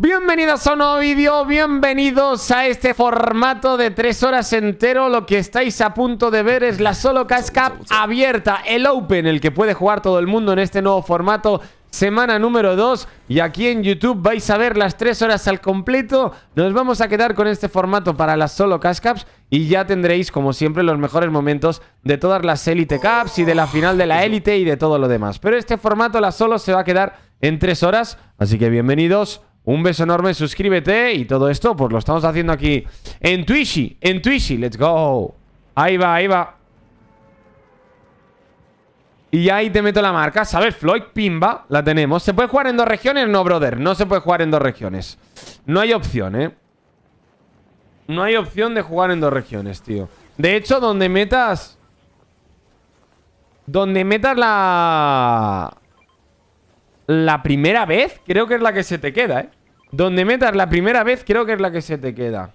Bienvenidos a un nuevo vídeo, bienvenidos a este formato de 3 horas entero. Lo que estáis a punto de ver es la Solo Cash Cup abierta, el Open, el que puede jugar todo el mundo en este nuevo formato. Semana número 2 y aquí en YouTube vais a ver las 3 horas al completo. Nos vamos a quedar con este formato para las Solo Cash Cups y ya tendréis, como siempre, los mejores momentos de todas las Elite Cups y de la final de la Elite y de todo lo demás. Pero este formato, la Solo, se va a quedar en 3 horas, así que bienvenidos. Un beso enorme, suscríbete y todo esto pues lo estamos haciendo aquí en Twitchy, let's go. Ahí va, ahí va. Y ahí te meto la marca, ¿sabes? Floyd, pimba, la tenemos. ¿Se puede jugar en 2 regiones? No, brother, no se puede jugar en 2 regiones. No hay opción, ¿eh? No hay opción de jugar en 2 regiones, tío. De hecho, donde metas la primera vez, creo que es la que se te queda, ¿eh? Donde metas la primera vez, creo que es la que se te queda.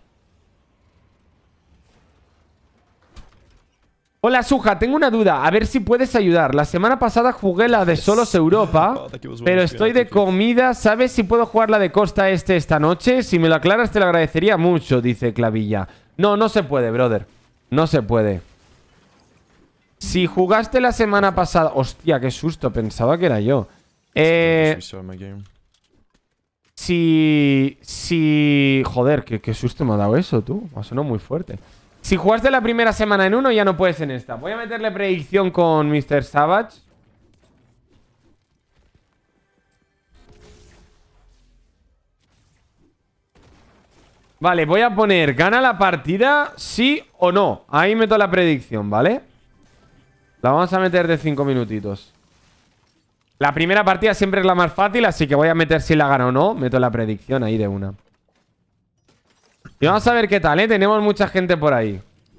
Hola, Suja, tengo una duda. A ver si puedes ayudar. La semana pasada jugué la de Solos Europa, pero estoy de comida. ¿Sabes si puedo jugar la de Costa Este esta noche? Si me lo aclaras te lo agradecería mucho, dice Clavilla. No, no se puede, brother. No se puede. Si jugaste la semana pasada... Hostia, qué susto. Pensaba que era yo. Joder, qué susto me ha dado eso, tú. Me ha sonado muy fuerte. Si jugaste la primera semana en uno, ya no puedes en esta. Voy a meterle predicción con Mr. Savage. Vale, voy a poner gana la partida, sí o no. Ahí meto la predicción, ¿vale? La vamos a meter de 5 minutitos. La primera partida siempre es la más fácil, así que voy a meter si la gana o no. Meto la predicción ahí de una. Y vamos a ver qué tal, ¿eh? Tenemos mucha gente por ahí.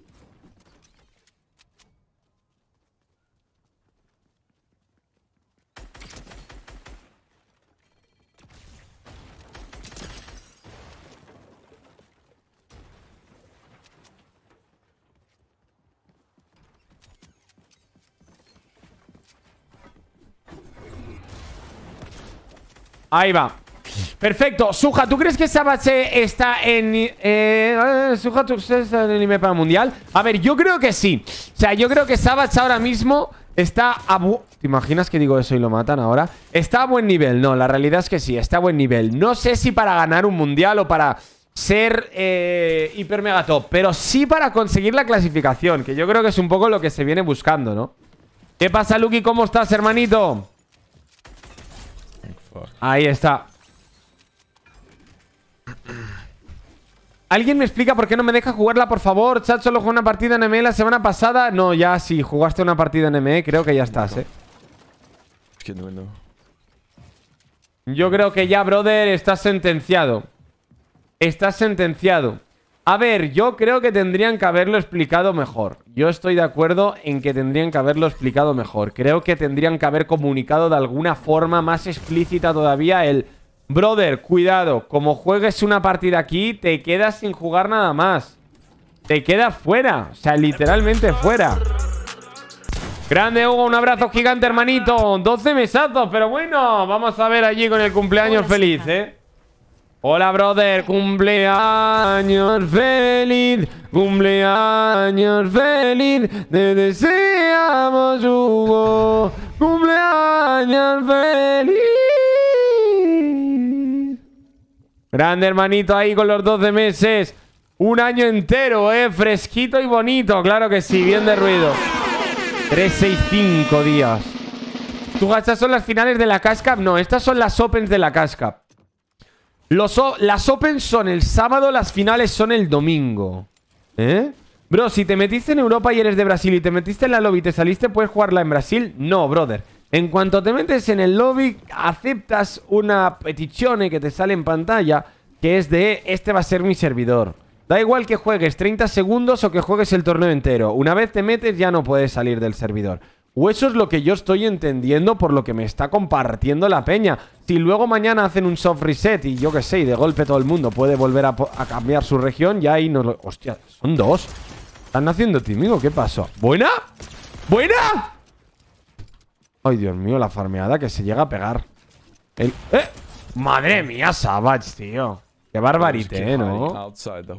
Ahí va. Perfecto. Suja, ¿tú crees que Savage está en... Suja, ¿tú estás en el anime para el mundial? A ver, yo creo que sí. O sea, yo creo que Savage ahora mismo está a... ¿Te imaginas que digo eso y lo matan ahora? Está a buen nivel. No, la realidad es que sí, está a buen nivel. No sé si para ganar un mundial o para ser hiper mega top, pero sí para conseguir la clasificación, que yo creo que es un poco lo que se viene buscando, ¿no? ¿Qué pasa, Lucky? ¿Cómo estás, hermanito? Ahí está. ¿Alguien me explica por qué no me deja jugarla, por favor? Chat, solo jugó una partida en ME la semana pasada. No, ya sí, jugaste una partida en ME. Creo que ya estás, Yo creo que ya, brother, estás sentenciado. Estás sentenciado. A ver, yo creo que tendrían que haberlo explicado mejor. Yo estoy de acuerdo en que tendrían que haberlo explicado mejor. Creo que tendrían que haber comunicado de alguna forma más explícita todavía el... Brother, cuidado, como juegues una partida aquí, te quedas sin jugar nada más. Te quedas fuera, o sea, literalmente fuera. Grande, Hugo, un abrazo gigante, hermanito. 12 mesazos, pero bueno, vamos a ver allí con el cumpleaños feliz, Hola, brother, cumpleaños feliz, cumpleaños feliz, te deseamos, Hugo, cumpleaños feliz. Grande, hermanito, ahí con los 12 meses. Un año entero, fresquito y bonito, claro que sí, bien de ruido. 3, 6, 5 días. ¿Tú, estas son las finales de la Cash Cup? No, estas son las Opens de la Cash Cup. Las Opens son el sábado, las finales son el domingo. Bro, si te metiste en Europa y eres de Brasil y te metiste en la lobby y te saliste, ¿puedes jugarla en Brasil? No, brother. En cuanto te metes en el lobby, aceptas una petición que te sale en pantalla, que es de, este va a ser mi servidor. Da igual que juegues 30 segundos o que juegues el torneo entero. Una vez te metes ya no puedes salir del servidor. O eso es lo que yo estoy entendiendo por lo que me está compartiendo la peña. Si luego mañana hacen un soft reset y yo qué sé, y de golpe todo el mundo puede volver a cambiar su región, ya ahí nos lo... Hostia, son 2. ¿Están haciendo tímido? ¿Qué pasó? ¿Buena? ¿Buena? Ay, Dios mío, la farmeada que se llega a pegar. Madre mía, Savage, tío. Qué barbarité, ¿no?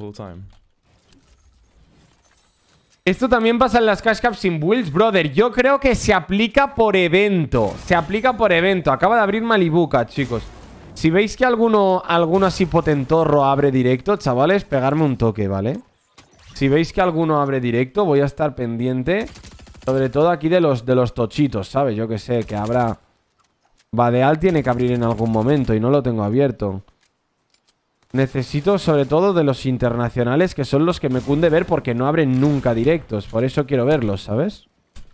Esto también pasa en las cash caps sin builds, brother. Yo creo que se aplica por evento. Se aplica por evento. Acaba de abrir Malibuca, chicos. Si veis que alguno así potentorro abre directo, chavales, pegarme un toque, ¿vale? Si veis que alguno abre directo, voy a estar pendiente. Sobre todo aquí de los tochitos, ¿sabes? Yo que sé, que habrá... Badeal tiene que abrir en algún momento y no lo tengo abierto. Necesito sobre todo de los internacionales, que son los que me cunde ver porque no abren nunca directos. Por eso quiero verlos, ¿sabes?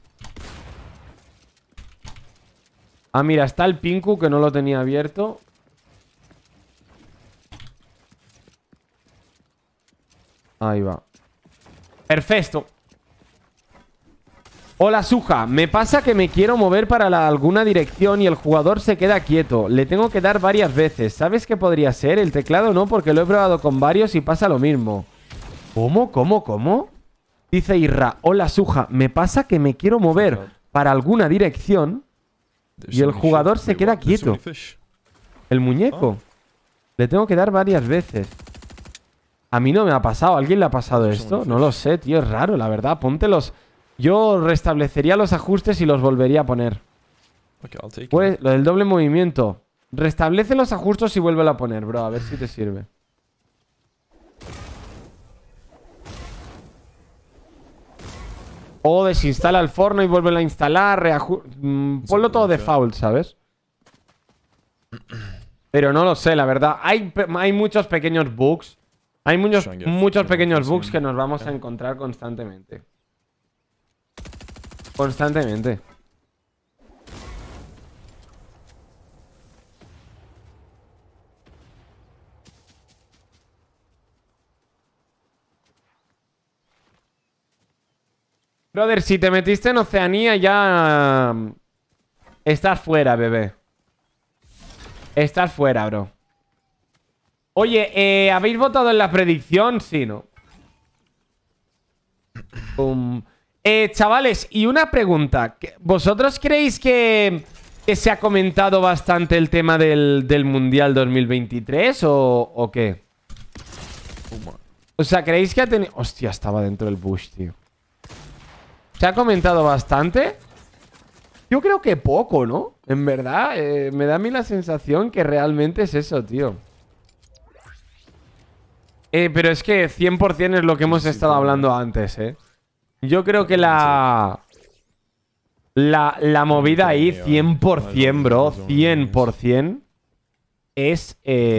Ah, mira, está el Pinku que no lo tenía abierto. Ahí va. Perfecto. Hola, Suja. Me pasa que me quiero mover para alguna dirección y el jugador se queda quieto. Le tengo que dar varias veces. ¿Sabes qué podría ser? El teclado no, porque lo he probado con varios y pasa lo mismo. ¿Cómo? ¿Cómo? ¿Cómo? Dice Irra. Hola, Suja. Me pasa que me quiero mover para alguna dirección y el jugador se queda quieto. El muñeco. Le tengo que dar varias veces. A mí no me ha pasado. ¿A alguien le ha pasado esto? No lo sé, tío. Es raro, la verdad. Póntelos... Yo restablecería los ajustes y los volvería a poner. Pues lo del doble movimiento. Restablece los ajustes y vuélvelo a poner, bro. A ver si te sirve. O desinstala el forno y vuélvelo a instalar. Ponlo todo default, ¿sabes? Pero no lo sé, la verdad. Hay muchos pequeños bugs. Hay muchos pequeños bugs que nos vamos a encontrar constantemente. Constantemente. Brother, si te metiste en Oceanía ya... Estás fuera, bebé. Estás fuera, bro. Oye, ¿habéis votado en la predicción? Sí, ¿no? Chavales, y una pregunta. ¿Vosotros creéis que se ha comentado bastante el tema del Mundial 2023 o qué? O sea, ¿creéis que ha tenido...? Hostia, estaba dentro del bush, tío. ¿Se ha comentado bastante? Yo creo que poco, ¿no? En verdad, me da a mí la sensación que realmente es eso, tío. Pero es que 100% es lo que hemos estado hablando antes, Yo creo que la movida ahí 100%, bro, 100% es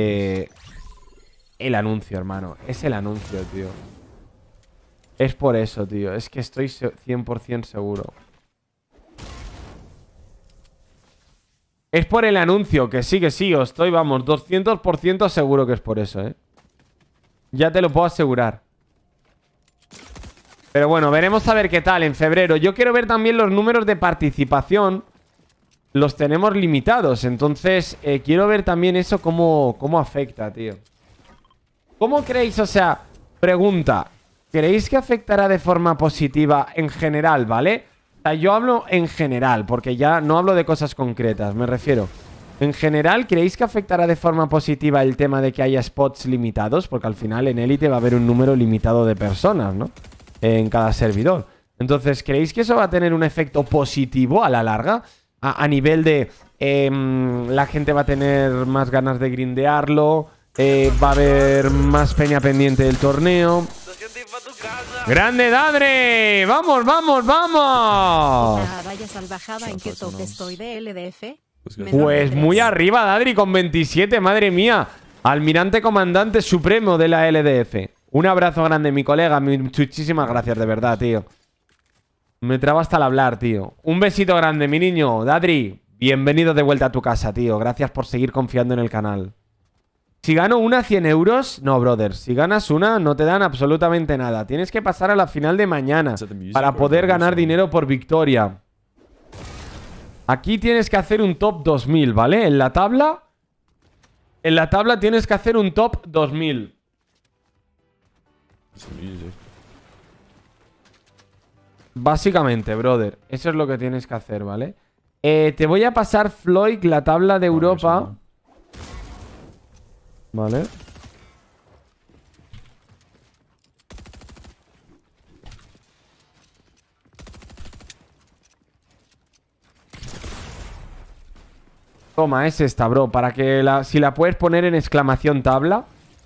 el anuncio, hermano. Es el anuncio, tío. Es por eso, tío. Es que estoy 100% seguro. Es por el anuncio, que sí, os estoy, vamos, 200% seguro que es por eso, Ya te lo puedo asegurar. Pero bueno, veremos a ver qué tal en febrero. Yo quiero ver también los números de participación. Los tenemos limitados. Entonces, quiero ver también eso cómo afecta, tío. ¿Cómo creéis? O sea, pregunta. ¿Creéis que afectará de forma positiva en general, vale? O sea, yo hablo en general, porque ya no hablo de cosas concretas, me refiero. En general, ¿creéis que afectará de forma positiva el tema de que haya spots limitados? Porque al final en Élite va a haber un número limitado de personas, ¿no? En cada servidor. Entonces, ¿creéis que eso va a tener un efecto positivo a la larga? A nivel de... la gente va a tener más ganas de grindearlo. Va a haber más peña pendiente del torneo. ¡Grande, Dadre! ¡Vamos, vamos, vamos! Vaya salvajada, ¿en qué top estoy de LDF? Pues muy arriba, Dadri, con 27, madre mía. Almirante comandante supremo de la LDF. Un abrazo grande, mi colega. Muchísimas gracias, de verdad, tío. Me traba hasta el hablar, tío. Un besito grande, mi niño. Dadri, bienvenido de vuelta a tu casa, tío. Gracias por seguir confiando en el canal. Si gano una, 100 euros. No, brother. Si ganas una, no te dan absolutamente nada. Tienes que pasar a la final de mañana para poder ganar dinero por victoria. Aquí tienes que hacer un top 2000, ¿vale? En la tabla tienes que hacer un top 2000. Básicamente, brother. Eso es lo que tienes que hacer, ¿vale? Te voy a pasar, Floyd, la tabla de Europa. Vale. Toma, es esta, bro. Para que si la puedes poner en exclamación tabla.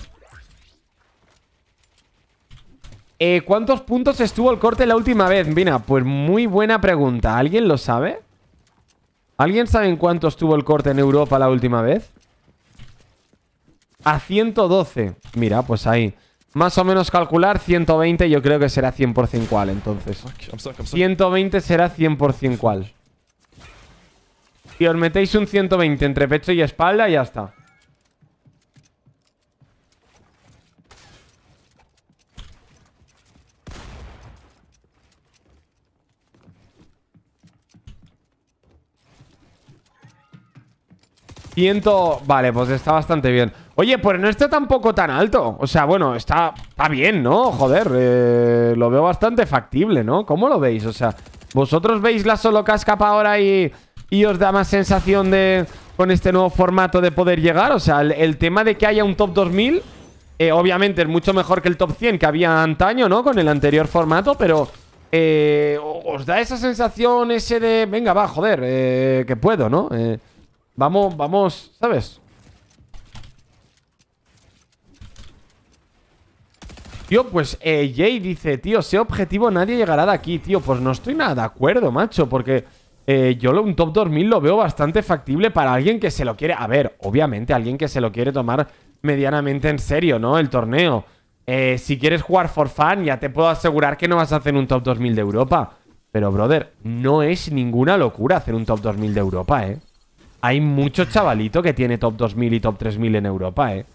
¿Cuántos puntos estuvo el corte la última vez? Mira, pues muy buena pregunta. ¿Alguien lo sabe? ¿Alguien sabe en cuánto estuvo el corte en Europa la última vez? A 112. Mira, pues ahí. Más o menos calcular 120. Yo creo que será 100% cual, entonces. 120 será 100% cual. Y os metéis un 120 entre pecho y espalda y ya está. Vale, pues está bastante bien. Oye, pues no está tampoco tan alto. O sea, bueno, está bien, ¿no? Joder, lo veo bastante factible, ¿no? ¿Cómo lo veis? O sea, ¿vosotros veis la solo cascap ahora y os da más sensación de, con este nuevo formato, de poder llegar? O sea, el tema de que haya un top 2000, obviamente es mucho mejor que el top 100 que había antaño, ¿no? Con el anterior formato, pero os da esa sensación ese de, venga, va, joder, que puedo, ¿no? Vamos, ¿sabes? Tío, pues Jay dice, tío, sé objetivo, nadie llegará de aquí, tío. Pues no estoy nada de acuerdo, macho, porque yo un top 2000 lo veo bastante factible para alguien que se lo quiere... A ver, obviamente, alguien que se lo quiere tomar medianamente en serio, ¿no? El torneo. Si quieres jugar for fun, ya te puedo asegurar que no vas a hacer un top 2000 de Europa. Pero, brother, no es ninguna locura hacer un top 2000 de Europa, ¿eh? Hay mucho chavalito que tiene top 2000 y top 3000 en Europa, ¿eh?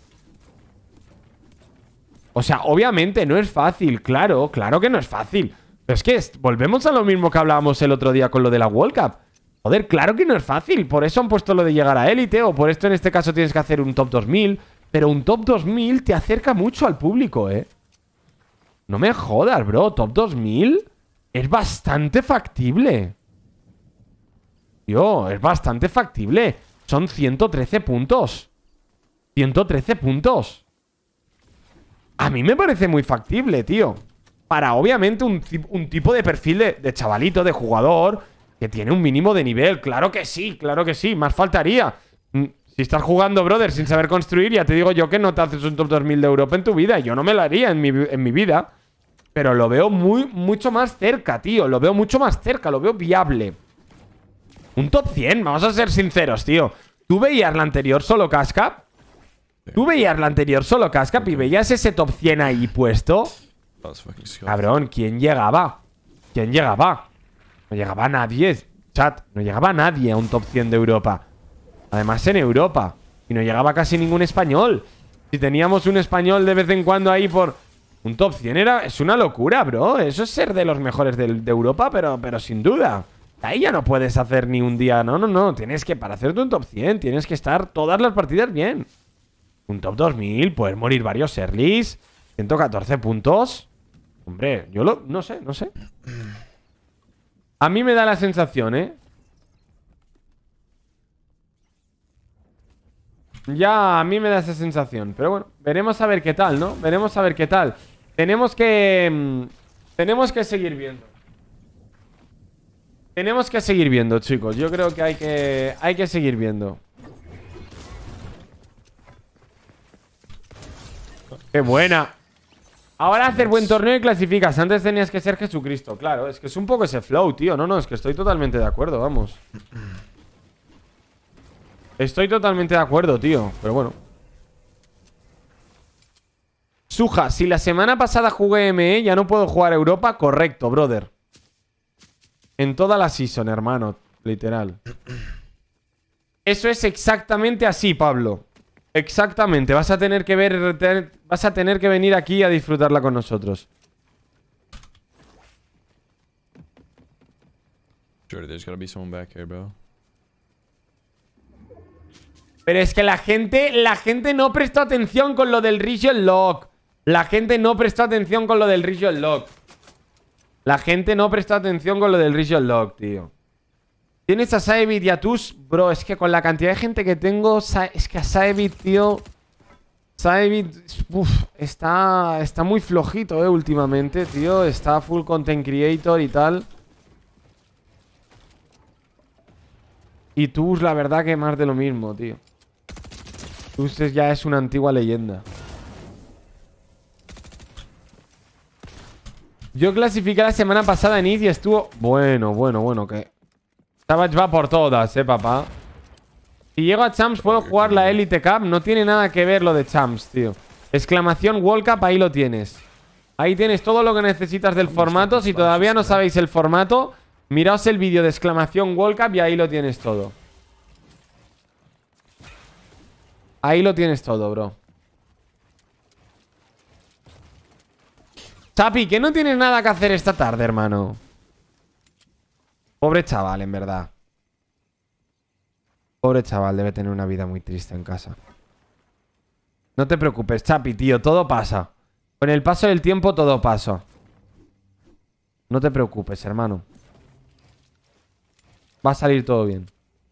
O sea, obviamente no es fácil. Claro que no es fácil. Pero es que volvemos a lo mismo que hablábamos el otro día con lo de la World Cup. Joder, claro que no es fácil. Por eso han puesto lo de llegar a élite. O por esto en este caso tienes que hacer un top 2000. Pero un top 2000 te acerca mucho al público, ¿eh? No me jodas, bro. Top 2000 es bastante factible. Tío, es bastante factible. Son 113 puntos. 113 puntos. A mí me parece muy factible, tío. Para, obviamente, un tipo de perfil de chavalito, de jugador, que tiene un mínimo de nivel. Claro que sí, más faltaría. Si estás jugando, brother, sin saber construir, ya te digo yo que no te haces un top 2000 de Europa en tu vida. Yo no me lo haría en mi vida. Pero lo veo mucho más cerca, tío. Lo veo mucho más cerca, lo veo viable. Un top 100, vamos a ser sinceros, tío. ¿Tú veías la anterior solo cascap? ¿Tú veías la anterior solo cascap y veías ese top 100 ahí puesto? Cabrón, ¿quién llegaba? ¿Quién llegaba? No llegaba nadie, chat. No llegaba nadie a un top 100 de Europa. Además en Europa. Y no llegaba casi ningún español. Si teníamos un español de vez en cuando ahí por... Un top 100 es una locura, bro. Eso es ser de los mejores de Europa, pero sin duda. Ahí ya no puedes hacer ni un día. No. Tienes que, para hacerte un top 100, tienes que estar todas las partidas bien. Un top 2000, poder morir varios earlys. 114 puntos. Hombre, yo no sé. A mí me da la sensación, ¿eh? Ya, a mí me da esa sensación. Pero bueno, veremos a ver qué tal, ¿no? Veremos a ver qué tal. Tenemos que seguir viendo. Tenemos que seguir viendo, chicos. Yo creo que hay que seguir viendo. ¡Qué buena! Ahora hacer buen torneo y clasificas. Antes tenías que ser Jesucristo. Claro, es que es un poco ese flow, tío. No, es que estoy totalmente de acuerdo, vamos. Estoy totalmente de acuerdo, tío. Pero bueno. Suja, si la semana pasada jugué ME, ya no puedo jugar Europa. Correcto, brother. En toda la season, hermano. Literal. Eso es exactamente así, Pablo. Exactamente. Vas a tener que vas a tener que venir aquí a disfrutarla con nosotros. Sure, there's gotta be someone back here, bro. Pero es que la gente no prestó atención con lo del Region Lock. La gente no prestó atención con lo del Region Lock. La gente no prestó atención con lo del Region Lock, tío. Tienes a Saebit y a Tus. Bro, es que con la cantidad de gente que tengo, es que a Saebit, tío, Saibit, está muy flojito, últimamente, tío. Está full content creator y tal. Y Tus, la verdad que más de lo mismo, tío. Tus ya es una antigua leyenda. Yo clasifiqué la semana pasada en ETH y estuvo... Bueno, que... Savage va por todas, papá. Si llego a Champs, ¿puedo jugar la Elite Cup? No tiene nada que ver lo de Champs, tío. Exclamación World Cup, ahí lo tienes. Ahí tienes todo lo que necesitas del formato. Si todavía no sabéis el formato, miraos el vídeo de exclamación World Cup y ahí lo tienes todo. Ahí lo tienes todo, bro. Chapi, que no tienes nada que hacer esta tarde, hermano. Pobre chaval, en verdad. Pobre chaval, debe tener una vida muy triste en casa. No te preocupes, Chapi, tío, todo pasa. Con el paso del tiempo todo pasa. No te preocupes, hermano. Va a salir todo bien.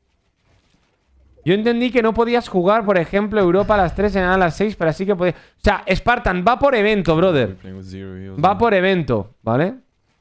Yo entendí que no podías jugar, por ejemplo, Europa a las 3 y a las 6, pero sí que podías... O sea, Spartan va por evento, brother. Va por evento, ¿vale?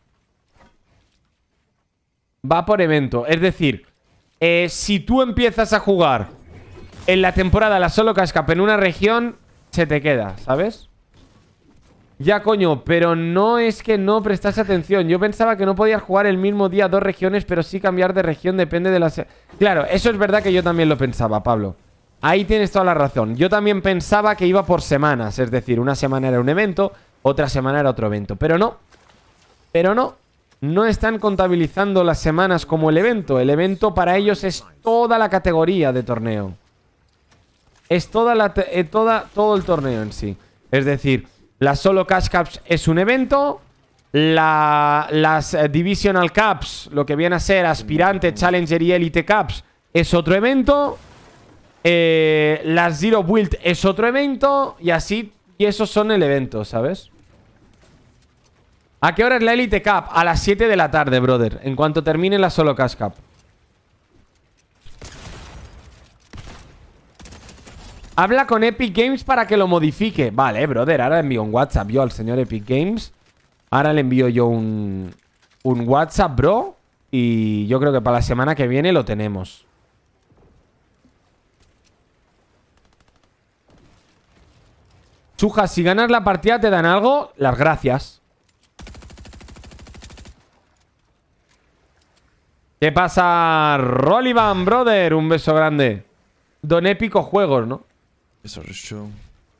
Va por evento. Es decir, si tú empiezas a jugar en la temporada la solo cascap en una región, se te queda, ¿sabes? Ya, coño, pero no es que no prestas atención. Yo pensaba que no podías jugar el mismo día dos regiones, pero sí cambiar de región depende de las... Claro, eso es verdad que yo también lo pensaba, Pablo. Ahí tienes toda la razón. Yo también pensaba que iba por semanas. Es decir, una semana era un evento, otra semana era otro evento. Pero no. Pero no. No están contabilizando las semanas como el evento. El evento para ellos es toda la categoría de torneo. Es todo el torneo en sí. Es decir... Las solo Cash Cups es un evento. Las Divisional Cups, lo que viene a ser Aspirante, Challenger y Elite Cups, es otro evento. Las Zero Build es otro evento. Y así, y esos son el evento, ¿sabes? ¿A qué hora es la Elite Cup? A las 7 de la tarde, brother. En cuanto termine la solo Cash Cup. Habla con Epic Games para que lo modifique. Vale, brother, ahora le envío un WhatsApp yo al señor Epic Games. Ahora le envío yo un WhatsApp, bro. Y yo creo que para la semana que viene lo tenemos. Chuja, si ganas la partida te dan algo. Las gracias. ¿Qué pasa, Rolivan, brother? Un beso grande. Don Épico Juegos, ¿no? Eso es chill.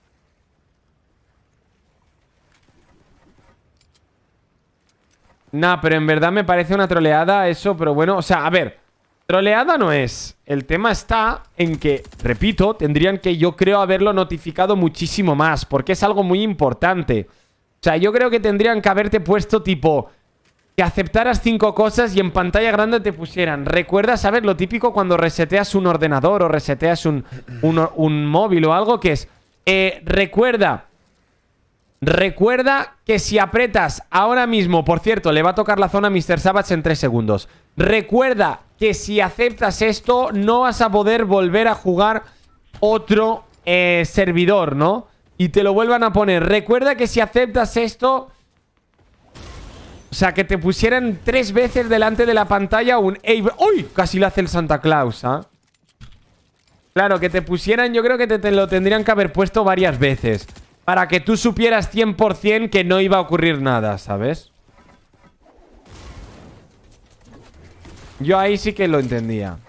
Nah, pero en verdad me parece una troleada eso, pero bueno, o sea, a ver, troleada no es. El tema está en que, repito, tendrían que, yo creo, haberlo notificado muchísimo más, porque es algo muy importante. O sea, yo creo que tendrían que haberte puesto tipo... Que aceptaras 5 cosas y en pantalla grande te pusieran. Recuerda, ¿sabes? Lo típico cuando reseteas un ordenador o reseteas un móvil o algo que es... Recuerda que si apretas ahora mismo... Por cierto, le va a tocar la zona a Mr. Savage en 3 segundos. Recuerda que si aceptas esto no vas a poder volver a jugar otro servidor, ¿no? Y te lo vuelvan a poner. Recuerda que si aceptas esto... O sea, que te pusieran 3 veces delante de la pantalla un... ¡Uy! Casi lo hace el Santa Claus, ¿ah? Claro, que te pusieran... Yo creo que te lo tendrían que haber puesto varias veces. Para que tú supieras 100% que no iba a ocurrir nada, ¿sabes? Yo ahí sí que lo entendía.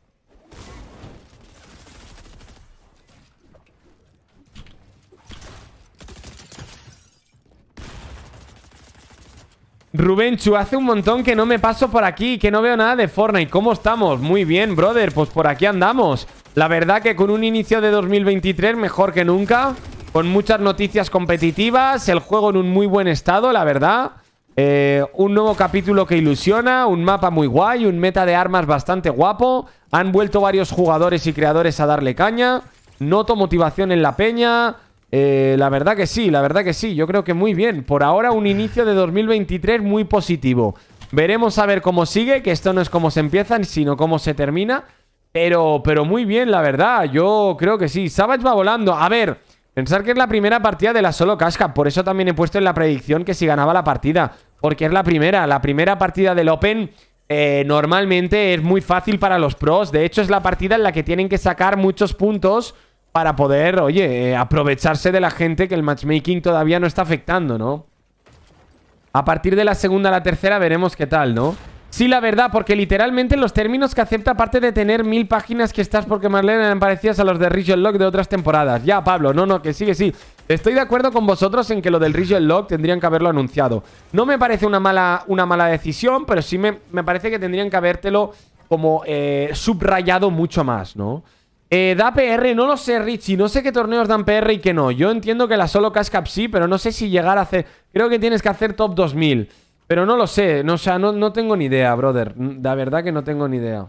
Rubenchu, hace un montón que no me paso por aquí, que no veo nada de Fortnite. ¿Cómo estamos? Muy bien, brother, pues por aquí andamos. La verdad que con un inicio de 2023 mejor que nunca. Con muchas noticias competitivas, el juego en un muy buen estado, la verdad. Un nuevo capítulo que ilusiona, un mapa muy guay, un meta de armas bastante guapo. Han vuelto varios jugadores y creadores a darle caña. Noto motivación en la peña. La verdad que sí, yo creo que muy bien. Por ahora un inicio de 2023 muy positivo. Veremos a ver cómo sigue, que esto no es cómo se empieza, sino cómo se termina. Pero muy bien, la verdad, yo creo que sí. Savage va volando. A ver, Pensar que es la primera partida de la solo casca. Por eso también he puesto en la predicción que si ganaba la partida. Porque es la primera partida del Open. Normalmente es muy fácil para los pros. De hecho, es la partida en la que tienen que sacar muchos puntos para poder, oye, aprovecharse de la gente que el matchmaking todavía no está afectando, ¿no? A partir de la segunda a la tercera veremos qué tal, ¿no? Sí, la verdad, porque literalmente los términos que acepta, aparte de tener 1000 páginas que estás porque Marlene eran parecidas a los de Region Lock de otras temporadas. Ya, Pablo, no, que sí. Estoy de acuerdo con vosotros en que lo del Region Lock tendrían que haberlo anunciado. No me parece una mala decisión, pero sí me parece que tendrían que habértelo como subrayado mucho más, ¿no? Da PR, no lo sé, Richie. No sé qué torneos dan PR y qué no. Yo entiendo que la solo Cascap sí, pero no sé si llegar a hacer... Creo que tienes que hacer top 2000. Pero no lo sé, no, o sea, no tengo ni idea, brother. La verdad que no tengo ni idea.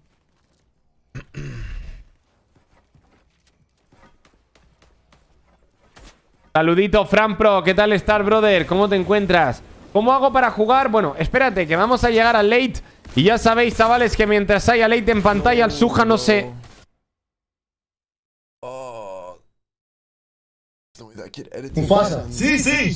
Saludito, Fran Pro, ¿qué tal estás, brother? ¿Cómo te encuentras? ¿Cómo hago para jugar? Bueno, espérate, que vamos a llegar al late. Y ya sabéis, chavales, que mientras haya late en pantalla, el Suja no sé... Mufasa. Sí.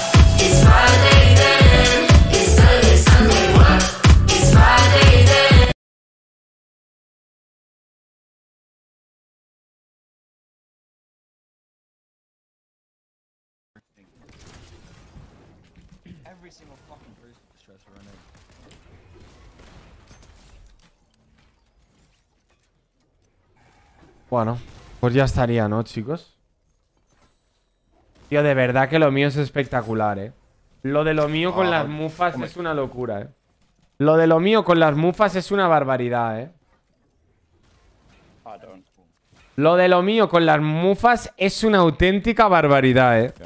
Bueno, pues ya estaría, ¿no, chicos? Tío, de verdad que lo mío es espectacular, ¿eh? Lo de lo mío con las mufas es una locura, ¿eh? Lo de lo mío con las mufas es una barbaridad, ¿eh? Lo de lo mío con las mufas es una auténtica barbaridad, ¿eh?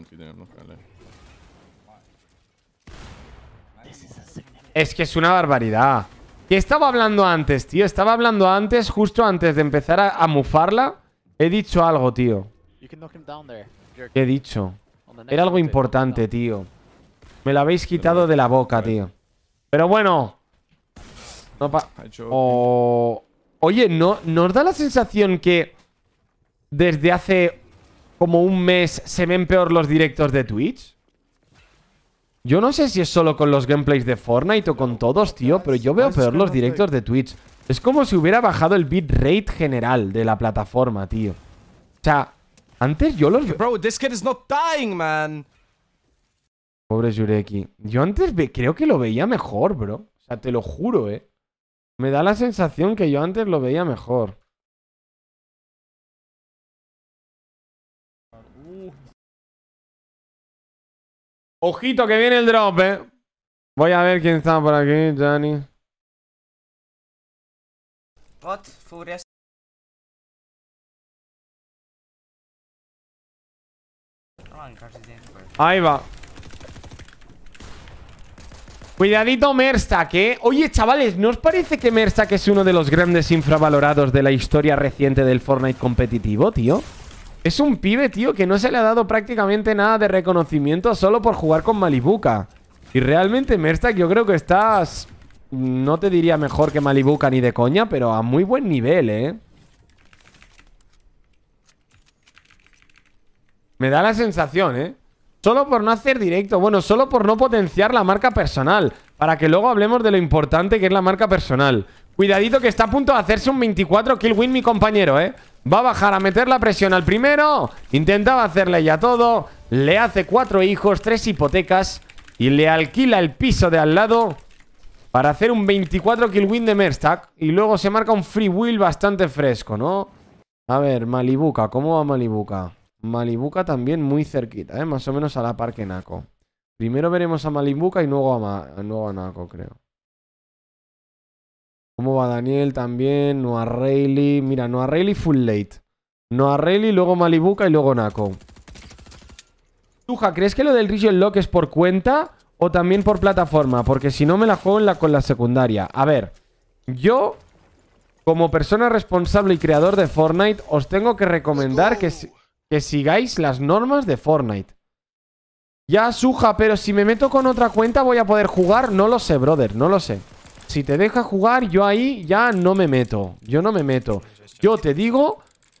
Es que es una barbaridad. ¿Qué estaba hablando antes, tío? Estaba hablando antes, justo antes de empezar a mufarla. He dicho algo, tío. ¿Qué he dicho? Era algo importante, tío. Me lo habéis quitado de la boca, tío. Pero bueno. Oye, ¿no os da la sensación que desde hace como un mes se ven peor los directos de Twitch? Yo no sé si es solo con los gameplays de Fortnite o con todos, tío, pero yo veo peor los directos de Twitch. Es como si hubiera bajado el bitrate general de la plataforma, tío. O sea, antes yo los... Bro, this kid is not dying, man. Pobre Jureki. Yo antes creo que lo veía mejor, bro. O sea, te lo juro, ¿eh? Me da la sensación que yo antes lo veía mejor. Ojito que viene el drop, ¿eh? Voy a ver quién está por aquí, Johnny. What? Furias. Ahí va. Cuidadito Merstack, ¿eh? Oye, chavales, ¿no os parece que Merstack es uno de los grandes infravalorados de la historia reciente del Fortnite competitivo, tío? Es un pibe, tío, que no se le ha dado prácticamente nada de reconocimiento solo por jugar con Malibuca. Y realmente Merstack yo creo que estás... No te diría mejor que Malibuca ni de coña, pero a muy buen nivel, ¿eh? Me da la sensación, ¿eh? Solo por no hacer directo. Bueno, solo por no potenciar la marca personal. Para que luego hablemos de lo importante que es la marca personal. Cuidadito que está a punto de hacerse un 24 kill win mi compañero, ¿eh? Va a bajar a meter la presión al primero. Intentaba hacerle ya todo. Le hace 4 hijos, 3 hipotecas. Y le alquila el piso de al lado para hacer un 24 kill win de Merstack. Y luego se marca un free will bastante fresco, ¿no? A ver, Malibuca, ¿cómo va Malibuca? Malibuca también muy cerquita, ¿eh? Más o menos a la par que Nako. Primero veremos a Malibuca y luego a Nako, creo. ¿Cómo va Daniel también? Noah Rayleigh. Mira, Noah Rayleigh full late. Noah Rayleigh, luego Malibuca y luego Nako. Tuja, ¿crees que lo del Region Lock es por cuenta o también por plataforma? Porque si no me la juego con la secundaria. A ver, yo, como persona responsable y creador de Fortnite, os tengo que recomendar que sigáis las normas de Fortnite. Ya, Suja, pero si me meto con otra cuenta voy a poder jugar. No lo sé, brother, no lo sé. Si te deja jugar, yo ahí ya no me meto. Yo no me meto. Yo te digo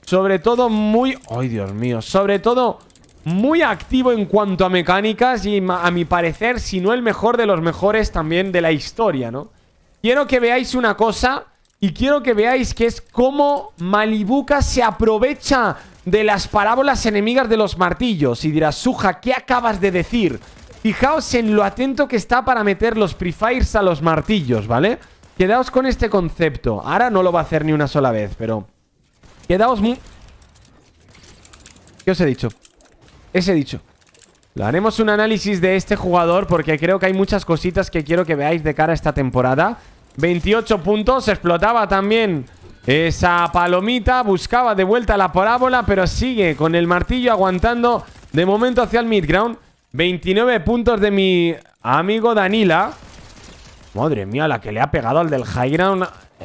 Sobre todo muy... ¡Ay, Dios mío! Sobre todo muy activo en cuanto a mecánicas y a mi parecer, si no el mejor de los mejores también de la historia, ¿no? Quiero que veáis una cosa y quiero que veáis que es cómo Malibuca se aprovecha de las parábolas enemigas de los martillos. Y dirás, Suja, ¿qué acabas de decir? Fijaos en lo atento que está para meter los prefires a los martillos, ¿vale? Quedaos con este concepto. Ahora no lo va a hacer ni una sola vez, pero... Quedaos muy... ¿Qué os he dicho? Ese dicho. Le haremos un análisis de este jugador porque creo que hay muchas cositas que quiero que veáis de cara a esta temporada. 28 puntos, explotaba también esa palomita, buscaba de vuelta la parábola, pero sigue con el martillo aguantando de momento hacia el midground. 29 puntos de mi amigo Danila. Madre mía, la que le ha pegado al del high ground.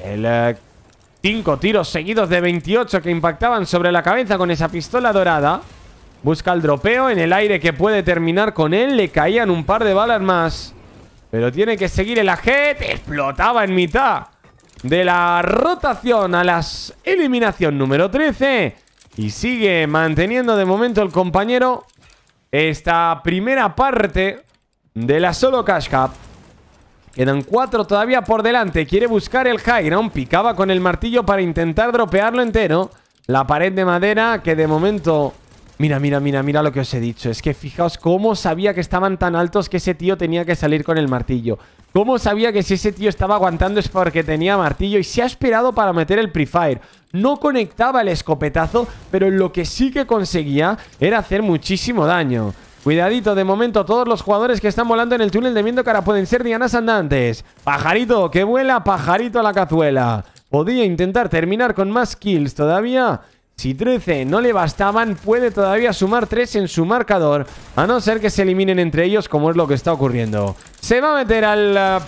5 tiros seguidos de 28 que impactaban sobre la cabeza con esa pistola dorada. Busca el dropeo en el aire que puede terminar con él. Le caían un par de balas más, pero tiene que seguir el ajet. Explotaba en mitad de la rotación a las eliminación número 13. Y sigue manteniendo de momento el compañero esta primera parte de la solo Cash Cup. Quedan 4 todavía por delante. Quiere buscar el high ground. Picaba con el martillo para intentar dropearlo entero. La pared de madera que de momento... Mira lo que os he dicho. Es que fijaos cómo sabía que estaban tan altos que ese tío tenía que salir con el martillo. Cómo sabía que si ese tío estaba aguantando es porque tenía martillo y se ha esperado para meter el prefire. No conectaba el escopetazo, pero lo que sí que conseguía era hacer muchísimo daño. Cuidadito, de momento todos los jugadores que están volando en el túnel de viento que ahora pueden ser dianas andantes. Pajarito que vuela, pajarito a la cazuela. Podía intentar terminar con más kills todavía. Si 13 no le bastaban, puede todavía sumar 3 en su marcador, a no ser que se eliminen entre ellos, como es lo que está ocurriendo. Se va a meter al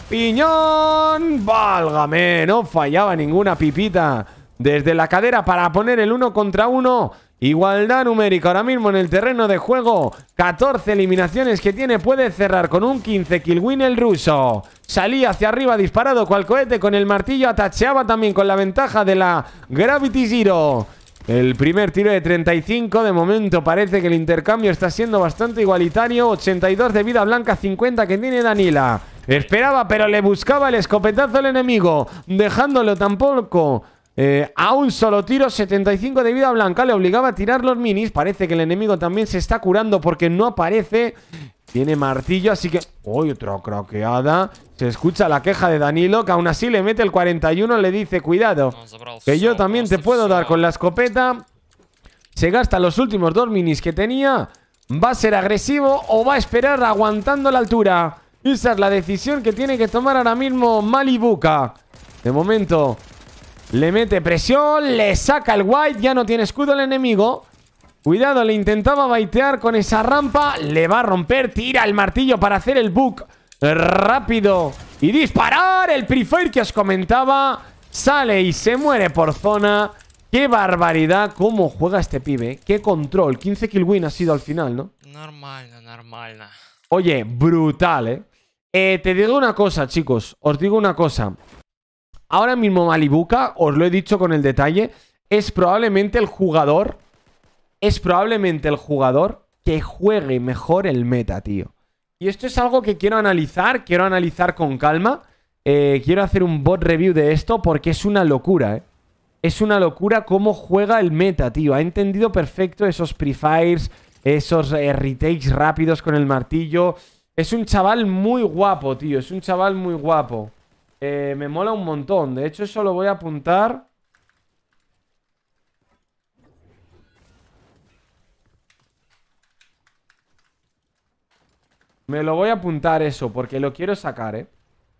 piñón. ¡Válgame! No fallaba ninguna pipita desde la cadera para poner el 1 contra 1. Igualdad numérica ahora mismo en el terreno de juego. 14 eliminaciones que tiene. Puede cerrar con un 15 kill win el ruso. Salía hacia arriba disparado cual cohete con el martillo. Atacheaba también con la ventaja de la Gravity Zero. El primer tiro de 35, de momento parece que el intercambio está siendo bastante igualitario. 82 de vida blanca, 50 que tiene Danila. Esperaba, pero le buscaba el escopetazo al enemigo, dejándolo tampoco a un solo tiro. 75 de vida blanca, le obligaba a tirar los minis. Parece que el enemigo también se está curando porque no aparece. Tiene martillo, así que... ¡Uy, otra craqueada! Se escucha la queja de Danilo, que aún así le mete el 41. Le dice, cuidado, que yo también te puedo dar con la escopeta. Se gasta los últimos 2 minis que tenía. ¿Va a ser agresivo o va a esperar aguantando la altura? Esa es la decisión que tiene que tomar ahora mismo Malibuca. De momento le mete presión, le saca el white. Ya no tiene escudo el enemigo. Cuidado, le intentaba baitear con esa rampa. Le va a romper, tira el martillo para hacer el book rápido y disparar. El prefire que os comentaba sale y se muere por zona. ¡Qué barbaridad! ¿Cómo juega este pibe? ¡Qué control! 15 kill win ha sido al final, ¿no? Normal. Oye, brutal, ¿eh? Te digo una cosa, chicos. Os digo una cosa. Ahora mismo Malibuca, os lo he dicho con el detalle, es probablemente el jugador que juegue mejor el meta, tío. Y esto es algo que quiero analizar con calma. Quiero hacer un bot review de esto porque es una locura, ¿eh? Es una locura cómo juega el meta, tío. Ha entendido perfecto esos prefires, esos retakes rápidos con el martillo. Es un chaval muy guapo, tío. Es un chaval muy guapo. Me mola un montón. De hecho, eso lo voy a apuntar. Me lo voy a apuntar eso, porque lo quiero sacar, ¿eh?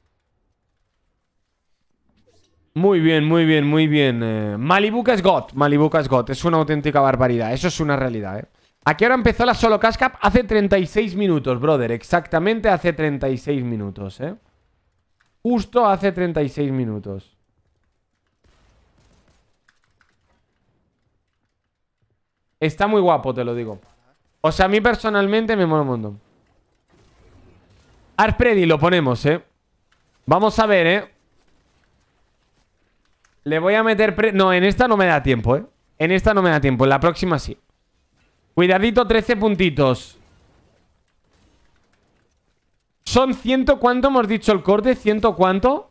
Muy bien, muy bien, muy bien. Malibuca es God. Malibuca es God. Es una auténtica barbaridad. Eso es una realidad, ¿eh? ¿A qué hora empezó la solo Cash Cup? Hace 36 minutos, brother. Exactamente hace 36 minutos, ¿eh? Justo hace 36 minutos. Está muy guapo, te lo digo. O sea, a mí personalmente me mola un montón. Arpredi lo ponemos, ¿eh? Vamos a ver, ¿eh? Le voy a meter... No, en esta no me da tiempo, ¿eh? En esta no me da tiempo, en la próxima sí. Cuidadito, 13 puntitos. Son 100, ¿cuánto hemos dicho el corte? ¿100 cuánto?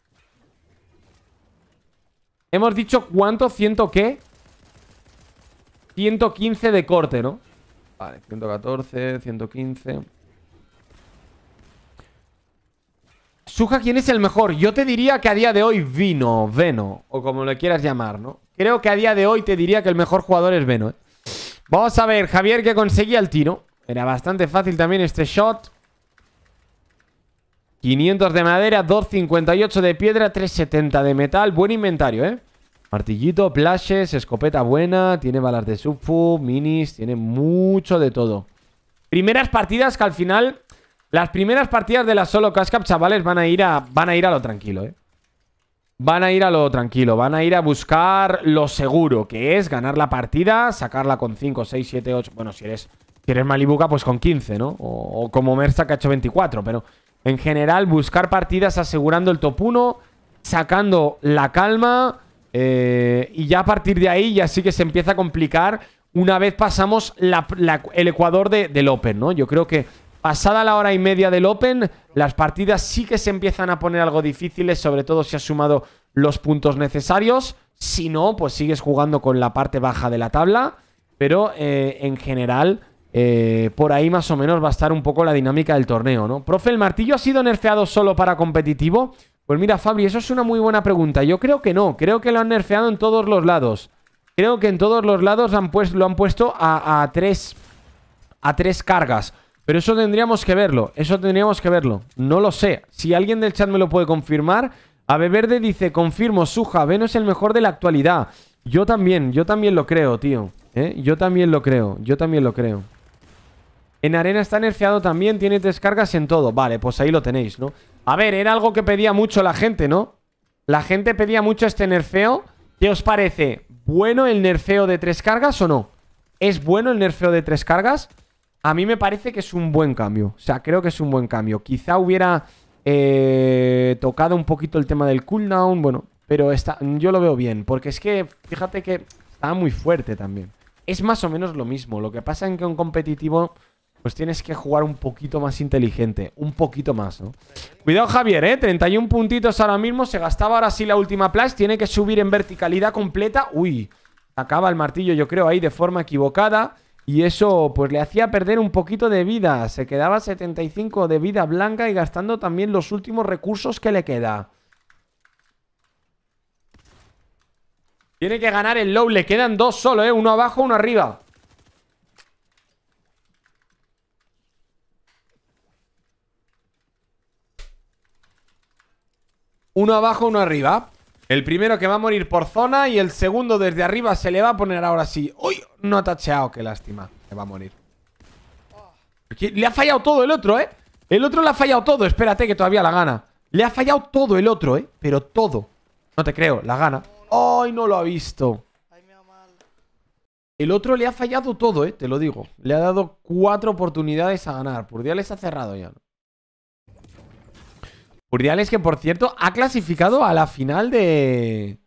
Hemos dicho cuánto, 100 qué. 115 de corte, ¿no? Vale, 114, 115. Suja, ¿quién es el mejor? Yo te diría que a día de hoy Veno, o como lo quieras llamar, ¿no? Creo que a día de hoy te diría que el mejor jugador es Veno, ¿eh? Vamos a ver, Javier, que conseguía el tiro. Era bastante fácil también este shot. 500 de madera, 258 de piedra, 370 de metal. Buen inventario, ¿eh? Martillito, plashes, escopeta buena. Tiene balas de subfu, minis. Tiene mucho de todo. Primeras partidas que al final... Las primeras partidas de la solo cash cap, chavales, van a ir a lo tranquilo, ¿eh? Van a ir a lo tranquilo. Van a ir a buscar lo seguro, que es ganar la partida, sacarla con 5, 6, 7, 8... Bueno, si eres Malibuca, pues con 15, ¿no? O como Mersa, que ha hecho 24, pero... En general, buscar partidas asegurando el top 1, sacando la calma, y ya a partir de ahí ya sí que se empieza a complicar una vez pasamos el ecuador del Open, ¿no? Yo creo que pasada la hora y media del Open, las partidas sí que se empiezan a poner algo difíciles, sobre todo si has sumado los puntos necesarios. Si no, pues sigues jugando con la parte baja de la tabla, pero en general... por ahí más o menos va a estar un poco la dinámica del torneo, ¿no? Profe, ¿el martillo ha sido nerfeado solo para competitivo? Pues mira, Fabri, eso es una muy buena pregunta. Yo creo que no. Creo que lo han nerfeado en todos los lados. Creo que en todos los lados lo han puesto a tres cargas. Pero eso tendríamos que verlo. Eso tendríamos que verlo. No lo sé. Si alguien del chat me lo puede confirmar. Aveverde dice, confirmo, Suja, Veno es el mejor de la actualidad. Yo también lo creo, tío. Yo también lo creo. En arena está nerfeado también, tiene descargas en todo. Vale, pues ahí lo tenéis, ¿no? A ver, era algo que pedía mucho la gente, ¿no? La gente pedía mucho este nerfeo. ¿Qué os parece? ¿Bueno el nerfeo de 3 cargas o no? ¿Es bueno el nerfeo de 3 cargas? A mí me parece que es un buen cambio. O sea, creo que es un buen cambio. Quizá hubiera tocado un poquito el tema del cooldown. Bueno, pero yo lo veo bien. Porque es que, fíjate que está muy fuerte también. Es más o menos lo mismo. Lo que pasa es que en competitivo... Pues tienes que jugar un poquito más inteligente. Un poquito más, ¿no? Cuidado, Javier, 31 puntitos ahora mismo. Se gastaba ahora sí la última plash. Tiene que subir en verticalidad completa. Uy, acaba el martillo, yo creo, ahí de forma equivocada. Y eso, pues le hacía perder un poquito de vida. Se quedaba 75 de vida blanca y gastando también los últimos recursos que le queda. Tiene que ganar el low. Le quedan 2 solo, uno abajo, uno arriba. Uno abajo, uno arriba. El primero que va a morir por zona y el segundo desde arriba se le va a poner ahora sí. ¡Uy! No ha tacheado, qué lástima. Que va a morir. Le ha fallado todo el otro, ¿eh? El otro le ha fallado todo. Espérate que todavía la gana. Le ha fallado todo el otro, ¿eh? Pero todo. No te creo, la gana. ¡Ay, no lo ha visto! El otro le ha fallado todo, ¿eh? Te lo digo. Le ha dado 4 oportunidades a ganar. Purdiales ha cerrado ya, ¿no? Purdiales que, por cierto, ha clasificado a la final de...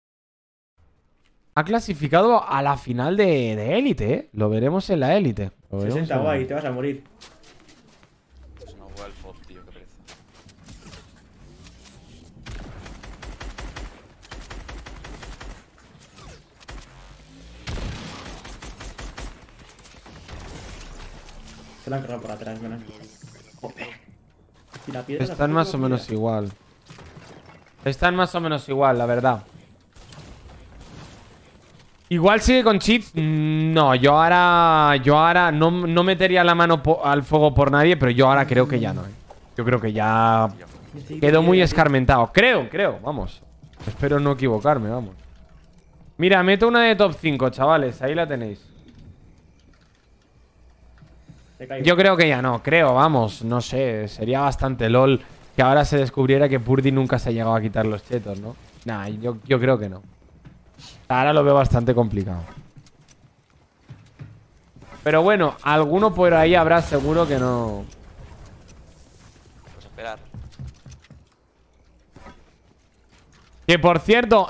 Ha clasificado a la final de élite, ¿eh? Lo veremos en la élite. 60 guay, te vas a morir. Es una hueá el FOB, tío, qué pereza. Se la han cargado por atrás, menos. Joder. Y la piedra Están más o menos igual. Están más o menos igual, la verdad. Igual sigue con cheats. No, yo ahora no metería la mano al fuego por nadie, pero yo ahora creo que ya no. Yo creo que ya quedó muy escarmentado. Creo, vamos. Espero no equivocarme, vamos. Mira, meto una de top 5, chavales. Ahí la tenéis. Yo creo que ya no, vamos, no sé. Sería bastante LOL que ahora se descubriera que Purdy nunca se ha llegado a quitar los chetos, ¿no? Nah, yo creo que no. Ahora lo veo bastante complicado. Pero bueno, alguno por ahí habrá seguro que no. Vamos a esperar. Que por cierto,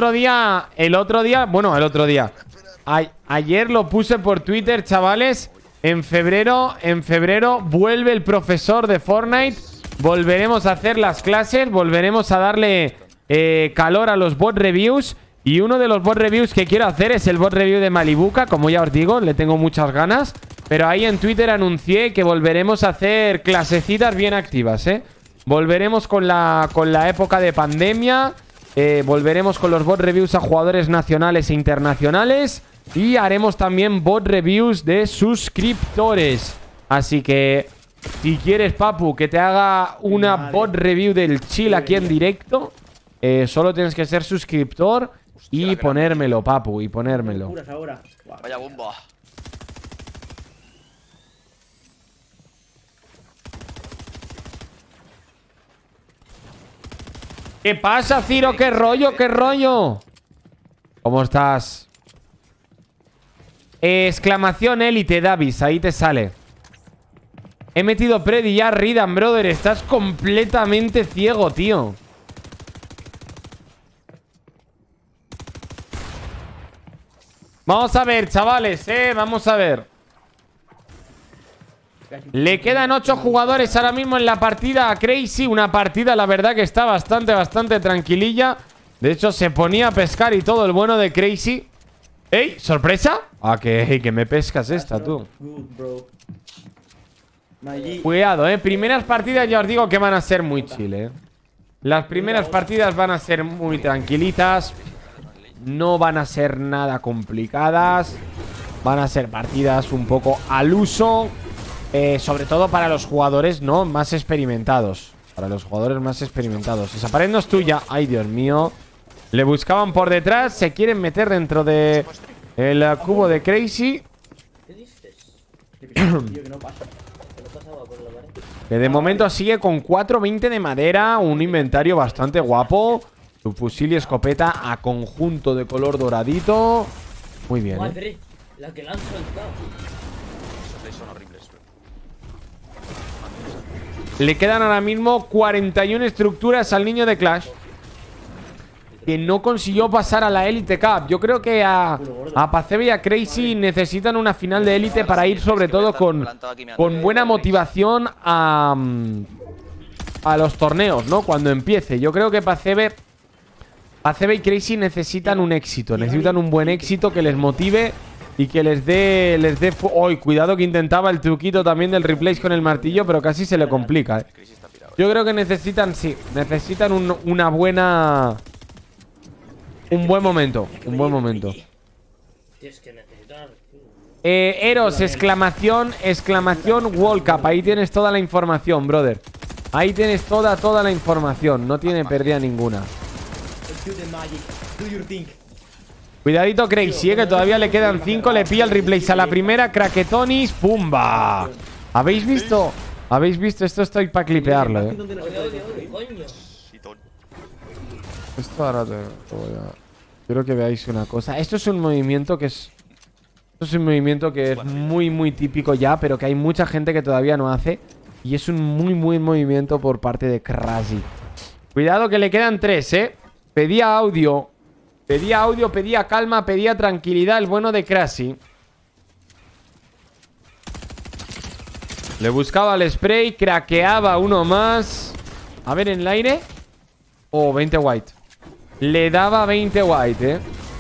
ayer lo puse por Twitter, chavales. En febrero vuelve el profesor de Fortnite. Volveremos a hacer las clases, volveremos a darle calor a los bot reviews. Y uno de los bot reviews que quiero hacer es el bot review de Malibuca. Como ya os digo, le tengo muchas ganas. Pero ahí en Twitter anuncié que volveremos a hacer clasecitas bien activas, ¿eh? Volveremos con la época de pandemia. Volveremos con los bot reviews a jugadores nacionales e internacionales. Y haremos también bot reviews de suscriptores. Así que si quieres, Papu, que te haga una bot review del chill aquí en directo, solo tienes que ser suscriptor y ponérmelo, Papu, y ponérmelo. Vaya bomba. ¿Qué pasa, Ciro? ¿Qué rollo? ¿Qué rollo? ¿Cómo estás? Exclamación élite, Davis. Ahí te sale. He metido Predi ya, Ridan, brother. Estás completamente ciego, tío. Vamos a ver, chavales, vamos a ver. Le quedan 8 jugadores ahora mismo en la partida a Crazy. Una partida, la verdad, que está bastante tranquililla. De hecho, se ponía a pescar y todo el bueno de Crazy. ¡Ey! ¿Sorpresa? Ah, que me pescas esta, tú. Cuidado, primeras partidas ya os digo que van a ser muy chill, Las primeras partidas van a ser muy tranquilitas. No van a ser nada complicadas. Van a ser partidas un poco al uso. Sobre todo para los jugadores, ¿no? Más experimentados. Para los jugadores más experimentados. Esa pared no es tuya. Ay, Dios mío. Le buscaban por detrás. Se quieren meter dentro de el cubo de Crazy. ¿Qué dices? Que de momento sigue con 420 de madera. Un inventario bastante guapo. Su fusil y escopeta a conjunto de color doradito. Muy bien, Madre, la que la han soltado. Esos plays son horribles, bro. Le quedan ahora mismo 41 estructuras al niño de Clash, que no consiguió pasar a la Elite Cup. Yo creo que a Pacebe y a Crazy necesitan una final de Elite para ir sobre todo con buena motivación a los torneos, ¿no? Cuando empiece. Yo creo que Pacebe y Crazy necesitan un éxito. Necesitan un buen éxito que les motive y que les dé... ¡Uy! Cuidado, que intentaba el truquito también del replace con el martillo, pero casi se le complica, Yo creo que necesitan, sí, necesitan una buena... Un buen momento. Eros, exclamación World Cup. Ahí tienes toda la información, brother. Ahí tienes toda la información. No tiene pérdida ninguna. Cuidadito Crazy, que todavía le quedan 5. Le pilla el replace a la primera. Cracketonis, ¡pumba! ¿Habéis visto? Esto estoy para clipearlo, Esto ahora te voy a... Quiero que veáis una cosa. Esto es un movimiento que es... muy típico ya, pero que hay mucha gente que todavía no hace. Y es un muy buen movimiento por parte de Crazy. Cuidado que le quedan 3, Pedía audio, pedía calma, pedía tranquilidad el bueno de Crazy. Le buscaba el spray, craqueaba uno más. A ver, en el aire. Oh, 20 white. Le daba 20 white,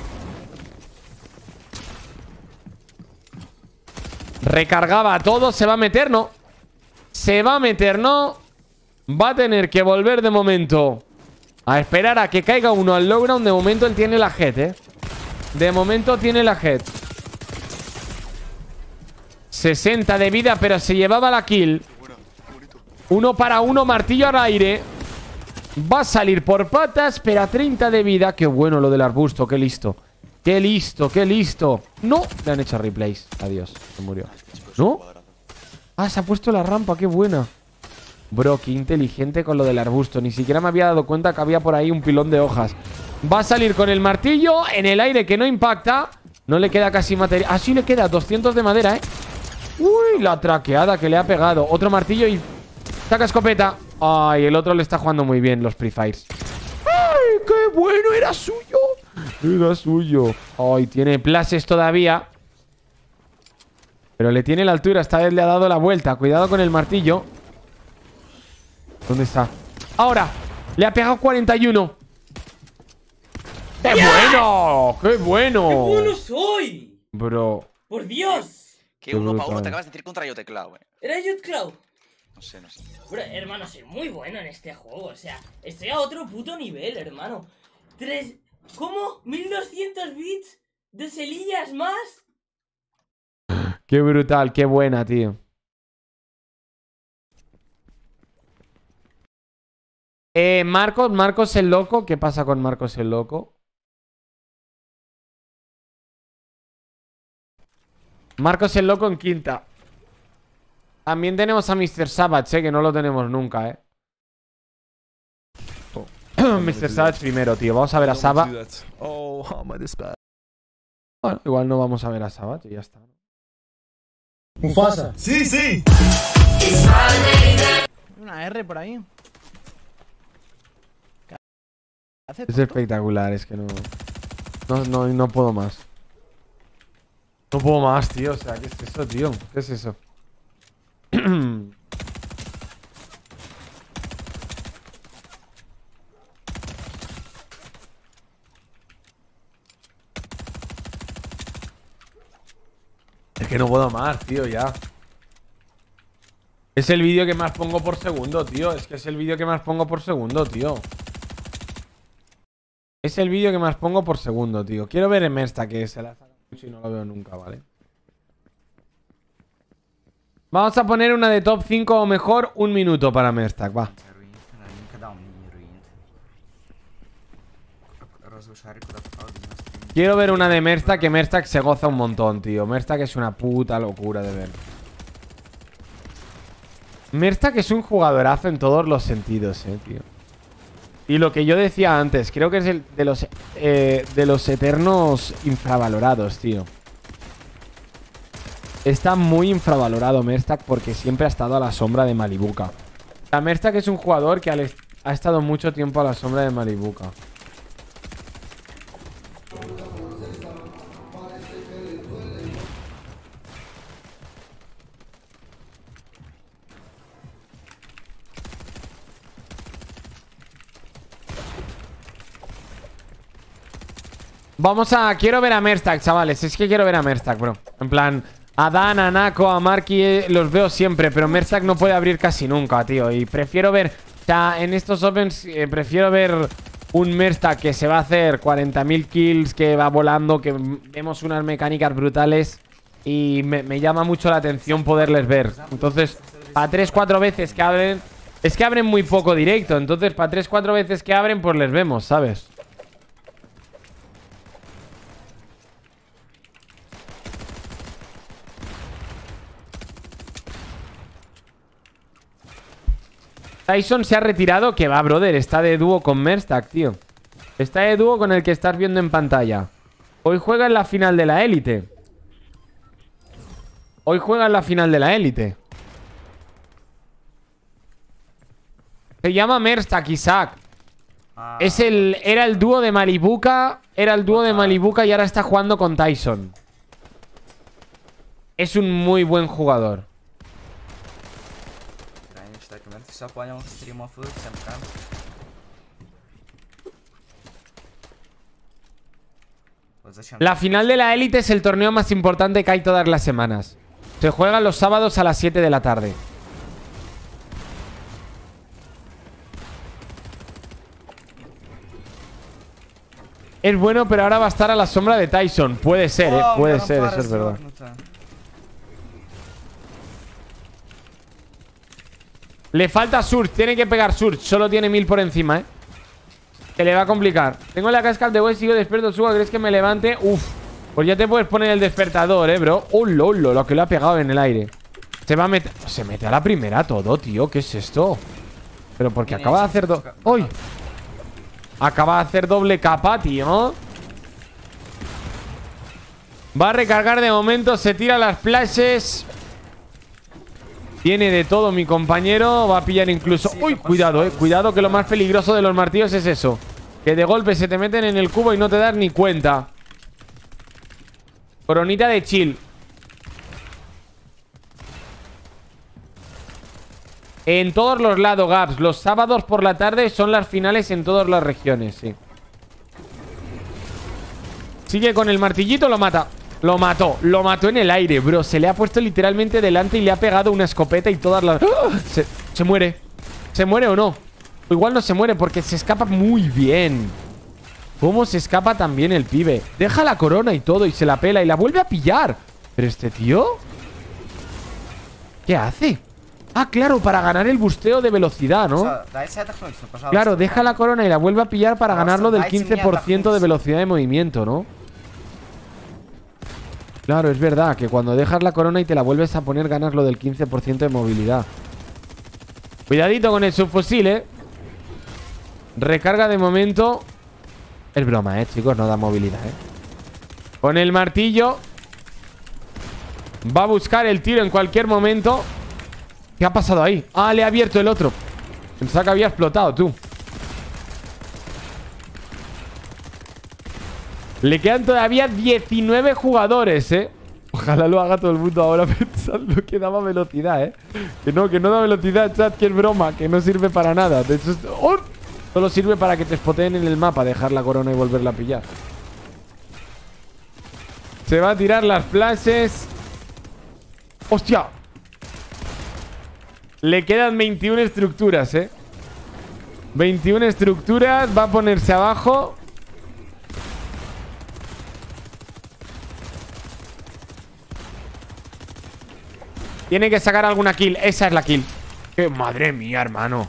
Recargaba todo. ¿Se va a meter? No. Se va a meter, no. Va a tener que volver de momento a esperar a que caiga uno al low ground. De momento él tiene la head, De momento tiene la head. 60 de vida, pero se llevaba la kill. 1 para 1, martillo al aire. Va a salir por patas, pero a 30 de vida. Qué bueno lo del arbusto, qué listo. Qué listo. No, le han hecho replays. Adiós, se murió. ¿No? Ah, se ha puesto la rampa, qué buena. Bro, qué inteligente con lo del arbusto. Ni siquiera me había dado cuenta que había por ahí un pilón de hojas. Va a salir con el martillo en el aire, que no impacta. No le queda casi material. Ah, sí le queda 200 de madera, Uy, la traqueada que le ha pegado. Otro martillo y... Saca escopeta. Ay, el otro le está jugando muy bien los pre-fires. ¡Ay, qué bueno! ¡Era suyo! Era suyo. Ay, tiene plashes todavía. Pero le tiene la altura. Esta vez le ha dado la vuelta. Cuidado con el martillo. ¿Dónde está? ¡Ahora! Le ha pegado 41. ¡Qué bueno! ¡Qué bueno! ¡Qué bueno soy! Bro. ¡Por Dios! Que 1-1 te acabas de decir contra yo teclado, ¿Era Cloud? No sé. Bro, hermano, soy muy bueno en este juego. O sea, estoy a otro puto nivel, hermano. ¿Cómo? ¿1200 bits de celillas más? Qué brutal, qué buena, tío. Marcos el loco. ¿Qué pasa con Marcos el loco? Marcos el loco en quinta. También tenemos a Mr. Savage, que no lo tenemos nunca, Mr. Savage primero, tío. Vamos a ver a Savage. Bueno, igual no vamos a ver a Savage y ya está. Mufasa. Sí, sí. Una R por ahí. Es espectacular, es que no puedo más. No puedo más, tío. O sea, ¿qué es eso, tío? ¿Qué es eso? Es que no puedo más, tío, ya. Es el vídeo que más pongo por segundo, tío. Es que es el vídeo que más pongo por segundo, tío. Es el vídeo que más pongo por segundo, tío. Quiero ver en Mersta, que se la saca mucho y no lo veo nunca, ¿vale? Vamos a poner una de top 5 o mejor, 1 minuto para Merstack, va. Quiero ver una de Merstack, que Merstack se goza un montón, tío. Merstack es una puta locura de ver. Merstack es un jugadorazo en todos los sentidos, tío. Y lo que yo decía antes, creo que es el de los eternos infravalorados, tío. Está muy infravalorado Merstack porque siempre ha estado a la sombra de Malibuca. La Merstack es un jugador que ha estado mucho tiempo a la sombra de Malibuca. Quiero ver a Merstack, chavales. Es que quiero ver a Merstack, bro. En plan, a Dan, a Nako, a Marky los veo siempre, pero Merstack no puede abrir casi nunca, tío. Y prefiero ver, o sea, en estos Opens prefiero ver un Merstack que se va a hacer 40.000 kills, que va volando, que vemos unas mecánicas brutales. Y me llama mucho la atención poderles ver. Entonces, para 3-4 veces que abren... Es que abren muy poco directo. Entonces, para 3-4 veces que abren, pues les vemos, ¿sabes? Tyson se ha retirado. Que va, brother. Está de dúo con Merstack, tío. Está de dúo con el que estás viendo en pantalla. Hoy juega en la final de la élite. Hoy juega en la final de la élite. Se llama Merstack, Isaac. Era el dúo de Malibuca. Era el dúo de Malibuca y ahora está jugando con Tyson. Es un muy buen jugador. La final de la élite es el torneo más importante que hay todas las semanas. Se juega los sábados a las 7 de la tarde. Es bueno, pero ahora va a estar a la sombra de Tyson. Puede ser, puede ser, eso es verdad. Le falta Surge, tiene que pegar Surge. Solo tiene 1000 por encima, Que le va a complicar. Tengo la casca de West, sigo despierto, suba. ¿Crees que me levante? Uf. Pues ya te puedes poner el despertador, bro. Oh, lolo, lo que le ha pegado en el aire. Se va a meter... Se mete a la primera todo, tío. ¿Qué es esto? Pero porque acaba de hacer... ¡Uy! Acaba de hacer doble capa, tío. Va a recargar de momento. Se tira las flashes. Tiene de todo mi compañero. Va a pillar incluso... ¡Uy! Cuidado, cuidado, que lo más peligroso de los martillos es eso. Que de golpe se te meten en el cubo y no te das ni cuenta. Coronita de chill. En todos los lados, Gaps. Los sábados por la tarde son las finales en todas las regiones, sí. Sigue con el martillito, lo mata. Lo mató en el aire, bro. Se le ha puesto literalmente delante y le ha pegado una escopeta y todas las... ¡Oh! Se muere. ¿Se muere o no? O igual no se muere porque se escapa muy bien. ¿Cómo se escapa tan bien el pibe? Deja la corona y todo y se la pela y la vuelve a pillar. Pero este tío... ¿Qué hace? Ah, claro, para ganar el busteo de velocidad, ¿no? Claro, deja la corona y la vuelve a pillar para ganarlo del 15% de velocidad de movimiento, ¿no? Claro, es verdad que cuando dejas la corona y te la vuelves a poner, ganas lo del 15% de movilidad. Cuidadito con el subfusil, ¿eh? Recarga de momento. Es broma, chicos, no da movilidad, Con el martillo va a buscar el tiro en cualquier momento. ¿Qué ha pasado ahí? Ah, le ha abierto el otro. Pensaba que había explotado, tú. Le quedan todavía 19 jugadores, Ojalá lo haga todo el mundo ahora pensando que daba velocidad, Que no da velocidad, chat, que es broma. Que no sirve para nada. De hecho, ¡oh! Solo sirve para que te spoteen en el mapa, dejar la corona y volverla a pillar. Se va a tirar las flashes. ¡Hostia! Le quedan 21 estructuras, 21 estructuras. Va a ponerse abajo. Tiene que sacar alguna kill. Esa es la kill. Madre mía, hermano.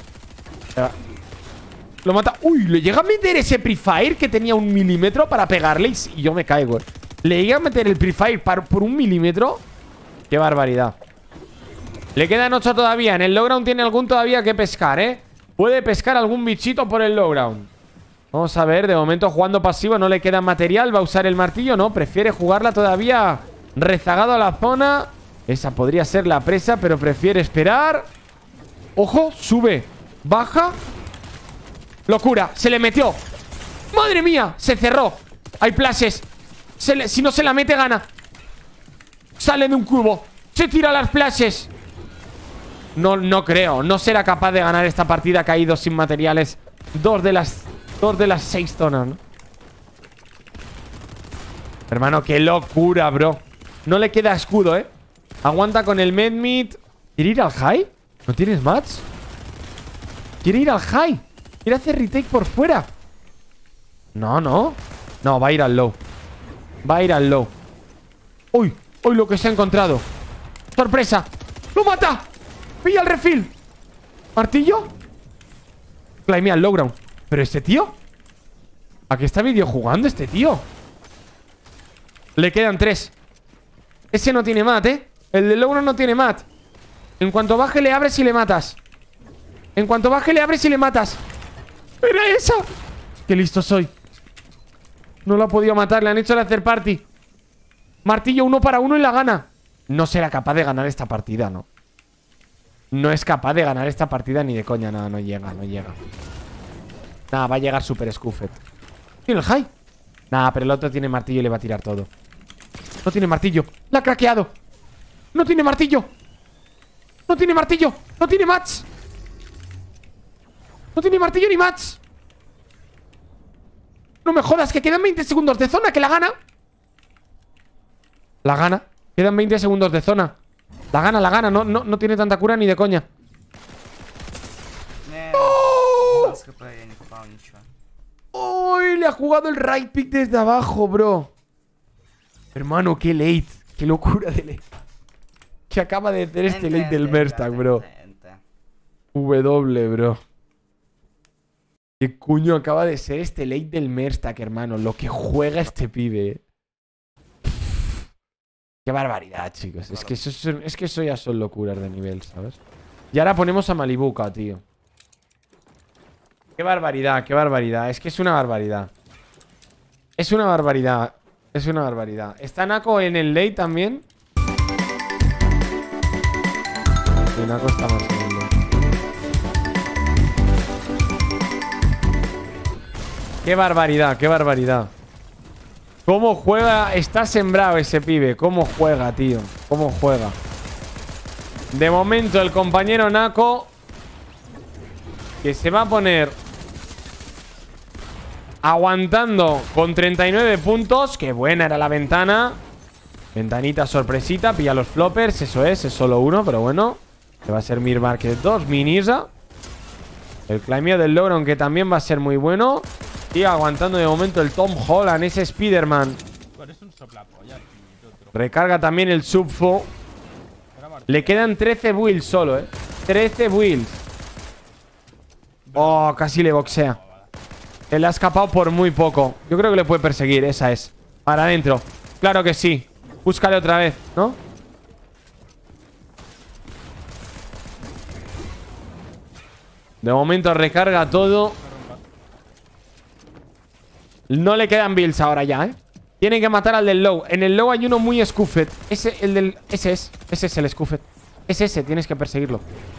Lo mata. Uy, le llega a meter ese prefire que tenía 1 milímetro para pegarle y yo me caigo. Le llega a meter el prefire por 1 milímetro. Qué barbaridad. Le quedan 8 todavía. En el lowground tiene algún todavía que pescar, Puede pescar algún bichito por el lowground. Vamos a ver, de momento jugando pasivo. No le queda material, va a usar el martillo. No, prefiere jugarla todavía rezagado a la zona. Esa podría ser la presa, pero prefiere esperar. Ojo, sube, baja. Locura, se le metió. ¡Madre mía! Se cerró. Hay flashes. Si no se la mete, gana. Sale de un cubo. Se tira las flashes. No creo. No será capaz de ganar esta partida. Ha caído sin materiales. Dos de las 6 zonas, ¿no? Hermano, qué locura, bro. No le queda escudo, Aguanta con el medmit. ¿Quiere ir al high? ¿No tienes mats? Quiere ir al high. Quiere hacer retake por fuera. No, va a ir al low. Va a ir al low. Uy, lo que se ha encontrado. ¡Sorpresa! ¡Lo mata! ¡Pilla el refill! ¿Martillo? Climea al low ground. ¿Pero este tío? ¿A qué está videojugando este tío? Le quedan 3. Ese no tiene mat, El de low ground no tiene mat. En cuanto baje le abres y le matas. En cuanto baje le abres y le matas. ¡Era esa! ¡Qué listo soy! No lo ha podido matar, le han hecho el hacer party. Martillo 1 para 1 y la gana. No será capaz de ganar esta partida, ¿no? No es capaz de ganar esta partida ni de coña. Nada, no llega. Nada, va a llegar Super Scuffet. ¿Tiene el high? Nada, pero el otro tiene martillo y le va a tirar todo. No tiene martillo. La ha craqueado. No tiene martillo. No tiene martillo. No tiene mats. No tiene martillo ni mats. No me jodas, que quedan 20 segundos de zona. Que la gana. La gana. Quedan 20 segundos de zona. La gana. No tiene tanta cura ni de coña. ¡Oh! ¡Uy! Le ha jugado el right pick desde abajo, bro. Hermano, qué late. Qué locura de late. Que acaba de hacer este late del Merstack, bro. W, bro. ¿Qué coño acaba de ser este late del Merstack, hermano? Lo que juega este pibe. Qué barbaridad, chicos. Es que eso ya son locuras de nivel, ¿sabes? Y ahora ponemos a Malibuca, tío. Qué barbaridad, qué barbaridad. Es que es una barbaridad. Es una barbaridad. Es una barbaridad. ¿Está Nako en el late también? Sí, Nako está más en el late. Qué barbaridad, qué barbaridad. Cómo juega. Está sembrado ese pibe. Cómo juega, tío. Cómo juega. De momento el compañero Nako, que se va a poner aguantando con 39 puntos. Qué buena era la ventana. Ventanita sorpresita. Pilla los floppers. Eso es solo uno, pero bueno. Que va a ser Mir Market 2. Minisa. El climeo del logro, aunque también va a ser muy bueno. Y aguantando de momento el Tom Holland, ese Spider-Man. Recarga también el Subfo. Le quedan 13 builds solo, 13 builds. Oh, casi le boxea. Él le ha escapado por muy poco. Yo creo que le puede perseguir, esa es. Para adentro. Claro que sí. Búscale otra vez, ¿no? De momento recarga todo. No le quedan builds ahora ya, Tiene que matar al del low. En el low hay uno muy scuffed. Ese es el scuffed. Es ese, tienes que perseguirlo.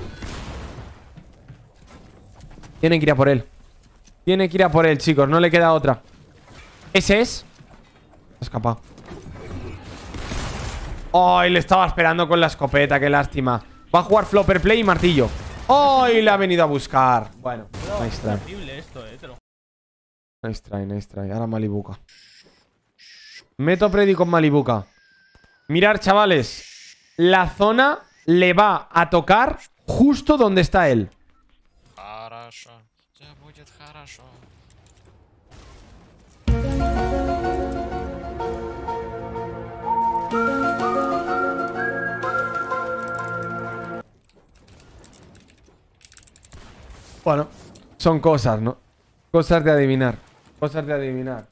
Tienen que ir a por él. Tiene que ir a por él, chicos. No le queda otra. Ese es. Ha escapado. ¡Ay! Le estaba esperando con la escopeta. Qué lástima. Va a jugar flopper play y martillo. ¡Ay! Le ha venido a buscar. Bueno, nice try. Nice try, nice try. Ahora Malibuca. Meto Predi con Malibuca. Mirad, chavales. La zona le va a tocar justo donde está él. Bueno, son cosas, ¿no? Cosas de adivinar. Cosas de adivinar.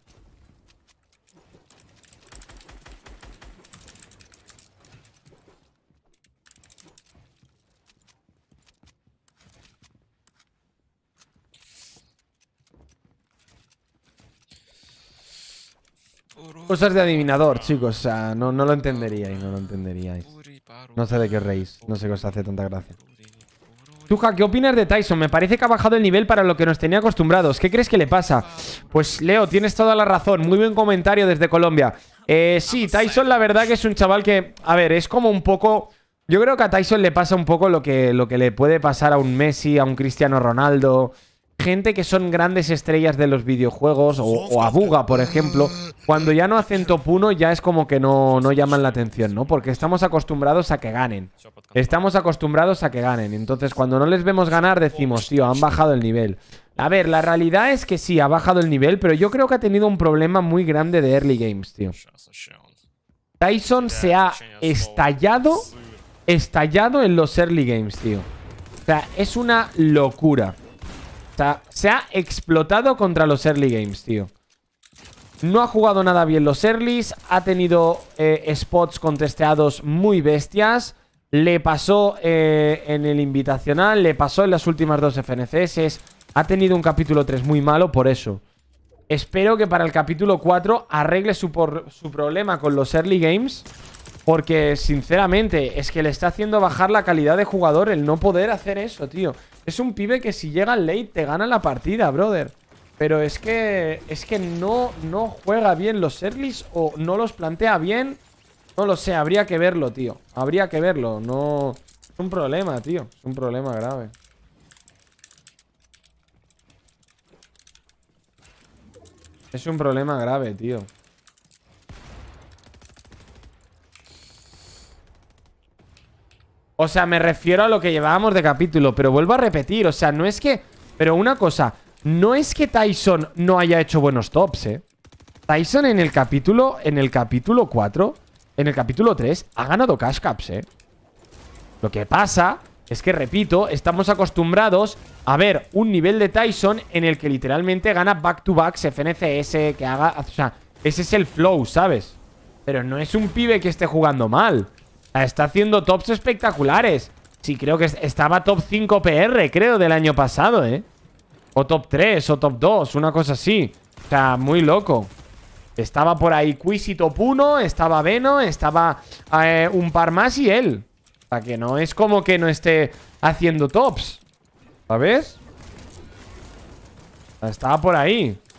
Cosas de adivinador, chicos. O sea, no lo entenderíais, no lo entenderíais. No sé de qué reís. No sé qué os hace tanta gracia. Tuja, ¿qué opinas de Tyson? Me parece que ha bajado el nivel para lo que nos tenía acostumbrados. ¿Qué crees que le pasa? Pues, Leo, tienes toda la razón. Muy buen comentario desde Colombia. Sí, Tyson la verdad que es un chaval que... A ver, es como un poco... Yo creo que a Tyson le pasa un poco lo que le puede pasar a un Messi, a un Cristiano Ronaldo... Gente que son grandes estrellas de los videojuegos o a Buga, por ejemplo. Cuando ya no hacen top 1 ya es como que no llaman la atención, ¿no? Porque estamos acostumbrados a que ganen. Estamos acostumbrados a que ganen. Entonces cuando no les vemos ganar decimos, tío, han bajado el nivel. A ver, la realidad es que sí, ha bajado el nivel, pero yo creo que ha tenido un problema muy grande de early games, tío. Tyson se ha estallado en los early games, tío. O sea, es una locura. O sea, se ha explotado contra los early games, tío. No ha jugado nada bien los earlys. Ha tenido spots contesteados muy bestias. Le pasó en el invitacional. Le pasó en las últimas dos FNCS. Ha tenido un capítulo 3 muy malo por eso. Espero que para el capítulo 4 arregle su problema con los early games. Porque, sinceramente, es que le está haciendo bajar la calidad de jugador el no poder hacer eso, tío. Es un pibe que si llega al late te gana la partida, brother. Pero es que no juega bien los earlys o no los plantea bien. No lo sé, habría que verlo, tío. Habría que verlo, no... Es un problema, tío. Es un problema grave. Es un problema grave, tío. O sea, me refiero a lo que llevábamos de capítulo. Pero vuelvo a repetir, o sea, no es que... Pero una cosa, no es que Tyson no haya hecho buenos tops, Tyson en el capítulo 4, en el capítulo 3, ha ganado cash caps, Lo que pasa es que, repito, estamos acostumbrados a ver un nivel de Tyson en el que literalmente gana back-to-backs FNCS, que haga... O sea, ese es el flow, ¿sabes? Pero no es un pibe que esté jugando mal. Está haciendo tops espectaculares. Sí, creo que estaba top 5 PR, creo, del año pasado, O top 3, o top 2, una cosa así. O sea, muy loco. Estaba por ahí Quisi top 1, estaba Veno, estaba un par más y él. O sea, que no es como que no esté haciendo tops. ¿Sabes? Estaba por ahí.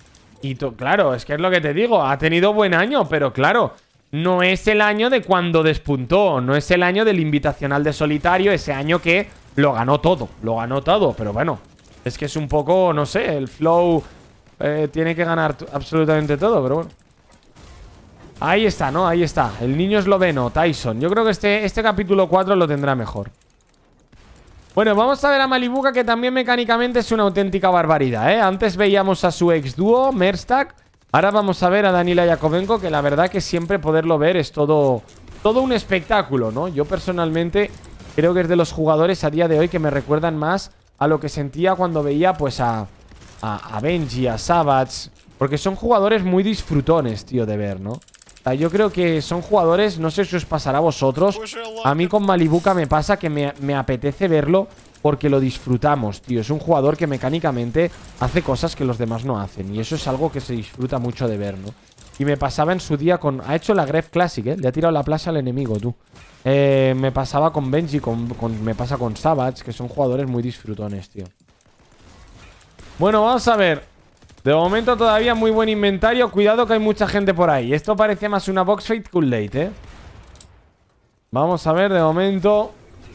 Y claro, es que es lo que te digo. Ha tenido buen año, pero claro, no es el año de cuando despuntó. No es el año del invitacional de solitario. Ese año que lo ganó todo. Lo ganó todo, pero bueno. Es que es un poco, no sé, el flow tiene que ganar absolutamente todo, pero bueno. Ahí está, ¿no? Ahí está. El niño esloveno, Tyson. Yo creo que este capítulo 4 lo tendrá mejor. Bueno, vamos a ver a Malibuca, que también mecánicamente es una auténtica barbaridad, ¿eh? Antes veíamos a su ex dúo, Merstak. Ahora vamos a ver a Danila Yakovenko, que la verdad que siempre poderlo ver es todo un espectáculo, ¿no? Yo personalmente creo que es de los jugadores a día de hoy que me recuerdan más a lo que sentía cuando veía pues a Benji, a Savage. Porque son jugadores muy disfrutones, tío, de ver, ¿no? O sea, yo creo que son jugadores, no sé si os pasará a vosotros. A mí con Malibuca me pasa que me apetece verlo porque lo disfrutamos, tío. Es un jugador que mecánicamente hace cosas que los demás no hacen. Y eso es algo que se disfruta mucho de ver, ¿no? Y me pasaba en su día con... Ha hecho la Gref Classic, ¿eh? Le ha tirado la plaza al enemigo, tú. Me pasaba con Benji, me pasa con Savage, que son jugadores muy disfrutones, tío. Bueno, vamos a ver. De momento todavía muy buen inventario. Cuidado que hay mucha gente por ahí. Esto parece más una box fight que un late, ¿eh? Vamos a ver, de momento.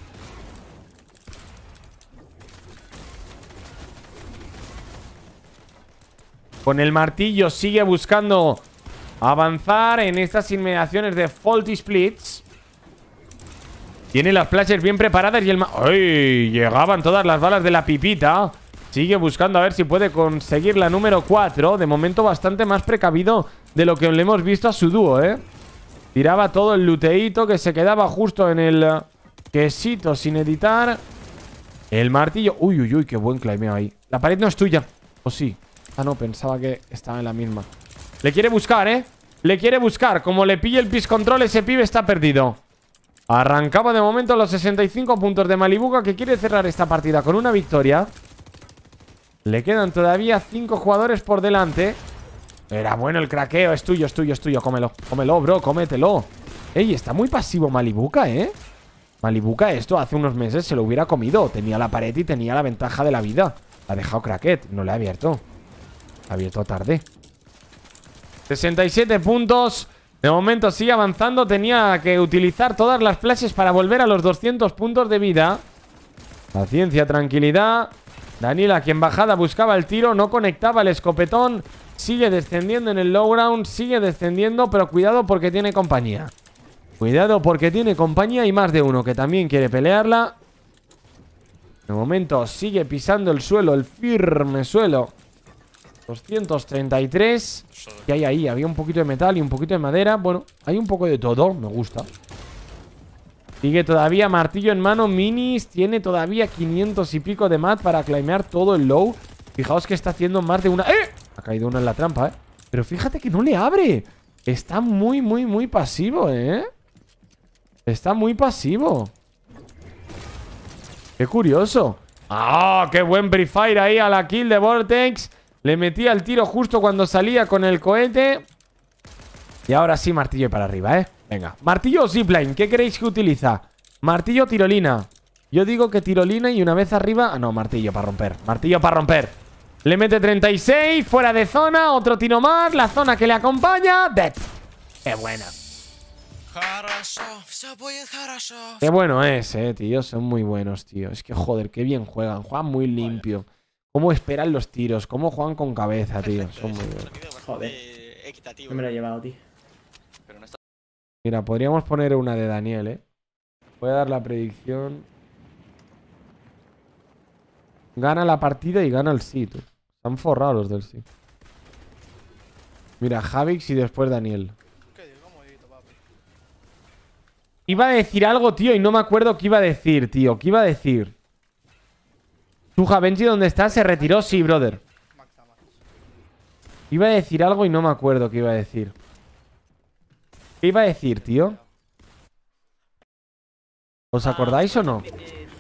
Con el martillo sigue buscando avanzar en estas inmediaciones de Faulty Splits. Tiene las flashes bien preparadas y el... ¡Ay! Llegaban todas las balas de la pipita. Sigue buscando a ver si puede conseguir la número 4. De momento bastante más precavido de lo que le hemos visto a su dúo, ¿eh? Tiraba todo el luteíto que se quedaba justo en el quesito sin editar. El martillo... Uy, uy, uy, qué buen climeo ahí. La pared no es tuya. ¿O sí? Ah, no, pensaba que estaba en la misma. Le quiere buscar, ¿eh? Le quiere buscar. Como le pille el piece control, ese pibe está perdido. Arrancaba de momento los 65 puntos de Malibuca, que quiere cerrar esta partida con una victoria. Le quedan todavía 5 jugadores por delante. Era bueno el craqueo. Es tuyo, es tuyo, es tuyo. Cómelo, cómelo, bro, cómetelo. Ey, está muy pasivo Malibuca, ¿eh? Malibuca esto hace unos meses se lo hubiera comido. Tenía la pared y tenía la ventaja de la vida. La ha dejado craquet, no le ha abierto. La ha abierto tarde. 67 puntos. De momento sigue avanzando. Tenía que utilizar todas las flashes para volver a los 200 puntos de vida. Paciencia, tranquilidad. Danila, que en bajada buscaba el tiro, no conectaba el escopetón. Sigue descendiendo en el low ground, sigue descendiendo, pero cuidado porque tiene compañía. Cuidado porque tiene compañía y más de uno que también quiere pelearla. De momento sigue pisando el suelo, el firme suelo. 233. ¿Qué hay ahí? Había un poquito de metal y un poquito de madera. Bueno, hay un poco de todo, me gusta. Sigue todavía martillo en mano, minis. Tiene todavía 500 y pico de mat para claimear todo el low. Fijaos que está haciendo más de una... ¡Eh! Ha caído uno en la trampa, ¿eh? Pero fíjate que no le abre. Está muy, muy, muy pasivo, ¿eh? Está muy pasivo. Qué curioso. ¡Ah! ¡Qué buen pre-fire ahí a la kill de Vortex! Le metía el tiro justo cuando salía con el cohete. Y ahora sí, martillo para arriba, ¿eh? Venga, martillo o zipline, ¿qué queréis que utiliza? Martillo o tirolina. Yo digo que tirolina y una vez arriba... Ah, no, martillo para romper. Martillo para romper. Le mete 36, fuera de zona. Otro tiro más, la zona que le acompaña. Dead. Qué buena. Qué bueno es, tío. Son muy buenos, tío. Es que, joder, qué bien juegan. Juegan muy limpio. Cómo esperan los tiros. Cómo juegan con cabeza, tío. Son muy buenos. Joder. No me lo he llevado, tío. Mira, podríamos poner una de Daniel, ¿eh? Voy a dar la predicción. Gana la partida y gana el sí, tú. Están forrados los del sí. Mira, Javix y después Daniel. Iba a decir algo, tío, y no me acuerdo qué iba a decir, tío. ¿Qué iba a decir? ¿Tú, Benji, dónde estás? ¿Se retiró? Sí, brother. Iba a decir algo y no me acuerdo qué iba a decir. ¿Qué iba a decir, tío? ¿Os acordáis o no?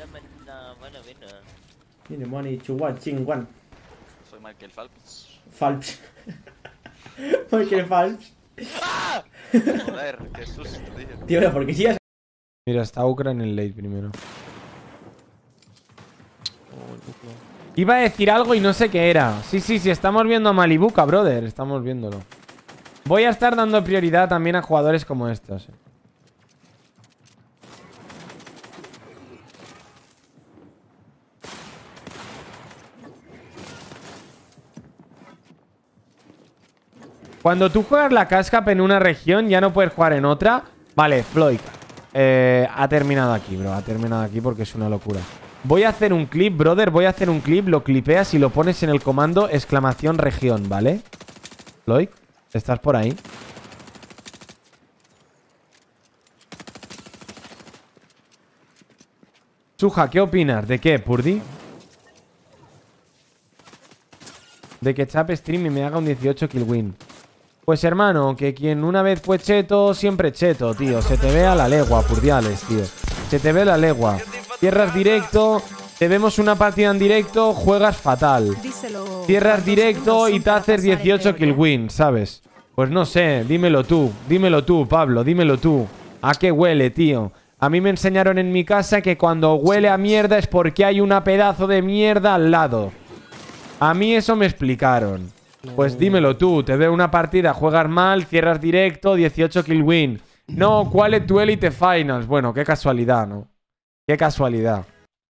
Tiene money, chuguan, chinguan. Soy Michael Phelps. Phelps. Michael Phelps. Joder, qué susto, tío. Tío, pero ¿por qué sigas? Mira, está Ukra en el late primero. Iba a decir algo y no sé qué era. Sí, estamos viendo a Malibuca, brother. Estamos viéndolo. Voy a estar dando prioridad también a jugadores como estos. Cuando tú juegas la Cascap en una región, ya no puedes jugar en otra. Vale, Floyd. Ha terminado aquí, bro. Ha terminado aquí porque es una locura. Voy a hacer un clip, brother. Voy a hacer un clip. Lo clipeas y lo pones en el comando exclamación región, ¿vale? Floyd, ¿estás por ahí? Suja, ¿qué opinas? ¿De qué, Purdi? De que Chap stream y me haga un 18 kill win. Pues hermano, que quien una vez fue cheto, siempre cheto, tío. Se te ve a la legua, Purdiales, tío. Se te ve a la legua. Cierras directo, te vemos una partida en directo, juegas fatal. Cierras directo y te haces 18 kill win, ¿sabes? Pues no sé, dímelo tú, Pablo, dímelo tú. ¿A qué huele, tío? A mí me enseñaron en mi casa que cuando huele a mierda es porque hay una pedazo de mierda al lado. A mí eso me explicaron. Pues dímelo tú, te veo una partida, juegas mal, cierras directo, 18 kill win. No, ¿cuál es tu Elite Finals? Bueno, qué casualidad, ¿no? Qué casualidad.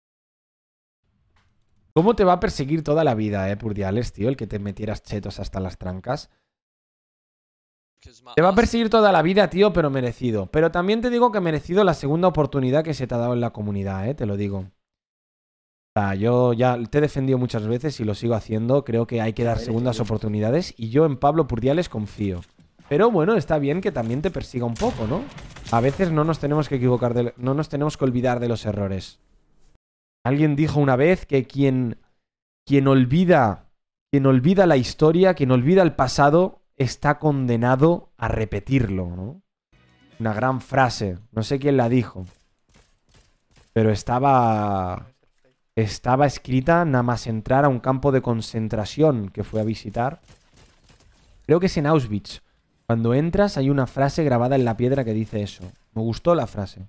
¿Cómo te va a perseguir toda la vida, Purdiales, tío? El que te metieras chetos hasta las trancas. Te va a perseguir toda la vida, tío, pero merecido. Pero también te digo que merecido la segunda oportunidad que se te ha dado en la comunidad, te lo digo. Yo ya te he defendido muchas veces y lo sigo haciendo. Creo que hay que dar segundas oportunidades. Y yo en Pablo Purdiales confío. Pero bueno, está bien que también te persiga un poco, ¿no? A veces no nos tenemos que equivocar, no nos tenemos que olvidar de los errores. Alguien dijo una vez que quien olvida la historia, quien olvida el pasado, está condenado a repetirlo, ¿no? Una gran frase. No sé quién la dijo. Pero estaba escrita nada más entrar a un campo de concentración que fue a visitar. Creo que es en Auschwitz. Cuando entras hay una frase grabada en la piedra que dice eso. Me gustó la frase.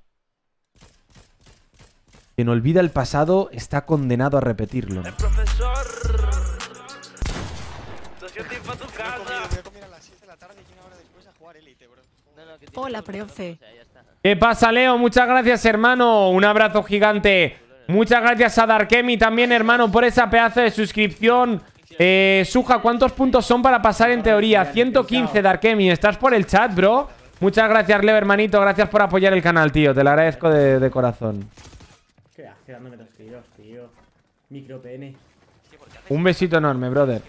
Quien olvida el pasado está condenado a repetirlo. El profesor. Tu casa. Hola, profe. ¿Qué pasa, Leo? Muchas gracias, hermano. Un abrazo gigante. Muchas gracias a Darkemi también, hermano, por esa pedazo de suscripción. Suja, ¿cuántos puntos son para pasar en teoría? 115, Darkemi. ¿Estás por el chat, bro? Muchas gracias, Leo, hermanito. Gracias por apoyar el canal, tío. Te lo agradezco de corazón. ¿Qué haces dándome los tiros, tío? Micro pene. Un besito enorme, brother.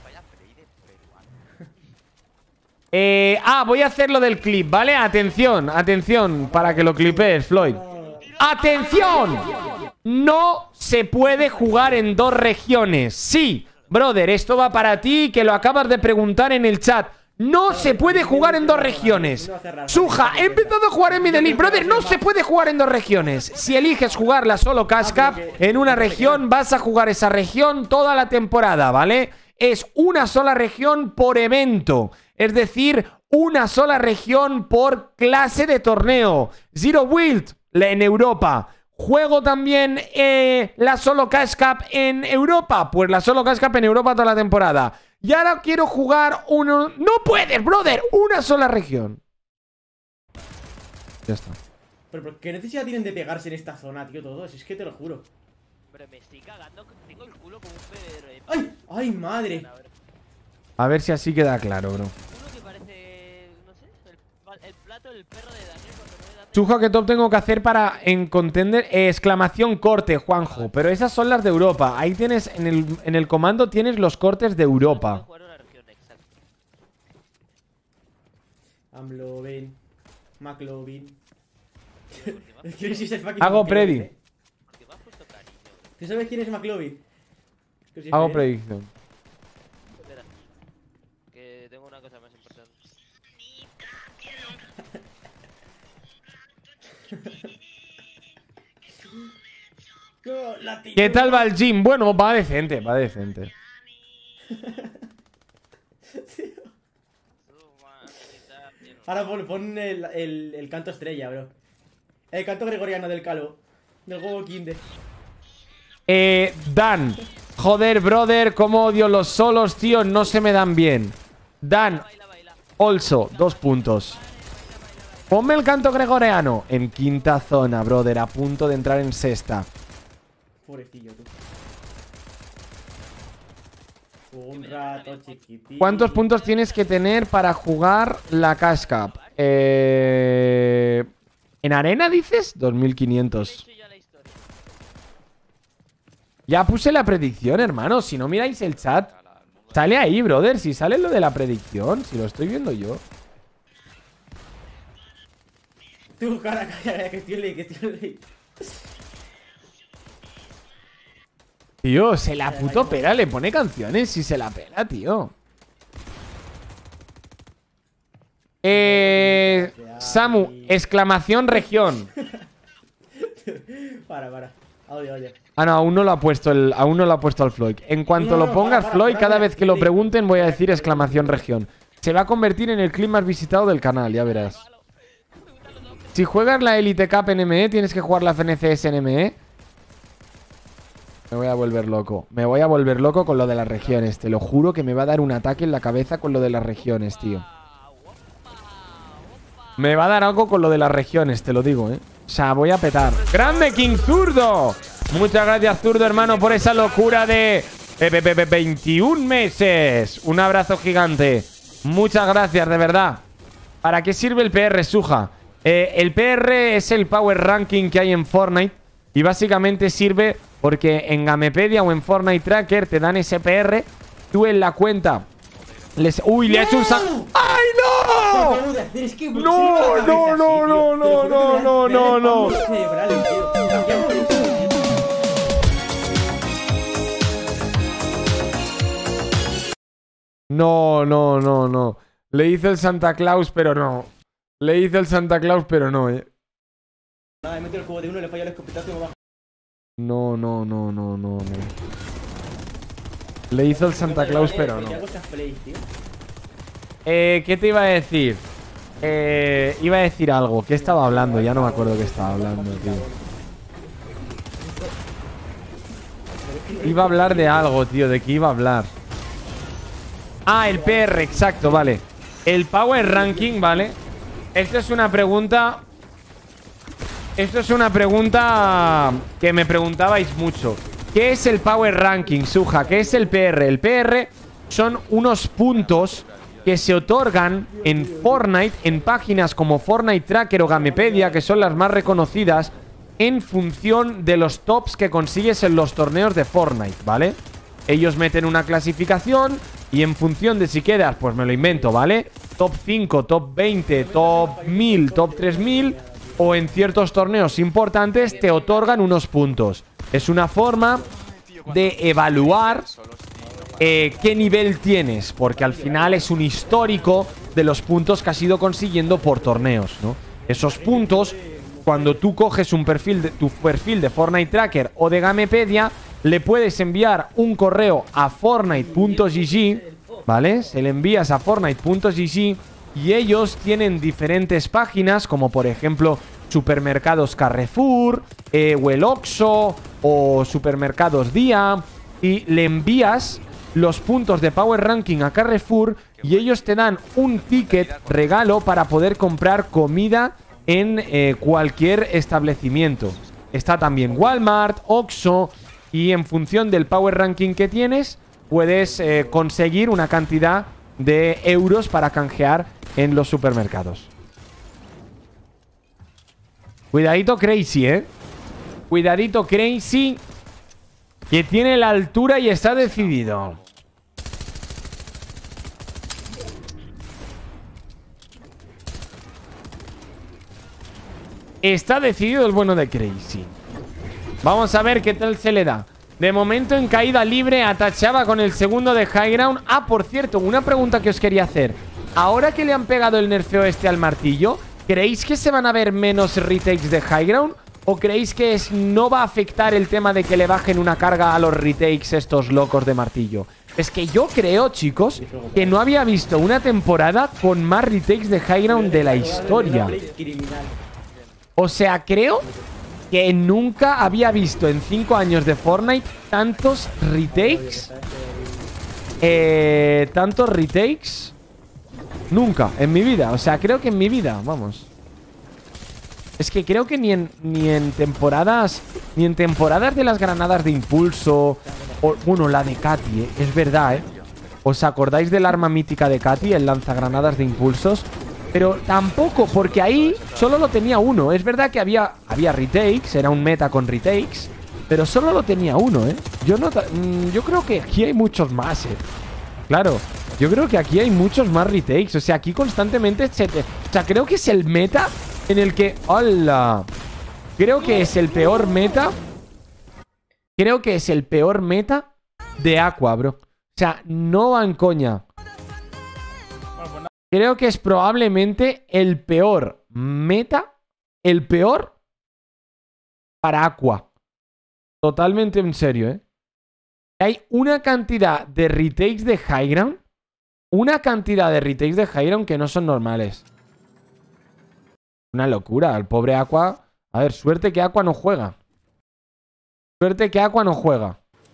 Voy a hacer lo del clip, ¿vale? Atención, atención, para que lo clipees, Floyd. ¡Atención! No se puede jugar en dos regiones. Sí, brother, esto va para ti, que lo acabas de preguntar en el chat. No se puede jugar en dos regiones. Suja, he empezado a jugar en Middle East. Brother, no se puede jugar en dos regiones. Si eliges jugar la solo Cascap en una región, vas a jugar esa región toda la temporada, ¿vale? Es una sola región por evento. Es decir, una sola región por clase de torneo. Zero Wild en Europa. ¿Juego también la solo Cascap en Europa? Pues la solo Cascap en Europa toda la temporada. Y ahora quiero jugar uno... ¡No puedes, brother! Una sola región. Ya está. Pero ¿qué necesidad tienen de pegarse en esta zona, tío, todos? Es que te lo juro. Hombre, me estoy cagando. Tengo el culo como un pedero. ¡Ay! ¡Ay, madre! A ver si así queda claro, bro. Uno que parece... no sé, el plato del perro de Daniel cuando no le da... Suja, ¿qué top tengo que hacer para en contender? Exclamación corte, Juanjo. Pero esas son las de Europa. Ahí tienes, en el comando tienes los cortes de Europa. Amlovin. McLovin. Es que es el fucking Hago McLovin, predi. ¿Tú sabes quién es McLovin? Hago predicción. Espera, que tengo una cosa más importante. ¿Qué tal va el gym? Bueno, va decente, va decente. Ahora pon el canto estrella, bro. El canto gregoriano del calvo. Del juego Kinder. Dan. Joder, brother, cómo odio los solos, tío. No se me dan bien. Dan. Also, 2 puntos. Ponme el canto gregoriano. En quinta zona, brother. A punto de entrar en sexta. Pobrecillo, tú. Un rato chiquitín. ¿Cuántos puntos tienes que tener para jugar la Cash Cup? ¿En arena dices? 2500. Ya puse la predicción, hermano. Si no miráis el chat, sale ahí, brother. Si sale lo de la predicción, si lo estoy viendo yo. Tú, cara, que estoy ley. Tío, se la puto pela. Le pone canciones y se la pela, tío. Samu, exclamación región. Para. Audio. Ah, no, aún no lo ha puesto el Floyd. En cuanto lo pongas, Floyd, cada vez que lo pregunten voy a decir exclamación región. Se va a convertir en el clip más visitado del canal, ya verás. Si juegas la Elite Cup NME, tienes que jugar la FNCS NME. Me voy a volver loco. Me voy a volver loco con lo de las regiones. Te lo juro que me va a dar un ataque en la cabeza con lo de las regiones, tío. Me va a dar algo con lo de las regiones, te lo digo, ¿eh? O sea, voy a petar. ¡Grande King Zurdo! Muchas gracias, Zurdo, hermano, por esa locura de 21 meses. Un abrazo gigante. Muchas gracias, de verdad. ¿Para qué sirve el PR, Suja? El PR es el Power Ranking que hay en Fortnite. Y básicamente sirve porque en Gamepedia o en Fortnite Tracker te dan ese PR. Tú en la cuenta Uy, le ha hecho un ¡ay, no! No. No. Le hice el Santa Claus, pero no. Nada, he metido el cubo de uno, le falla el escopetazo y me baja. No. Le hizo el Santa Claus, pero no. ¿Qué te iba a decir? Iba a decir algo. ¿Qué estaba hablando? Ya no me acuerdo qué estaba hablando, tío. Iba a hablar de algo, tío. ¿De qué iba a hablar? Ah, el PR, exacto, vale. El Power Ranking, ¿vale? Esto es una pregunta que me preguntabais mucho. ¿Qué es el Power Ranking, Suja? ¿Qué es el PR? El PR son unos puntos que se otorgan en Fortnite, en páginas como Fortnite Tracker o Gamepedia, que son las más reconocidas, en función de los tops que consigues en los torneos de Fortnite, ¿vale? Ellos meten una clasificación y en función de si quedas, pues me lo invento, ¿vale? Top 5, top 20, top 1000, top 3000, o en ciertos torneos importantes te otorgan unos puntos. Es una forma de evaluar qué nivel tienes, porque al final es un histórico de los puntos que has ido consiguiendo por torneos, ¿no? Esos puntos, cuando tú coges tu perfil de Fortnite Tracker o de Gamepedia, le puedes enviar un correo a fortnite.gg, ¿vale? Se le envías a fortnite.gg y ellos tienen diferentes páginas, como por ejemplo supermercados Carrefour, o el Oxxo, o supermercados Día, y le envías los puntos de Power Ranking a Carrefour y ellos te dan un ticket regalo para poder comprar comida en cualquier establecimiento. Está también Walmart, Oxxo, y en función del Power Ranking que tienes puedes conseguir una cantidad de euros para canjear en los supermercados. Cuidadito Crazy, Cuidadito Crazy, que tiene la altura y está decidido. Está decidido el bueno de Crazy. Vamos a ver qué tal se le da. De momento en caída libre atachaba con el segundo de High Ground. Ah, por cierto, una pregunta que os quería hacer. Ahora que le han pegado el nerfeo este al martillo, ¿creéis que se van a ver menos retakes de High Ground? ¿O creéis que no va a afectar el tema de que le bajen una carga a los retakes estos locos de martillo? Es que yo creo, chicos, que no había visto una temporada con más retakes de High Ground de la historia. O sea, creo que nunca había visto en 5 años de Fortnite tantos retakes. Tantos retakes. Nunca, en mi vida. O sea, creo que en mi vida, vamos. Es que creo que ni en temporadas. Ni en temporadas de las granadas de impulso. O, bueno, la de Katy, es verdad, ¿Os acordáis del arma mítica de Katy? El lanzagranadas de impulsos. Pero tampoco, porque ahí solo lo tenía uno. Es verdad que había retakes, era un meta con retakes, pero solo lo tenía uno, Yo creo que aquí hay muchos más, Claro, yo creo que aquí hay muchos más retakes. O sea, aquí constantemente o sea, creo que es el meta en el que... ¡Hala! Creo que es el peor meta. Creo que es el peor meta de Aqua, bro. O sea, no van coña. Creo que es probablemente el peor meta. El peor para Aqua. Totalmente en serio, Hay una cantidad de retakes de high ground. Una cantidad de retakes de high ground que no son normales. Una locura. El pobre Aqua. A ver, suerte que Aqua no juega. Suerte que Aqua no juega.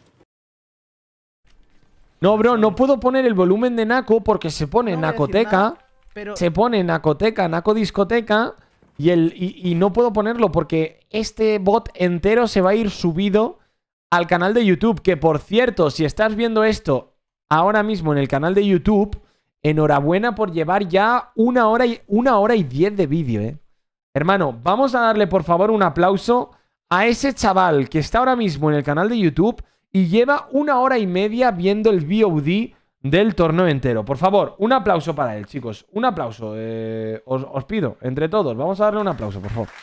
No, bro, no puedo poner el volumen de Naco porque se pone Nacoteca. Se pone Nacoteca, Nacodiscoteca. Y no puedo ponerlo porque este bot entero se va a ir subido al canal de YouTube. Que por cierto, si estás viendo esto ahora mismo en el canal de YouTube, enhorabuena por llevar ya 1 hora y 10 de vídeo, Hermano, vamos a darle por favor un aplauso a ese chaval que está ahora mismo en el canal de YouTube y lleva 1 hora y media viendo el VOD del torneo entero. Por favor, un aplauso para él, chicos. Un aplauso. Os pido, entre todos, vamos a darle un aplauso, por favor.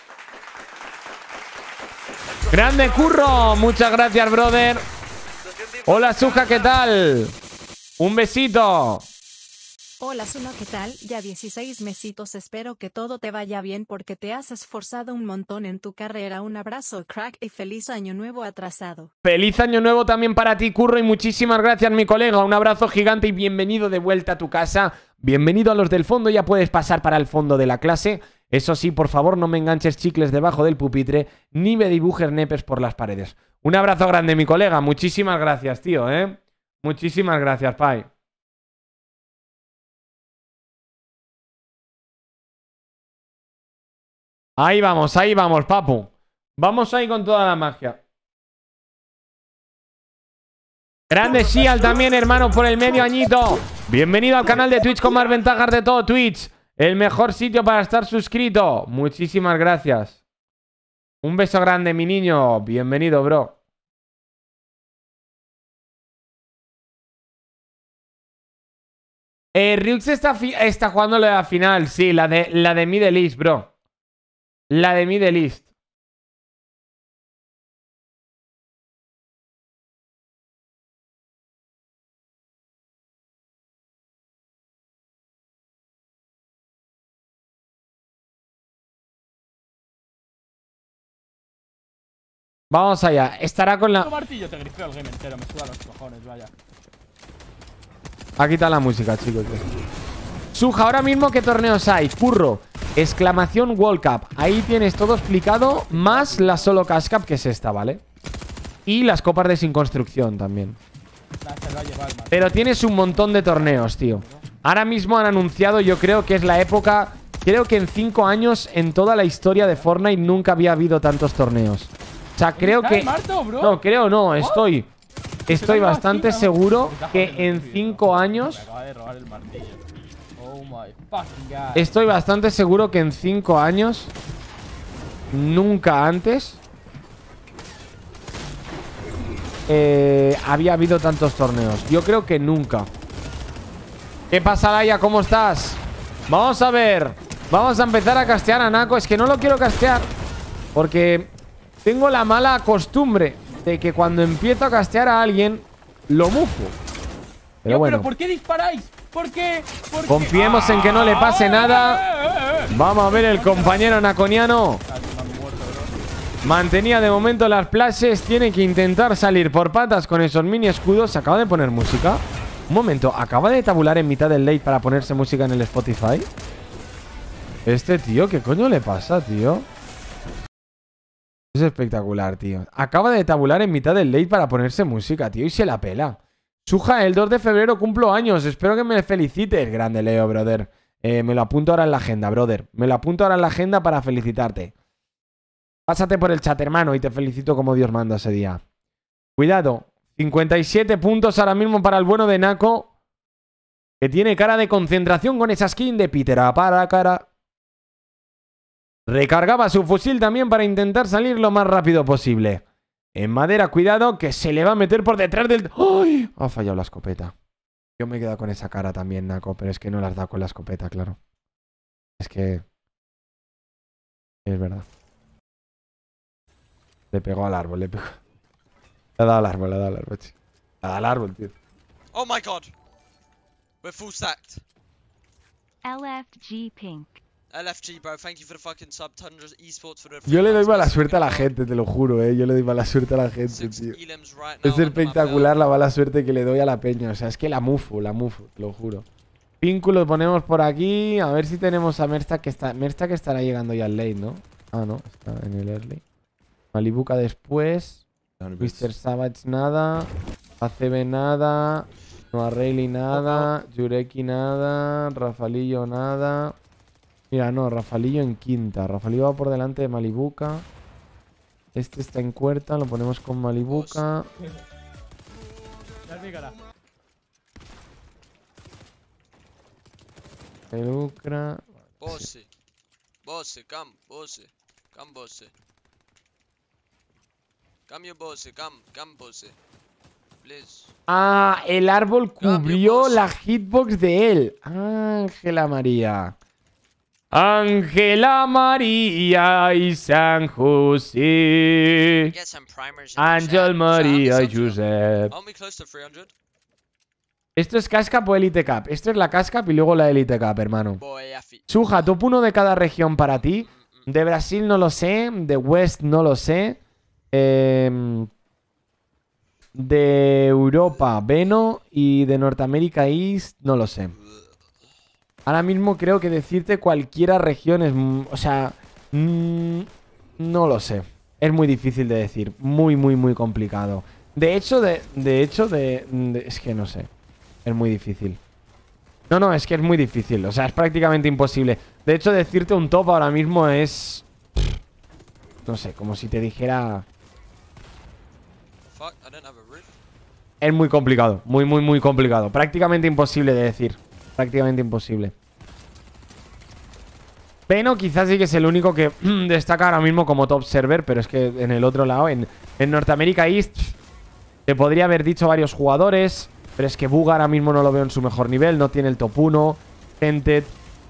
¡Grande Curro! Muchas gracias, brother. Hola, Suja, ¿qué tal? Un besito. Hola, Suno, ¿qué tal? Ya 16 mesitos, espero que todo te vaya bien porque te has esforzado un montón en tu carrera. Un abrazo, crack, y feliz año nuevo atrasado. Feliz año nuevo también para ti, Curro, y muchísimas gracias, mi colega. Un abrazo gigante y bienvenido de vuelta a tu casa. Bienvenido a los del fondo, ya puedes pasar para el fondo de la clase. Eso sí, por favor, no me enganches chicles debajo del pupitre, ni me dibujes nepes por las paredes. Un abrazo grande, mi colega. Muchísimas gracias, tío, Muchísimas gracias, Pai. Ahí vamos, papu. Vamos ahí con toda la magia. Grande Shial también, hermano, por el medio añito. Bienvenido al canal de Twitch con más ventajas de todo Twitch. El mejor sitio para estar suscrito. Muchísimas gracias. Un beso grande, mi niño. Bienvenido, bro. Ryux está jugando la final. Sí, la de Middle East, bro. La de Middle East. Vamos allá. Estará con la... martillo te grifeo el game entero, me suda los cojones, vaya. Aquí está la música, chicos. Suja, ahora mismo ¿qué torneos hay? Curro, exclamación World Cup. Ahí tienes todo explicado, más la solo Cash Cup, que es esta, ¿vale? Y las copas de sin construcción también. Pero tienes un montón de torneos, tío. Ahora mismo han anunciado, yo creo que es la época... Creo que en 5 años, en toda la historia de Fortnite, nunca había habido tantos torneos. O sea, creo que... No, creo no, estoy bastante seguro que en 5 años... Estoy bastante seguro que en 5 años, nunca antes, había habido tantos torneos. Yo creo que nunca. ¿Qué pasa, Laia? ¿Cómo estás? Vamos a ver. Vamos a empezar a castear a Naco. Es que no lo quiero castear porque tengo la mala costumbre de que cuando empiezo a castear a alguien, lo mufo. Pero bueno. ¿Pero por qué disparáis? ¿Por qué? Confiemos en que no le pase nada. Vamos a ver el compañero naconiano. Mantenía de momento las flashes. Tiene que intentar salir por patas con esos mini escudos. ¿Se acaba de poner música? Un momento, ¿acaba de tabular en mitad del late para ponerse música en el Spotify? Este tío, ¿qué coño le pasa, tío? Es espectacular, tío. Acaba de tabular en mitad del late para ponerse música, tío, y se la pela. Suja, el 2 de febrero cumplo años. Espero que me felicites. Grande, Leo, brother. Me lo apunto ahora en la agenda, brother. Me lo apunto ahora en la agenda para felicitarte. Pásate por el chat, hermano, y te felicito como Dios manda ese día. Cuidado. 57 puntos ahora mismo para el bueno de Nako, que tiene cara de concentración con esa skin de Peter para cara. Recargaba su fusil también para intentar salir lo más rápido posible. En madera, cuidado, que se le va a meter por detrás del... ¡Ay! Ha fallado la escopeta. Yo me he quedado con esa cara también, Nako, pero es que no la has dado con la escopeta, claro. Es que... es verdad. Le pegó al árbol, le pegó... Le ha dado al árbol, le ha dado al árbol, chico. Le ha dado al árbol, tío. Oh my god. We're full stacked. LFG Pink. LFG, bro, thank you for the fucking sub. Tundras Esports for the... Yo le doy mala suerte a la gente, te lo juro, Yo le doy mala suerte a la gente, tío. Es espectacular la mala suerte que le doy a la peña. O sea, es que la mufo, te lo juro. Pinku lo ponemos por aquí. A ver si tenemos a Mersta que está... Mersta que estará llegando ya al late, ¿no? Ah, no, está en el early. Malibuca después. Mr. Savage nada. ACB nada. Noah Rayleigh nada. Yureki nada. Rafalillo nada. Mira, no, Rafalillo en quinta. Rafalillo va por delante de Malibuca. Este está en cuarta, lo ponemos con Malibuca. Pelucra. Bosse. Bosse, come, bosse. Come, bosse. Come, your bosse, come, bosse. Please. Ah, el árbol cubrió la hitbox de él. Ángela María. Ángela María y San José. Ángel María y Josep. Esto es Cash Cup o Elite Cup. Esto es la Cash Cup y luego la Elite Cup, hermano. Suja, top 1 de cada región para ti. De Brasil no lo sé. De West no lo sé. De Europa, Veno. Y de Norteamérica East, no lo sé. Ahora mismo creo que decirte cualquiera región es... O sea... no lo sé. Es muy difícil de decir. Muy, muy, muy complicado. De hecho, es que no sé. Es muy difícil. No, es que es muy difícil. O sea, es prácticamente imposible. De hecho, decirte un top ahora mismo es... no sé, como si te dijera... Es muy complicado. Muy, muy, muy complicado. Prácticamente imposible de decir. Prácticamente imposible. Veno quizás sí que es el único que destaca ahora mismo como top server, pero es que en el otro lado, en Norteamérica East, te podría haber dicho varios jugadores, pero es que Buga ahora mismo no lo veo en su mejor nivel, no tiene el top 1. Tented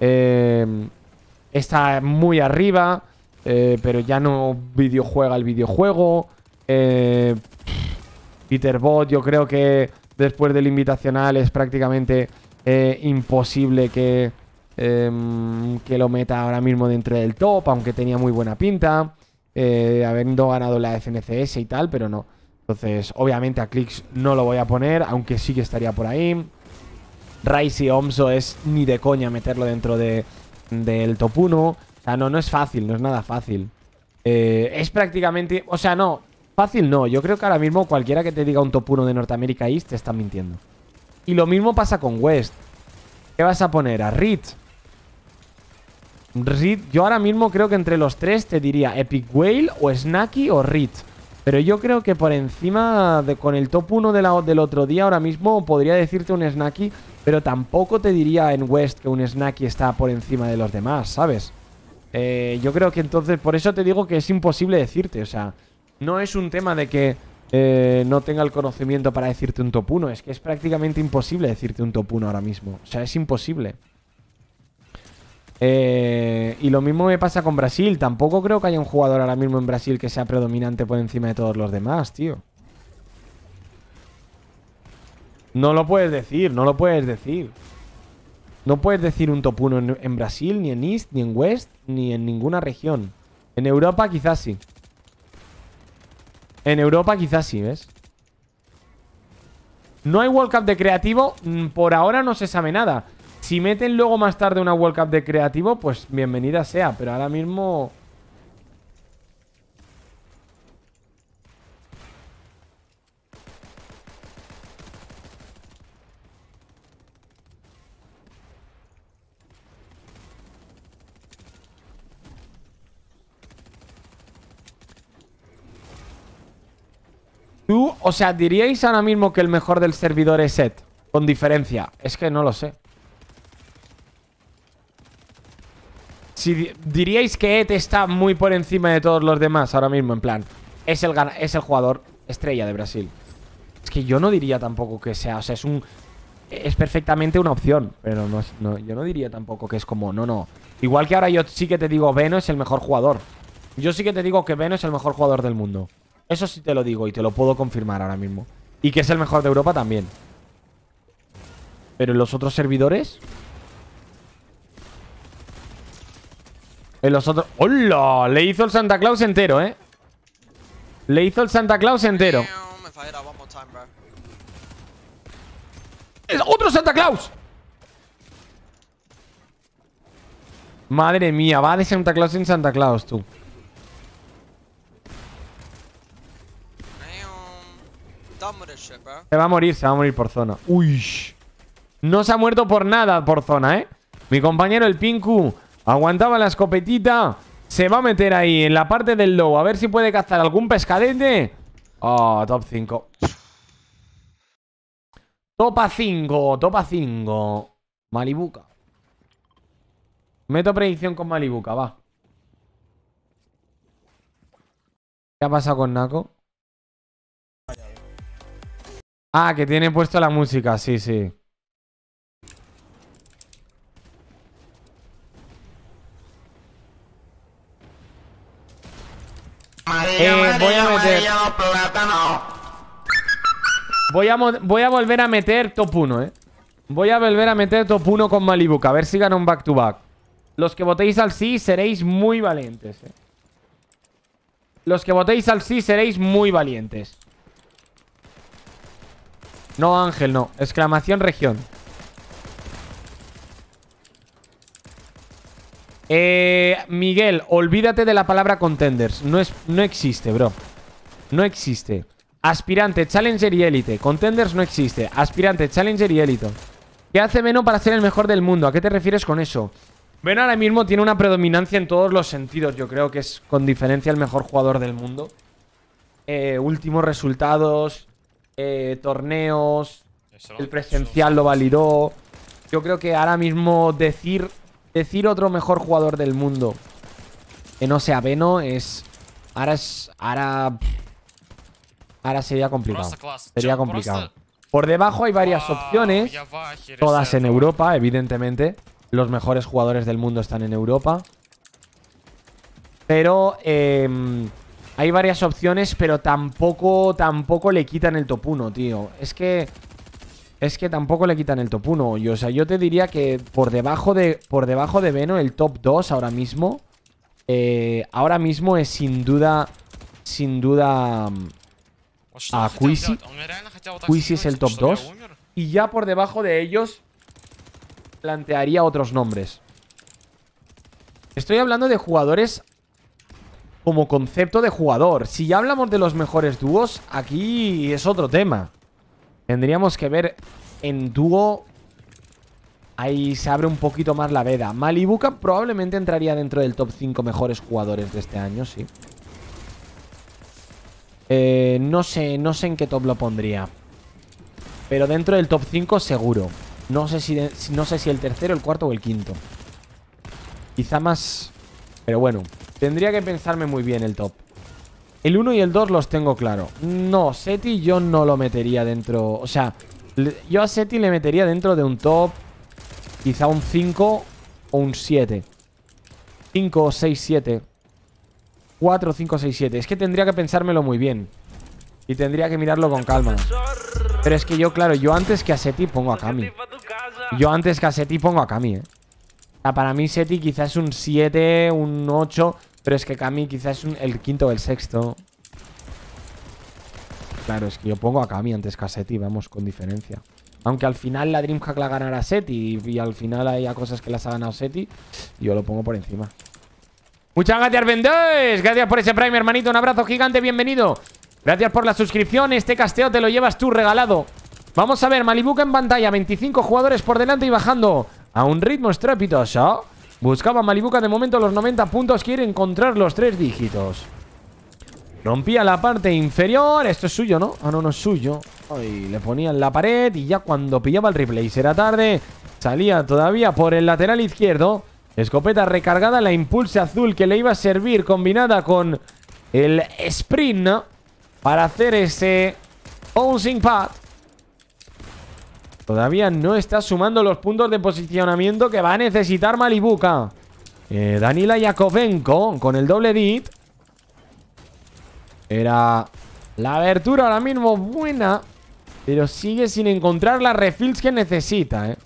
está muy arriba, pero ya no videojuega el videojuego. Peterbot, yo creo que después del invitacional es prácticamente imposible que lo meta ahora mismo dentro del top, aunque tenía muy buena pinta, habiendo ganado la FNCS y tal, pero no. Entonces, obviamente a Clix no lo voy a poner, aunque sí que estaría por ahí. Rice y Omso es ni de coña meterlo dentro del top 1. O sea, no es fácil, no es nada fácil. Es prácticamente... O sea, no, fácil no. Yo creo que ahora mismo cualquiera que te diga un top 1 de Norteamérica East te está mintiendo. Y lo mismo pasa con West. ¿Qué vas a poner? ¿A Reed? Yo ahora mismo creo que entre los tres te diría Epic Whale o Snacky o Reed. Pero yo creo que por encima con el top 1 del otro día ahora mismo podría decirte un Snacky, pero tampoco te diría en West que un Snacky está por encima de los demás, ¿sabes? Yo creo que entonces, por eso te digo que es imposible decirte, o sea, no es un tema de que no tenga el conocimiento para decirte un top 1, es que es prácticamente imposible decirte un top 1 ahora mismo, o sea, es imposible. Y lo mismo me pasa con Brasil. Tampoco creo que haya un jugador ahora mismo en Brasil que sea predominante por encima de todos los demás, tío. No lo puedes decir, no lo puedes decir. No puedes decir un top 1 en Brasil, ni en East, ni en West, ni en ninguna región. En Europa quizás sí. En Europa quizás sí, ¿ves? No hay World Cup de creativo. Por ahora no se sabe nada. Si meten luego más tarde una World Cup de creativo, pues bienvenida sea. Pero ahora mismo Tú, o sea, ¿diríais ahora mismo que el mejor del servidor es Zed? Con diferencia. Es que no lo sé. Si diríais que Ed está muy por encima de todos los demás ahora mismo, en plan, es el jugador estrella de Brasil. Es que yo no diría tampoco que sea, o sea, es perfectamente una opción, pero yo no diría tampoco que es como, no. Igual que ahora yo sí que te digo, Veno es el mejor jugador. Yo sí que te digo que Veno es el mejor jugador del mundo. Eso sí te lo digo y te lo puedo confirmar ahora mismo. Y que es el mejor de Europa también. Pero en los otros servidores... En los otros... ¡Hola! Le hizo el Santa Claus entero, ¿eh? Le hizo el Santa Claus entero. ¡Es otro Santa Claus! Madre mía, va de Santa Claus en Santa Claus, tú. Se va a morir por zona. Uy. No se ha muerto por nada por zona, ¿eh? Mi compañero el Pinku aguantaba la escopetita. Se va a meter ahí en la parte del low. A ver si puede cazar algún pescadete. Oh, top 5. Topa 5, topa 5. Malibuca. Meto predicción con Malibuca, va. ¿Qué ha pasado con Nako? Ah, que tiene puesto la música, sí, sí. Voy a meter... Voy a volver a meter top 1, ¿eh? Voy a volver a meter top 1 con Malibuca. A ver si gana un back to back. Los que votéis al sí seréis muy valientes, ¿eh? Los que votéis al sí seréis muy valientes. No, Ángel, no. Exclamación región. Miguel, olvídate de la palabra contenders. No existe, bro. No existe. Aspirante, Challenger y Élite. Contenders no existe. Aspirante, Challenger y Élite. ¿Qué hace Veno para ser el mejor del mundo? ¿A qué te refieres con eso? Veno ahora mismo tiene una predominancia en todos los sentidos. Yo creo que es con diferencia el mejor jugador del mundo. Últimos resultados, torneos, el presencial lo validó. Yo creo que ahora mismo decir otro mejor jugador del mundo que no sea Veno es... Ahora sería complicado. Sería complicado. Por debajo hay varias opciones. Todas en Europa, evidentemente. Los mejores jugadores del mundo están en Europa. Pero hay varias opciones, pero tampoco le quitan el top 1, tío. Es que tampoco le quitan el top 1. O sea, yo te diría que por debajo de Veno, el top 2 ahora mismo. Ahora mismo es sin duda a Quisi. Quisi es el top 2. Y ya por debajo de ellos plantearía otros nombres. Estoy hablando de jugadores como concepto de jugador. Si ya hablamos de los mejores dúos, aquí es otro tema. Tendríamos que ver en dúo. Ahí se abre un poquito más la veda. Malibuca probablemente entraría dentro del top 5 mejores jugadores de este año, sí. No sé en qué top lo pondría. Pero dentro del top 5 seguro. No sé si el tercero, el cuarto o el quinto. Quizá más... Pero bueno, tendría que pensarme muy bien el top. El 1 y el 2 los tengo claro. No, Seti yo no lo metería dentro... O sea, yo a Seti le metería dentro de un top... Quizá un 5 o un 7. 5, 6, 7. 4, 5, 6, 7. Es que tendría que pensármelo muy bien. Y tendría que mirarlo con calma. Pero es que yo, claro, yo antes que a Seti pongo a Kami. O sea, para mí Seti quizás es un 7, un 8. Pero es que Kami quizás es el quinto o el sexto. Claro, es que yo pongo a Kami antes que a Seti, vamos, con diferencia. Aunque al final la Dreamhack la ganará Seti y al final haya cosas que las ha ganado Seti, yo lo pongo por encima. Muchas gracias, Vendés. Gracias por ese Prime, hermanito. Un abrazo gigante, bienvenido. Gracias por la suscripción. Este casteo te lo llevas tú regalado. Vamos a ver, Malibuca en pantalla. 25 jugadores por delante y bajando a un ritmo estrepitoso. Buscaba Malibuca de momento los 90 puntos. Quiere encontrar los 3 dígitos. Rompía la parte inferior. Esto es suyo, ¿no? Ah, no, no es suyo. Ay, le ponía en la pared y ya cuando pillaba el replay era tarde. Salía todavía por el lateral izquierdo. Escopeta recargada, la impulse azul que le iba a servir combinada con el sprint, ¿no? Para hacer ese bouncing pad. Todavía no está sumando los puntos de posicionamiento que va a necesitar Malibuca. Danila Yakovenko con el doble dit. Era la abertura ahora mismo buena, pero sigue sin encontrar las refills que necesita, ¿eh?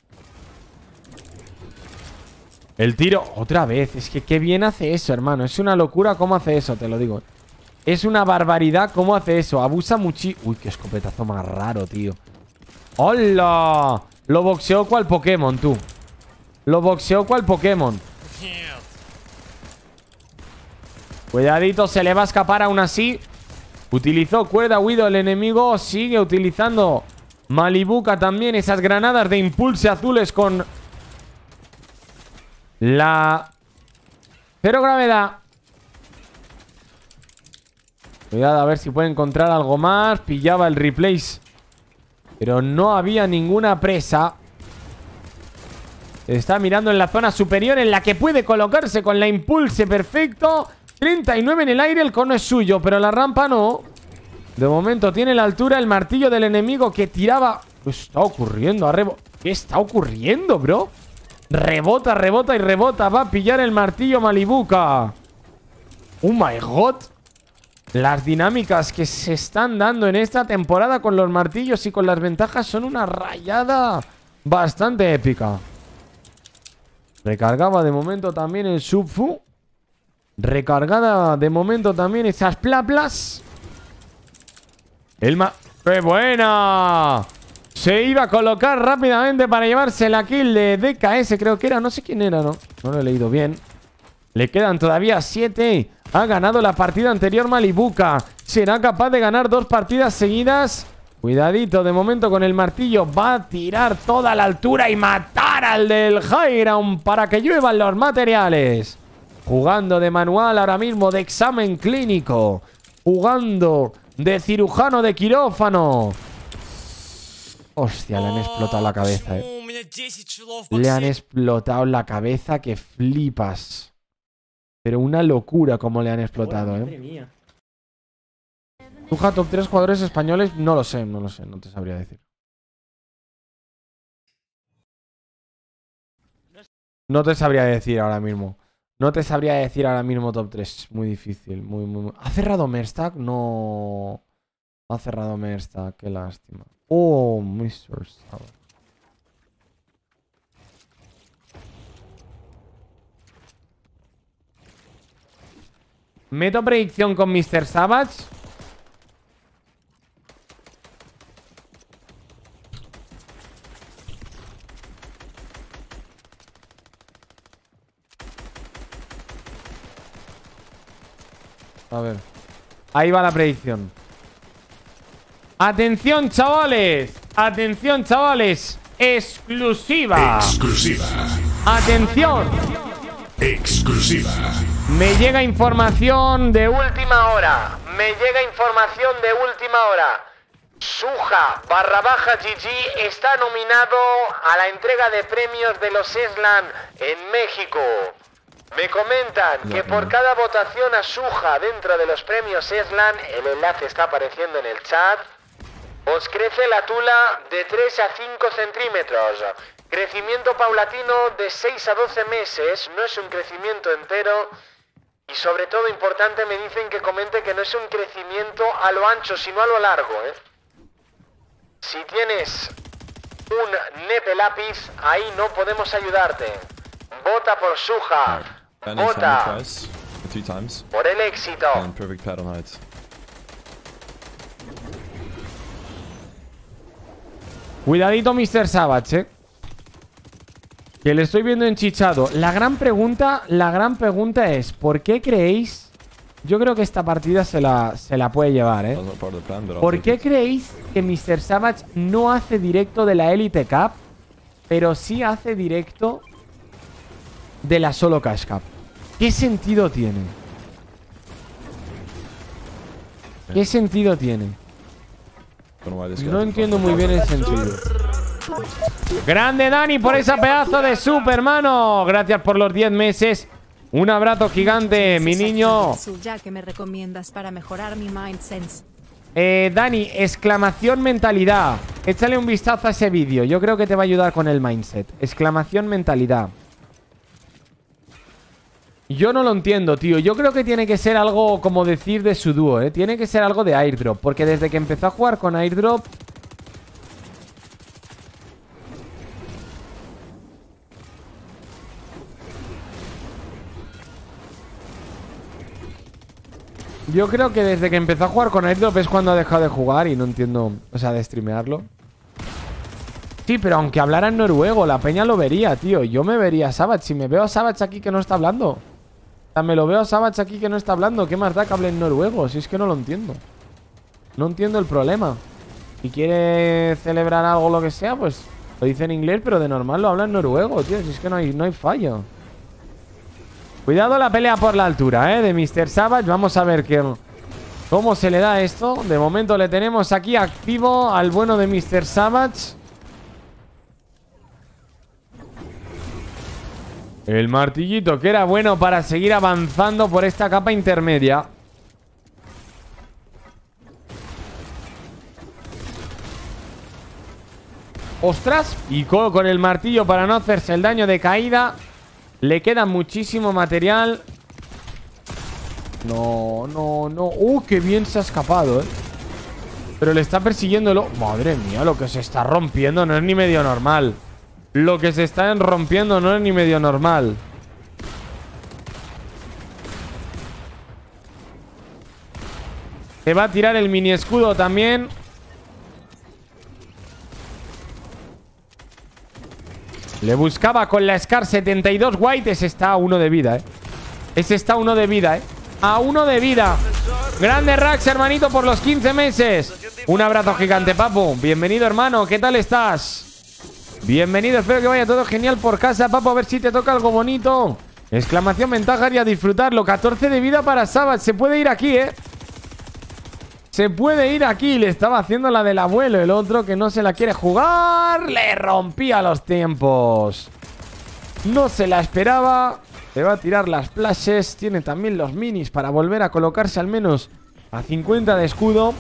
El tiro, otra vez. Es que qué bien hace eso, hermano. Es una locura cómo hace eso, te lo digo. Es una barbaridad cómo hace eso. Abusa muchísimo. Uy, qué escopetazo más raro, tío. ¡Hola! Lo boxeó cual Pokémon, tú. Lo boxeó cual Pokémon. Cuidadito, se le va a escapar aún así. Utilizó cuerda huido el enemigo. Sigue utilizando Malibuca también esas granadas de impulse azules con la cero gravedad. Cuidado a ver si puede encontrar algo más. Pillaba el replace, pero no había ninguna presa. Está mirando en la zona superior en la que puede colocarse con la impulse perfecto. 39 en el aire, el cono es suyo, pero la rampa no. De momento tiene la altura el martillo del enemigo que tiraba. ¿Qué está ocurriendo? ¿Qué está ocurriendo, bro? Rebota, rebota y rebota. Va a pillar el martillo Malibuca. Oh my god. Las dinámicas que se están dando en esta temporada con los martillos y con las ventajas son una rayada bastante épica. Recargaba de momento también el Subfu. Recargada de momento también esas plaplas. ¡Qué buena! Se iba a colocar rápidamente para llevarse la kill de DKS, creo que era. No sé quién era, ¿no? No lo he leído bien. Le quedan todavía 7. Ha ganado la partida anterior Malibuca. ¿Será capaz de ganar 2 partidas seguidas? Cuidadito, de momento con el martillo. Va a tirar toda la altura y matar al del high ground para que lluevan los materiales. Jugando de manual ahora mismo, de examen clínico. Jugando de cirujano de quirófano. Hostia, le han explotado la cabeza, Le han explotado la cabeza que flipas. Pero una locura como le han explotado, Madre mía. Tuja, top 3 jugadores españoles. No lo sé, no te sabría decir. No te sabría decir ahora mismo. No te sabría decir ahora mismo top 3. Muy difícil, muy. ¿Ha cerrado Merstack? No. Ha cerrado Merstack, qué lástima. Oh, Mr. Savage. ¿Meto predicción con Mr. Savage? A ver. Ahí va la predicción. ¡Atención, chavales! ¡Atención, chavales! ¡Exclusiva! Exclusiva. ¡Atención! Exclusiva. Me llega información de última hora. Suja _GG está nominado a la entrega de premios de los Eslan en México. Me comentan que por cada votación a Suja dentro de los premios Eslan, el enlace está apareciendo en el chat, os crece la tula de 3 a 5 centímetros. Crecimiento paulatino de 6 a 12 meses, no es un crecimiento entero. Y sobre todo importante, me dicen que comente que no es un crecimiento a lo ancho, sino a lo largo, Si tienes un nepe lápiz, ahí no podemos ayudarte. Vota por Suja. Vota por el éxito. Cuidadito, Mr. Savage, que le estoy viendo enchichado. La gran pregunta es, ¿por qué creéis? Yo creo que esta partida se la puede llevar, ¿Por qué creéis que Mr. Savage no hace directo de la Elite Cup, pero sí hace directo de la Solo Cash Cup? ¿Qué sentido tiene? ¿Qué sentido tiene? No entiendo muy bien el sentido. Grande Dani por esa pedazo de super, hermano. Gracias por los 10 meses. Un abrazo gigante, mi niño. Ya que me recomiendas para mejorar mi mindsense. Dani, exclamación mentalidad. Échale un vistazo a ese vídeo. Yo creo que te va a ayudar con el mindset. Exclamación mentalidad. Yo no lo entiendo, tío. Yo creo que tiene que ser algo como decir de su dúo, ¿eh? Tiene que ser algo de airdrop. Porque desde que empezó a jugar con airdrop... Yo creo que desde que empezó a jugar con airdrop es cuando ha dejado de jugar y no entiendo... O sea, de streamearlo. Sí, pero aunque hablara en noruego, la peña lo vería, tío. Yo me vería a Savage. Si me veo a Savage aquí que no está hablando. O sea, me lo veo a Savage aquí que no está hablando. ¿Qué más da que hable en noruego? Si es que no lo entiendo. No entiendo el problema. Si quiere celebrar algo o lo que sea, pues lo dice en inglés, pero de normal lo habla en noruego, tío. Si es que no hay fallo. Cuidado la pelea por la altura, de Mr. Savage. Vamos a ver cómo se le da esto. De momento le tenemos aquí activo al bueno de Mr. Savage. El martillito que era bueno para seguir avanzando por esta capa intermedia. ¡Ostras! Y con el martillo para no hacerse el daño de caída. Le queda muchísimo material. No. ¡Qué bien se ha escapado, Pero le está persiguiendo Madre mía, lo que se está rompiendo no es ni medio normal. Lo que se está rompiendo no es ni medio normal. Se va a tirar el mini escudo también. Le buscaba con la Scar 72 White. Ese está a 1 de vida, Ese está a 1 de vida, A 1 de vida. Grande Rax, hermanito, por los 15 meses. Un abrazo gigante, papu. Bienvenido, hermano. ¿Qué tal estás? Bienvenido, espero que vaya todo genial por casa, papu. A ver si te toca algo bonito. Exclamación ventaja y a disfrutarlo. 14 de vida para Savage. Se puede ir aquí, Se puede ir aquí. Le estaba haciendo la del abuelo. El otro que no se la quiere jugar. Le rompía los tiempos. No se la esperaba. Le va a tirar las flashes. Tiene también los minis para volver a colocarse al menos a 50 de escudo.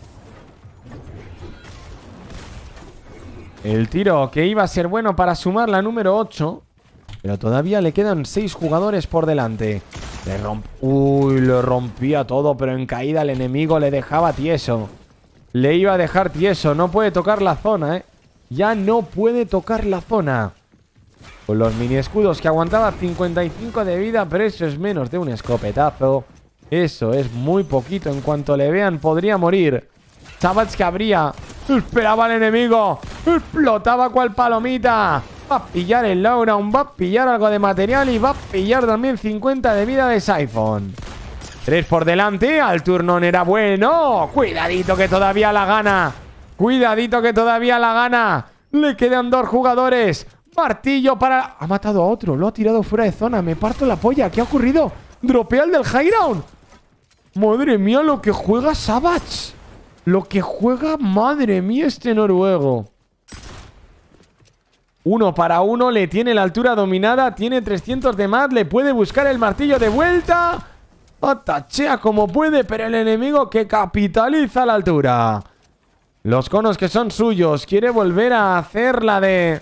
El tiro que iba a ser bueno para sumar la número 8. Pero todavía le quedan 6 jugadores por delante. Lo rompía todo, pero en caída el enemigo le dejaba tieso. Le iba a dejar tieso. No puede tocar la zona, Ya no puede tocar la zona. Con los mini escudos que aguantaba 55 de vida, pero eso es menos de un escopetazo. Eso es muy poquito. En cuanto le vean podría morir. Savage que abría. Esperaba al enemigo. Explotaba cual palomita. Va a pillar el Laura, va a pillar algo de material y va a pillar también 50 de vida de Siphon. 3 por delante, al turnón era bueno. Cuidadito que todavía la gana. Cuidadito que todavía la gana. Le quedan 2 jugadores. Martillo para... Ha matado a otro, lo ha tirado fuera de zona. Me parto la polla, ¿qué ha ocurrido? Dropea el del high ground. Madre mía lo que juega Savage. Lo que juega, madre mía, este noruego. 1 para 1, le tiene la altura dominada. Tiene 300 de más, le puede buscar el martillo de vuelta. Atachea como puede, pero el enemigo que capitaliza la altura. Los conos que son suyos. Quiere volver a hacer la del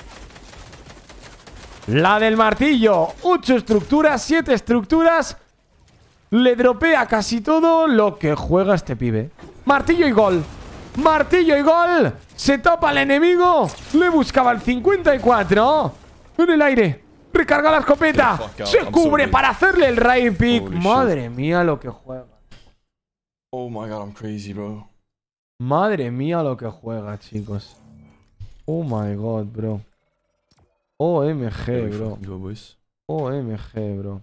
martillo. 8 estructuras, 7 estructuras. Le dropea casi todo lo que juega este pibe. Martillo y gol. Martillo y gol. Se tapa al enemigo. Le buscaba el 54. En el aire. Recarga la escopeta. Se cubre para hacerle el raid pick. Madre mía lo que juega. Oh my god, I'm crazy, bro. Madre mía lo que juega, chicos. Oh my god, bro. OMG, bro. OMG, bro.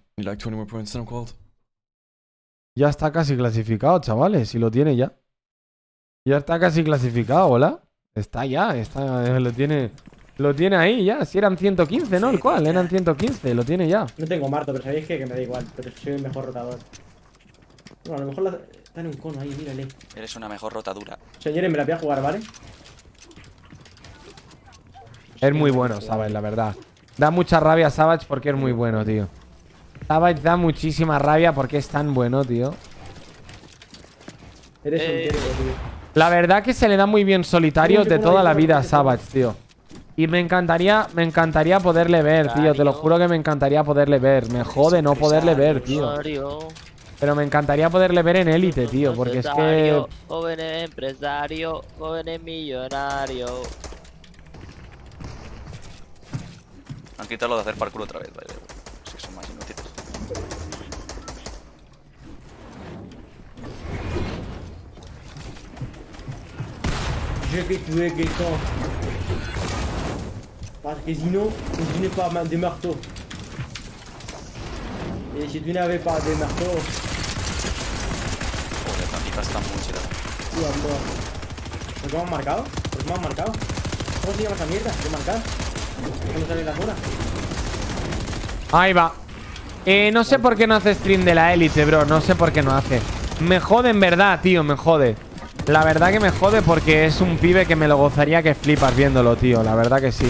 Ya está casi clasificado, chavales. Si lo tiene ya. Ya está casi clasificado, ¿hola? Está ya, lo tiene ahí ya. Si eran 115, ¿no? ¿El cual? Eran 115, lo tiene ya. No tengo marto, pero sabéis que me da igual. Pero soy el mejor rotador. Bueno, a lo mejor Está en un cono ahí, mírale. Eres una mejor rotadura. Señores, me la voy a jugar, ¿vale? Es muy bueno Savage, la verdad. Da mucha rabia Savage porque es muy bueno, tío. Savage da muchísima rabia porque es tan bueno, tío. Eres un tío, tío. La verdad que se le da muy bien solitarios de toda la vida a Savage, tío. Y me encantaría poderle ver, tío. Te lo juro que me encantaría poderle ver. Me jode no poderle ver, tío. Pero me encantaría poderle ver en élite, tío. Porque es que... Joven empresario, joven millonario. Han quitado lo de hacer parkour otra vez, vale. Es que son más inútiles. Je vais tuer quelqu'un. Parce que sinon, je n'ai pas des marteaux. Et si tu n'avais pas de marteaux... Joder, la tipa está muy chida. Tío, ando. ¿Por qué me han marcado? ¿Por qué me han marcado? ¿Cómo se llama esa mierda? ¿Qué marcar? ¿Cómo sale la zona? Ahí va. No sé por qué no hace stream de la élite, bro. No sé por qué no hace. Me jode en verdad, tío, me jode. La verdad que me jode porque es un pibe que me lo gozaría que flipas viéndolo, tío. La verdad que sí.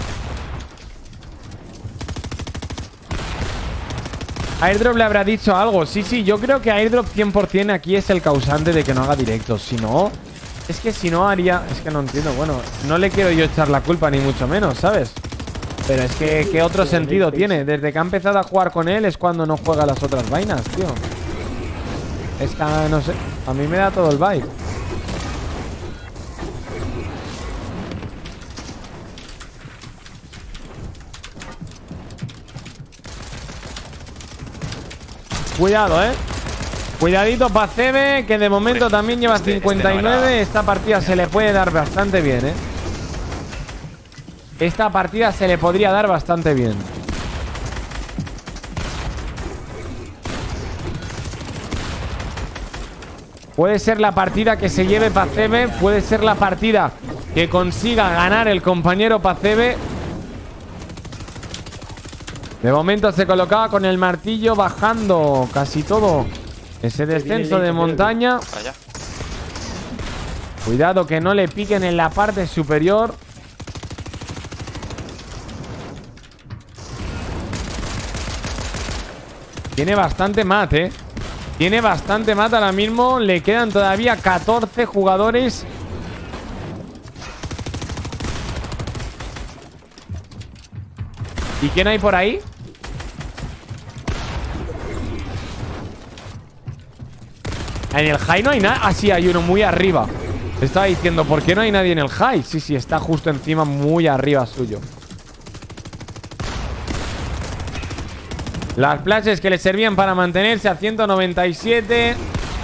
Airdrop le habrá dicho algo. Sí, yo creo que Airdrop 100% aquí es el causante de que no haga directos. Si no, es que si no haría... Es que no entiendo, bueno, no le quiero yo echar la culpa ni mucho menos, ¿sabes? Pero es que, ¿qué otro sentido tiene? Desde que ha empezado a jugar con él es cuando no juega las otras vainas, tío. Es que, no sé, a mí me da todo el vibe. Cuidado, Cuidadito para Cebe, que de momento también lleva 59. Esta partida se le puede dar bastante bien, Esta partida se le podría dar bastante bien. Puede ser la partida que se lleve Pacebe. Puede ser la partida que consiga ganar el compañero Pacebe. De momento se colocaba con el martillo bajando casi todo ese descenso de montaña. Cuidado que no le piquen en la parte superior. Tiene bastante mat, Tiene bastante mat ahora mismo. Le quedan todavía 14 jugadores. ¿Y quién hay por ahí? En el high no hay nada. Ah, sí, hay uno muy arriba. Estaba diciendo, ¿por qué no hay nadie en el high? Sí, está justo encima, muy arriba suyo. Las flashes que le servían para mantenerse a 197.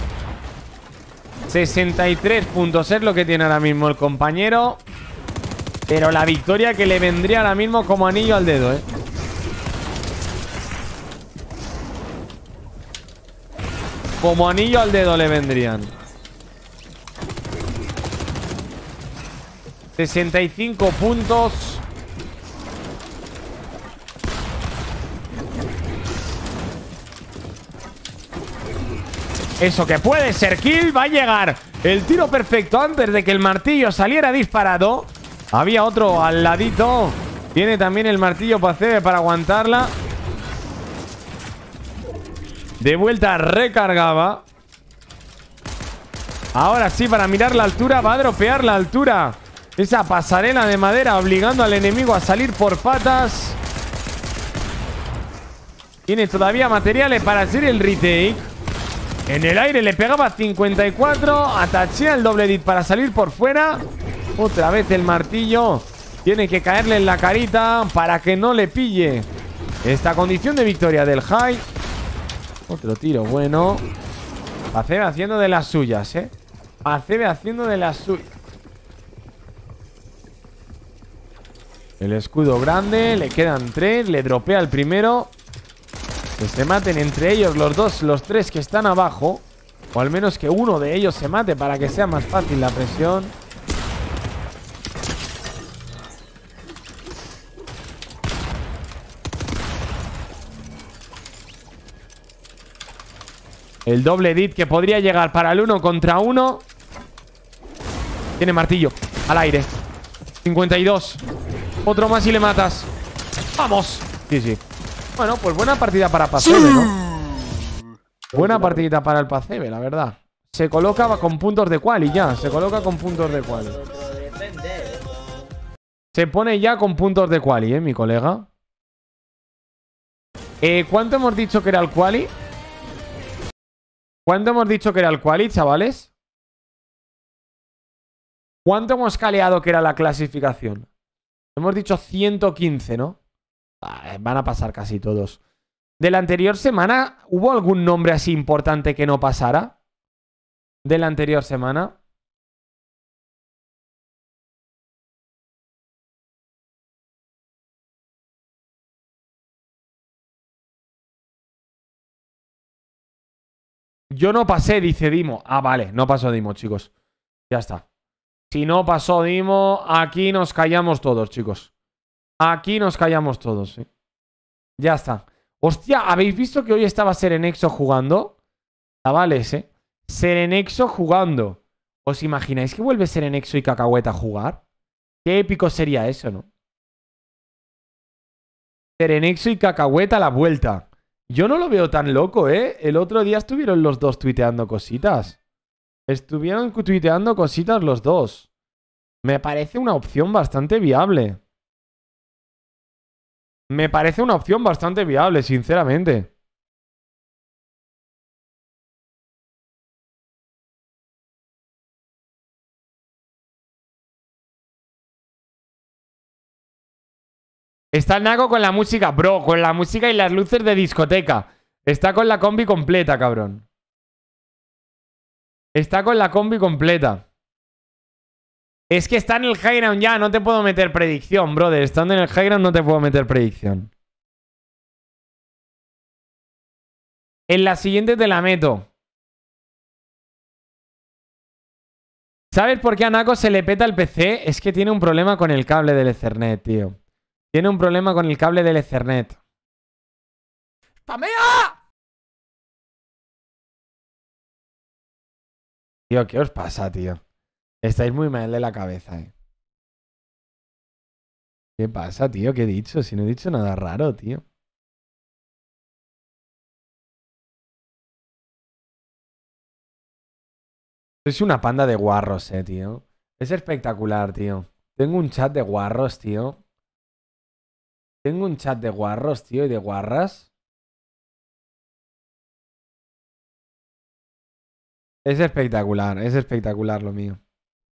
63 puntos es lo que tiene ahora mismo el compañero. Pero la victoria que le vendría ahora mismo como anillo al dedo, Como anillo al dedo le vendrían. 65 puntos. Eso que puede ser kill. Va a llegar el tiro perfecto antes de que el martillo saliera disparado. Había otro al ladito. Tiene también el martillo Pacebe para aguantarla. De vuelta recargaba. Ahora sí, para mirar la altura. Va a dropear la altura. Esa pasarela de madera obligando al enemigo a salir por patas. Tiene todavía materiales para hacer el retake. En el aire le pegaba 54. Atachea el doble hit para salir por fuera. Otra vez el martillo. Tiene que caerle en la carita para que no le pille esta condición de victoria del high. Otro tiro bueno. Pacebe haciendo de las suyas, Pacebe haciendo de las suyas. El escudo grande. Le quedan 3. Le dropea el primero. Que se maten entre ellos los tres que están abajo. O al menos que uno de ellos se mate para que sea más fácil la presión. El doble edit que podría llegar para el 1 contra 1. Tiene martillo. Al aire. 52. Otro más y le matas. ¡Vamos! Sí, sí. Bueno, pues buena partida para Pacebe, ¿no? Buena partidita para el Pacebe, la verdad. Se coloca con puntos de quali ya. Se coloca con puntos de quali. Se pone ya con puntos de quali, mi colega. ¿Cuánto hemos dicho que era el quali? ¿Cuánto hemos dicho que era el quali, chavales? ¿Cuánto hemos caleado que era la clasificación? Hemos dicho 115, ¿no? Van a pasar casi todos. ¿De la anterior semana hubo algún nombre así importante que no pasara? ¿De la anterior semana? Yo no pasé, dice Dimo. Ah, vale, no pasó Dimo, chicos. Ya está. Si no pasó Dimo, aquí nos callamos todos, chicos. Aquí nos callamos todos, ¿sí? Ya está. Hostia, ¿habéis visto que hoy estaba Serenexo jugando? Chavales, Serenexo jugando. ¿Os imagináis que vuelve Serenexo y Cacahueta a jugar? Qué épico sería eso, ¿no? Serenexo y Cacahueta a la vuelta. Yo no lo veo tan loco, ¿eh? El otro día estuvieron los dos tuiteando cositas. Estuvieron tuiteando cositas los dos. Me parece una opción bastante viable. Me parece una opción bastante viable, sinceramente. Está el Naco con la música, bro, con la música y las luces de discoteca. Está con la combi completa, cabrón. Está con la combi completa. Es que está en el high ground ya, no te puedo meter predicción, brother. Estando en el high ground no te puedo meter predicción. En la siguiente te la meto. ¿Sabes por qué a Naco se le peta el PC? Es que tiene un problema con el cable del Ethernet, tío. Tiene un problema con el cable del Ethernet. ¡Spamea! Tío, ¿qué os pasa, tío? Estáis muy mal de la cabeza, ¿Qué pasa, tío? ¿Qué he dicho? Si no he dicho nada raro, tío. Sois una panda de guarros, tío. Es espectacular, tío. Tengo un chat de guarros, tío. Tengo un chat de guarros, tío, y de guarras. Es espectacular lo mío.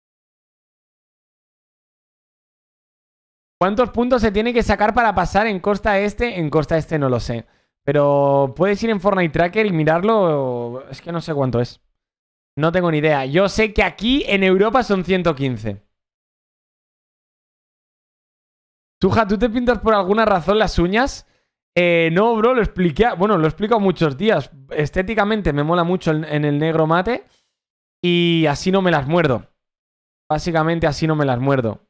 ¿Cuántos puntos se tiene que sacar para pasar en Costa Este? En Costa Este no lo sé. Pero puedes ir en Fortnite Tracker y mirarlo. Es que no sé cuánto es. No tengo ni idea. Yo sé que aquí en Europa son 115. Suja, ¿tú te pintas por alguna razón las uñas? No, bro, lo expliqué. Bueno, lo he explicado muchos días. Estéticamente me mola mucho en el negro mate. Y así no me las muerdo. Básicamente así no me las muerdo.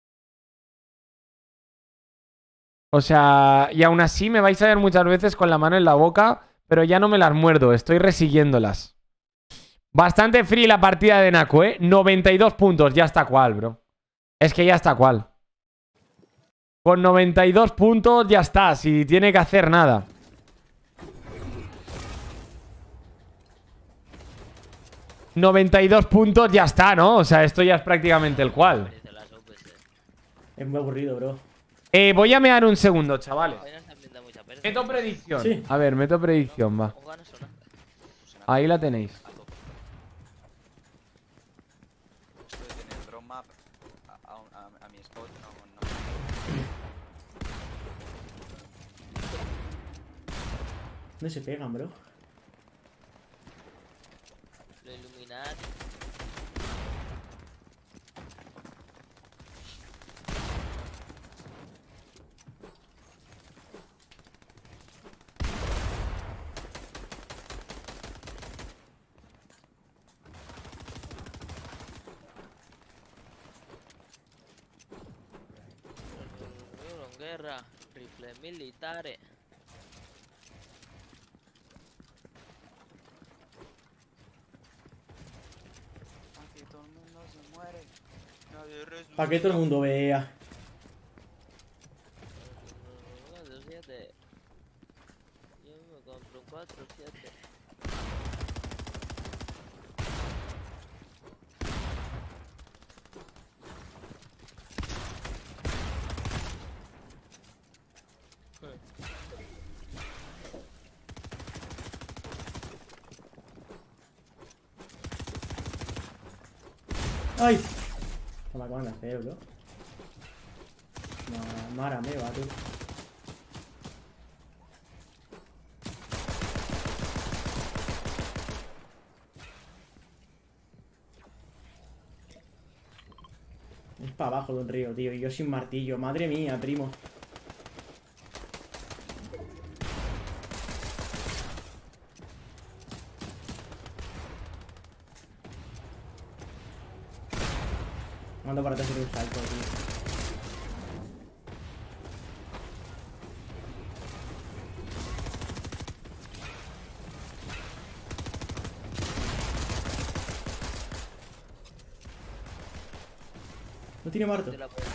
O sea, y aún así me vais a ver muchas veces con la mano en la boca, pero ya no me las muerdo, estoy resiguiéndolas. Bastante free la partida de Naco, 92 puntos, ya está cual, bro. Es que ya está cual. Con 92 puntos ya está, si tiene que hacer nada. ...92 puntos ya está, ¿no? O sea, esto ya es prácticamente el cual. Es muy aburrido, bro. Voy a mear un segundo, chavales. Meto predicción. Sí. A ver, meto predicción, va. Ahí la tenéis. ¿Dónde se pegan, bro? Lo Illuminati. Guerra, rifles militares. Para que todo el mundo vea. Yo me compro un 4-7. ¡Ay! No me acaban de hacer, bro. Mara me va, tú. Es para abajo de un río, tío. Y yo sin martillo. Madre mía, primo. Mando para atrás y un salto, tío. No tiene marto.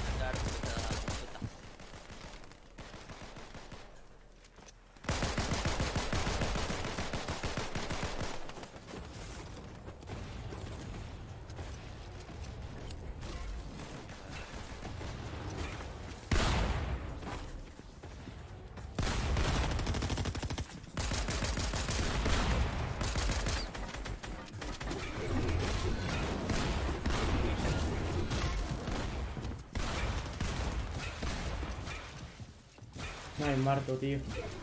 No hay marto, tío.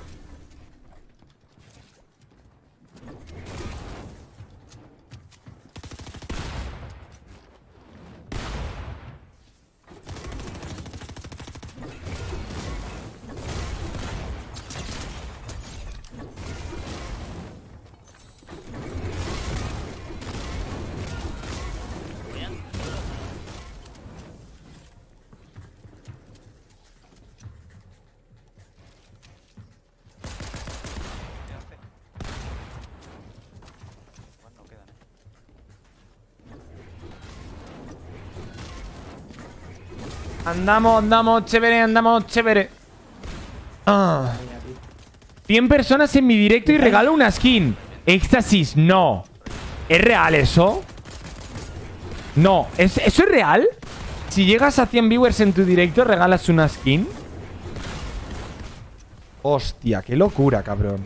Andamos chévere. Ah. 100 personas en mi directo y regalo una skin. Éxtasis, no. ¿Es real eso? No. ¿Eso es real? Si llegas a 100 viewers en tu directo, regalas una skin. Hostia, qué locura, cabrón.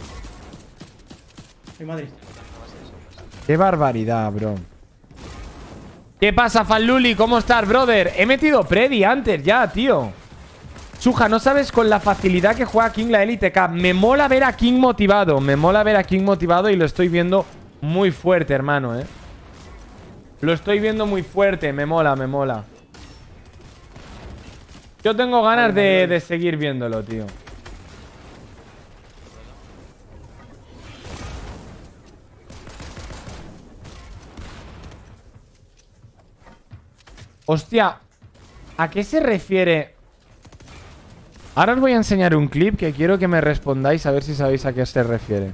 Ay, madre. Qué barbaridad, bro. ¿Qué pasa, Fanluli? ¿Cómo estás, brother? He metido Predi antes ya, tío. Suja, no sabes con la facilidad que juega King la Elite Cup. Me mola ver a King motivado. Me mola ver a King motivado y lo estoy viendo muy fuerte, hermano, Lo estoy viendo muy fuerte. Me mola, me mola. Yo tengo ganas de seguir viéndolo, tío. Hostia, ¿a qué se refiere? Ahora os voy a enseñar un clip que quiero que me respondáis a ver si sabéis a qué se refiere.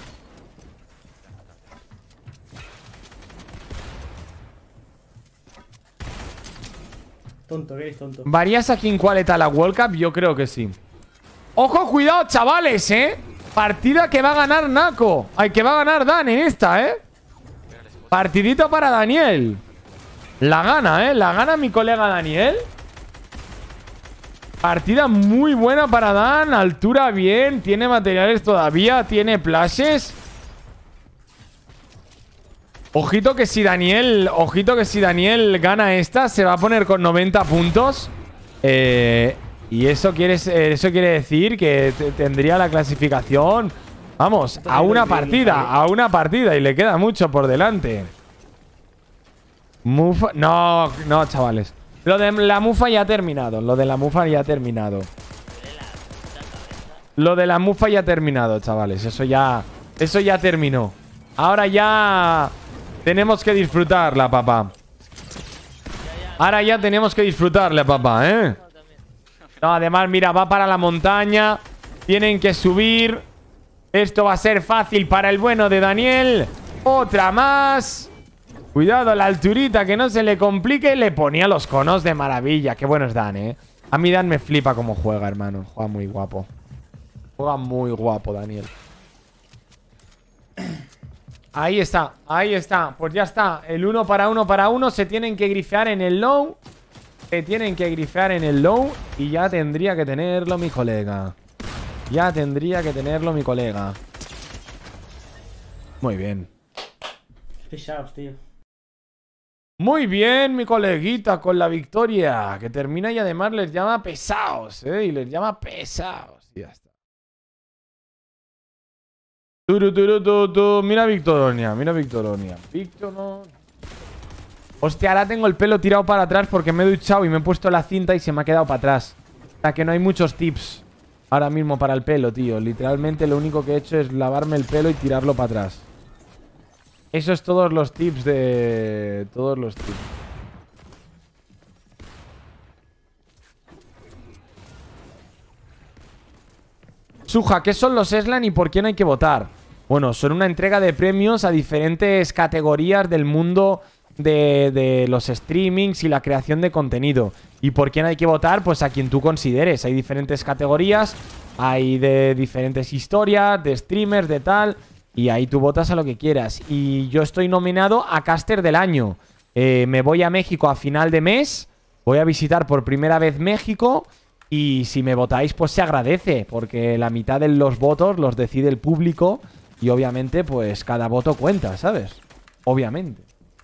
Tonto, que eres tonto. ¿Varías aquí en cuál está la World Cup? Yo creo que sí. ¡Ojo, cuidado, chavales, Partida que va a ganar Naco. Ay, que va a ganar Dan en esta, Partidito para Daniel. La gana, la gana mi colega Daniel. Partida muy buena para Dan. Altura bien. Tiene materiales todavía. Tiene plashes. Ojito que si Daniel gana esta, se va a poner con 90 puntos. Y eso quiere decir que tendría la clasificación. Vamos, a una partida. Y le queda mucho por delante. Mufa. No, chavales. Lo de la mufa ya ha terminado. Lo de la mufa ya ha terminado, chavales. Eso ya terminó. Ahora ya tenemos que disfrutarla, papá. No, además, mira, va para la montaña. Tienen que subir. Esto va a ser fácil para el bueno de Daniel. Otra más. Cuidado, la alturita, que no se le complique. Le ponía los conos de maravilla. Qué buenos Dan, ¿eh? A mí Dan me flipa cómo juega, hermano. Juega muy guapo. Juega muy guapo, Daniel. Ahí está, ahí está. Pues ya está. El 1 para 1 para 1. Se tienen que grifear en el low. Se tienen que grifear en el low. Y ya tendría que tenerlo mi colega. Ya tendría que tenerlo mi colega. Muy bien. Pesados, tío. Muy bien, mi coleguita, con la victoria. Que termina y además les llama pesados, ¿eh? Y les llama pesados. Y ya está. Mira Victoronia, mira Victoronia. Hostia, ahora tengo el pelo tirado para atrás porque me he duchado y me he puesto la cinta y se me ha quedado para atrás. O sea que no hay muchos tips ahora mismo para el pelo, tío. Literalmente lo único que he hecho es lavarme el pelo y tirarlo para atrás. Eso es todos los tips de... Todos los tips. Suja, ¿qué son los Eslan y por quién hay que votar? Bueno, son una entrega de premios a diferentes categorías del mundo de los streamings y la creación de contenido. ¿Y por quién hay que votar? Pues a quien tú consideres. Hay diferentes categorías, hay de diferentes historias, de streamers, de tal... Y ahí tú votas a lo que quieras. Y yo estoy nominado a Caster del Año. Me voy a México a final de mes. Voy a visitar por primera vez México. Y si me votáis, pues se agradece. Porque la mitad de los votos los decide el público. Y obviamente, pues cada voto cuenta, ¿sabes? Obviamente.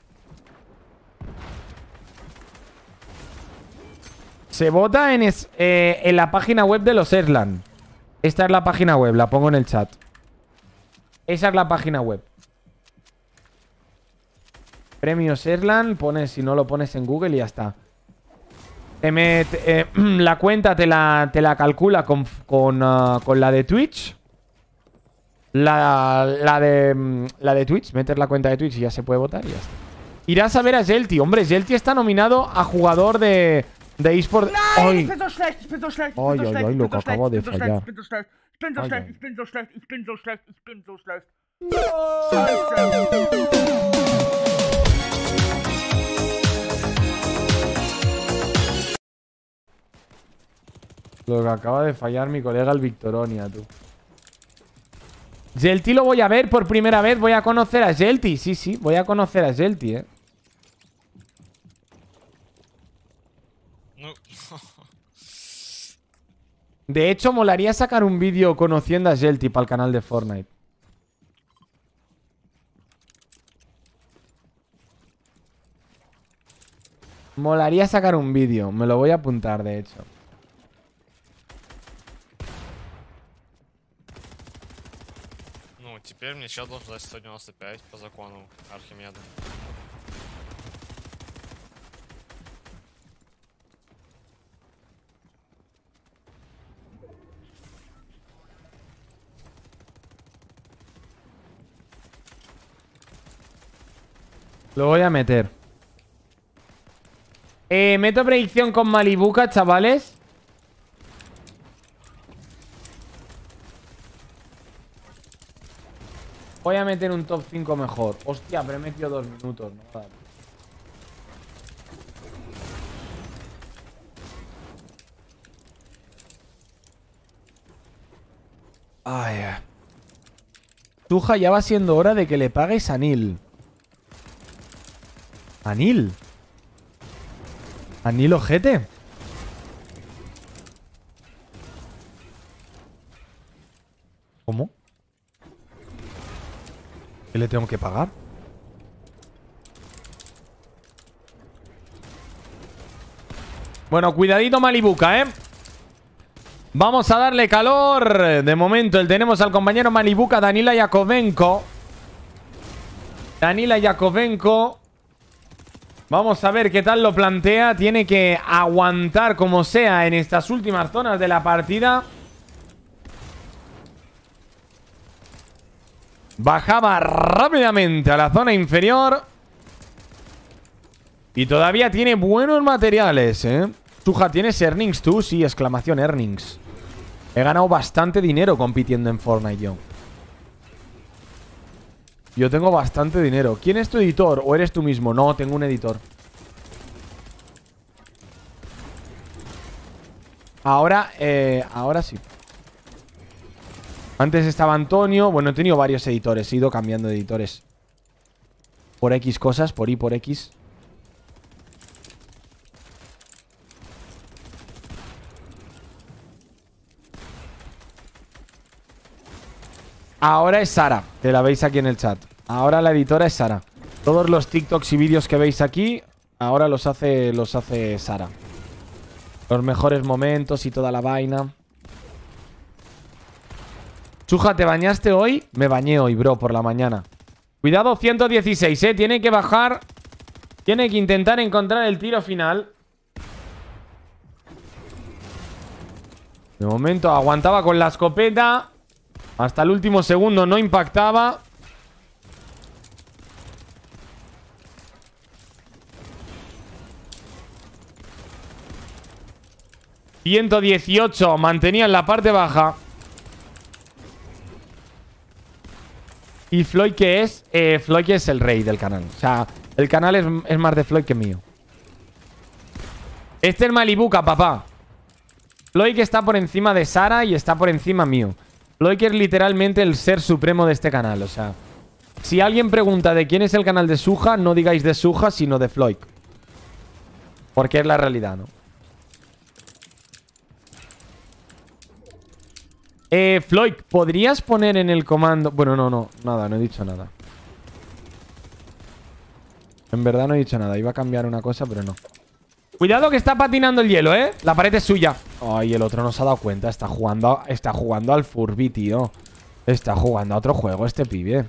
Se vota en la página web de los Eslan. Esta es la página web, la pongo en el chat. Esa es la página web. Premios Eslan. Pones, si no lo pones en Google y ya está. La cuenta te la calcula con la de Twitch. La de Twitch. Metes la cuenta de Twitch y ya se puede votar y ya está. Irás a ver a Jelty. Hombre, Jelty está nominado a jugador de eSport. ¡Ay! Ay, lo que acabo de fallar. Lo que acaba de fallar mi colega el Victoronia, tú. Jelty lo voy a ver por primera vez. Voy a conocer a Jelty. Sí, sí, voy a conocer a Jelty, No. De hecho, molaría sacar un vídeo conociendo a Jelty para el canal de Fortnite. Molaría sacar un vídeo. Me lo voy a apuntar, de hecho. Ну, теперь мне сейчас должен дать 195 по закону Архимеда. Lo voy a meter. Meto predicción con Malibuca, chavales. Voy a meter un top 5 mejor. Hostia, pero he metido 2 minutos, ¿no? Vale. Ay. Tuja, ya va siendo hora de que le pagues a Nil. ¿Anil? ¿Anil ojete? ¿Cómo? ¿Qué le tengo que pagar? Bueno, cuidadito Malibuca, ¿eh? Vamos a darle calor. De momento, tenemos al compañero Malibuca, Danila Yakovenko. Danila Yakovenko. Vamos a ver qué tal lo plantea. Tiene que aguantar como sea en estas últimas zonas de la partida. Bajaba rápidamente a la zona inferior. Y todavía tiene buenos materiales, ¿eh? Tuja, ¿tienes earnings tú? Sí, exclamación earnings. He ganado bastante dinero compitiendo en Fortnite yo. Yo tengo bastante dinero. ¿Quién es tu editor? ¿O eres tú mismo? No, tengo un editor. Ahora sí. Antes estaba Antonio. Bueno, he tenido varios editores. He ido cambiando de editores. Por X cosas, por Y, por X. Ahora es Sara, que la veis aquí en el chat. Ahora la editora es Sara. Todos los TikToks y vídeos que veis aquí, ahora los hace Sara. Los mejores momentos y toda la vaina. Chuja, ¿te bañaste hoy? Me bañé hoy, bro, por la mañana. Cuidado, 116, ¿eh? Tiene que bajar. Tiene que intentar encontrar el tiro final. De momento aguantaba con la escopeta. Hasta el último segundo no impactaba. ...118... mantenía en la parte baja. ¿Y Floyd qué es? Floyd es el rey del canal. O sea, el canal es más de Floyd que mío. Este es Malibuca, papá. Floyd que está por encima de Sara y está por encima mío. Floyd que es literalmente el ser supremo de este canal. O sea, si alguien pregunta de quién es el canal de Suja, no digáis de Suja, sino de Floyd. Porque es la realidad, ¿no? Floyd, ¿podrías poner en el comando? Bueno, no he dicho nada. En verdad no he dicho nada. Iba a cambiar una cosa, pero no. Cuidado que está patinando el hielo, ¿eh? La pared es suya. Ay, el otro no se ha dado cuenta. Está jugando al Furby, tío. Está jugando a otro juego este pibe.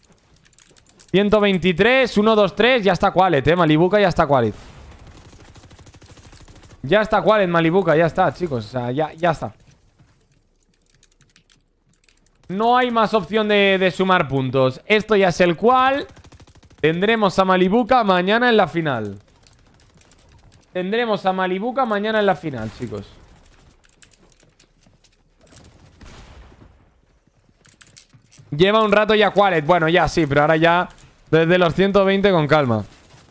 123, 1, 2, 3. Ya está Qualet, Malibuca ya está Qualet. Ya está Qualet, Malibuca, ya está, chicos. O sea, ya está. No hay más opción de sumar puntos. Esto ya es el cual. Tendremos a Malibuca mañana en la final. Tendremos a Malibuca mañana en la final, chicos. Lleva un rato ya Qualet. Bueno, ya sí, pero ahora ya desde los 120 con calma.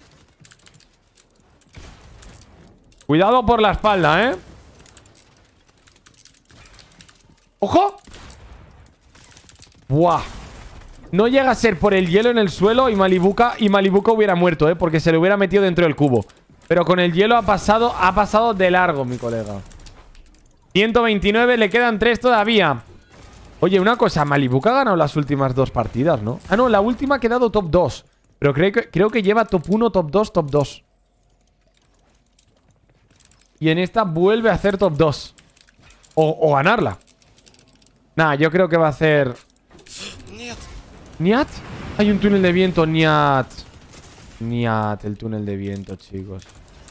Cuidado por la espalda, ¿eh? ¡Ojo! ¡Buah! No llega a ser por el hielo en el suelo y Malibuca hubiera muerto, ¿eh? Porque se le hubiera metido dentro del cubo. Pero con el hielo ha pasado de largo, mi colega. 129, le quedan 3 todavía. Oye, una cosa, Malibuca ha ganado las últimas 2 partidas, ¿no? Ah, no, la última ha quedado top 2. Pero creo que lleva top 1, top 2, top 2. Y en esta vuelve a hacer top 2. O ganarla. Nah, yo creo que va a hacer... ¿Niat? Hay un túnel de viento, Niat. Niat, el túnel de viento, chicos.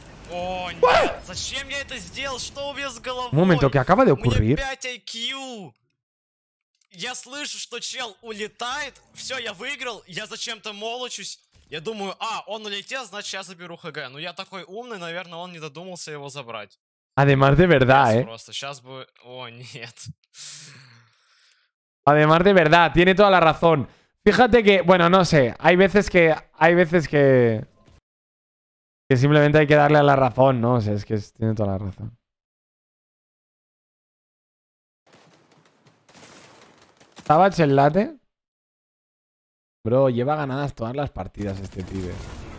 Un momento, ¿qué acaba de ocurrir? Я слышу, что чел улетает. Все, я выиграл. Я зачем-то молчусь. Я думаю, он улетел, значит, я заберу ХГ. Ну, я такой умный, наверное, он не додумался его забрать. Además de verdad, Просто сейчас бы... О, нет. Además de verdad, tiene toda la razón. Fíjate que, bueno, no sé. Hay veces que simplemente hay que darle a la razón, ¿no? O sea, es que tiene toda la razón. ¿Savage el late? Bro, lleva ganadas todas las partidas este pibe.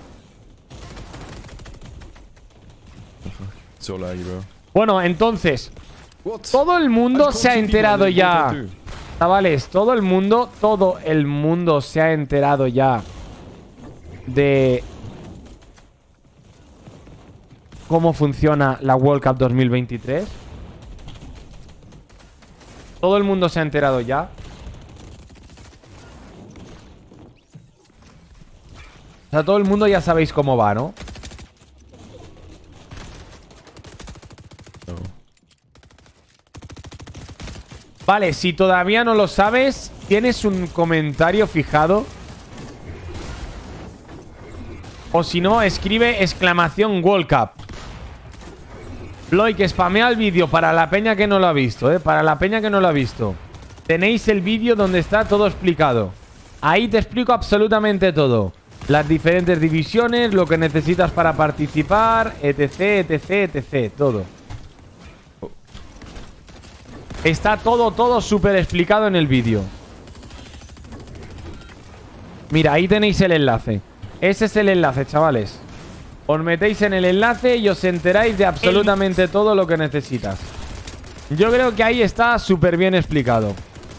Bueno, entonces, todo el mundo se ha enterado ya. Chavales, todo el mundo se ha enterado ya de cómo funciona la World Cup 2023. Todo el mundo se ha enterado ya. O sea, todo el mundo ya sabéis cómo va, ¿no? Vale, si todavía no lo sabes, tienes un comentario fijado. O si no, escribe exclamación World Cup. Floyd, que spamea el vídeo para la peña que no lo ha visto, Para la peña que no lo ha visto. Tenéis el vídeo donde está todo explicado. Ahí te explico absolutamente todo. Las diferentes divisiones, lo que necesitas para participar, etc, etc, etc. Todo. Está todo súper explicado en el vídeo. Mira, ahí tenéis el enlace. Ese es el enlace, chavales. Os metéis en el enlace y os enteráis de absolutamente todo lo que necesitas. Yo creo que ahí está súper bien explicado.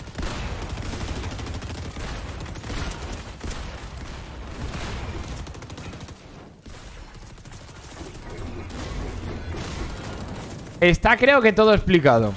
Está, creo que todo explicado.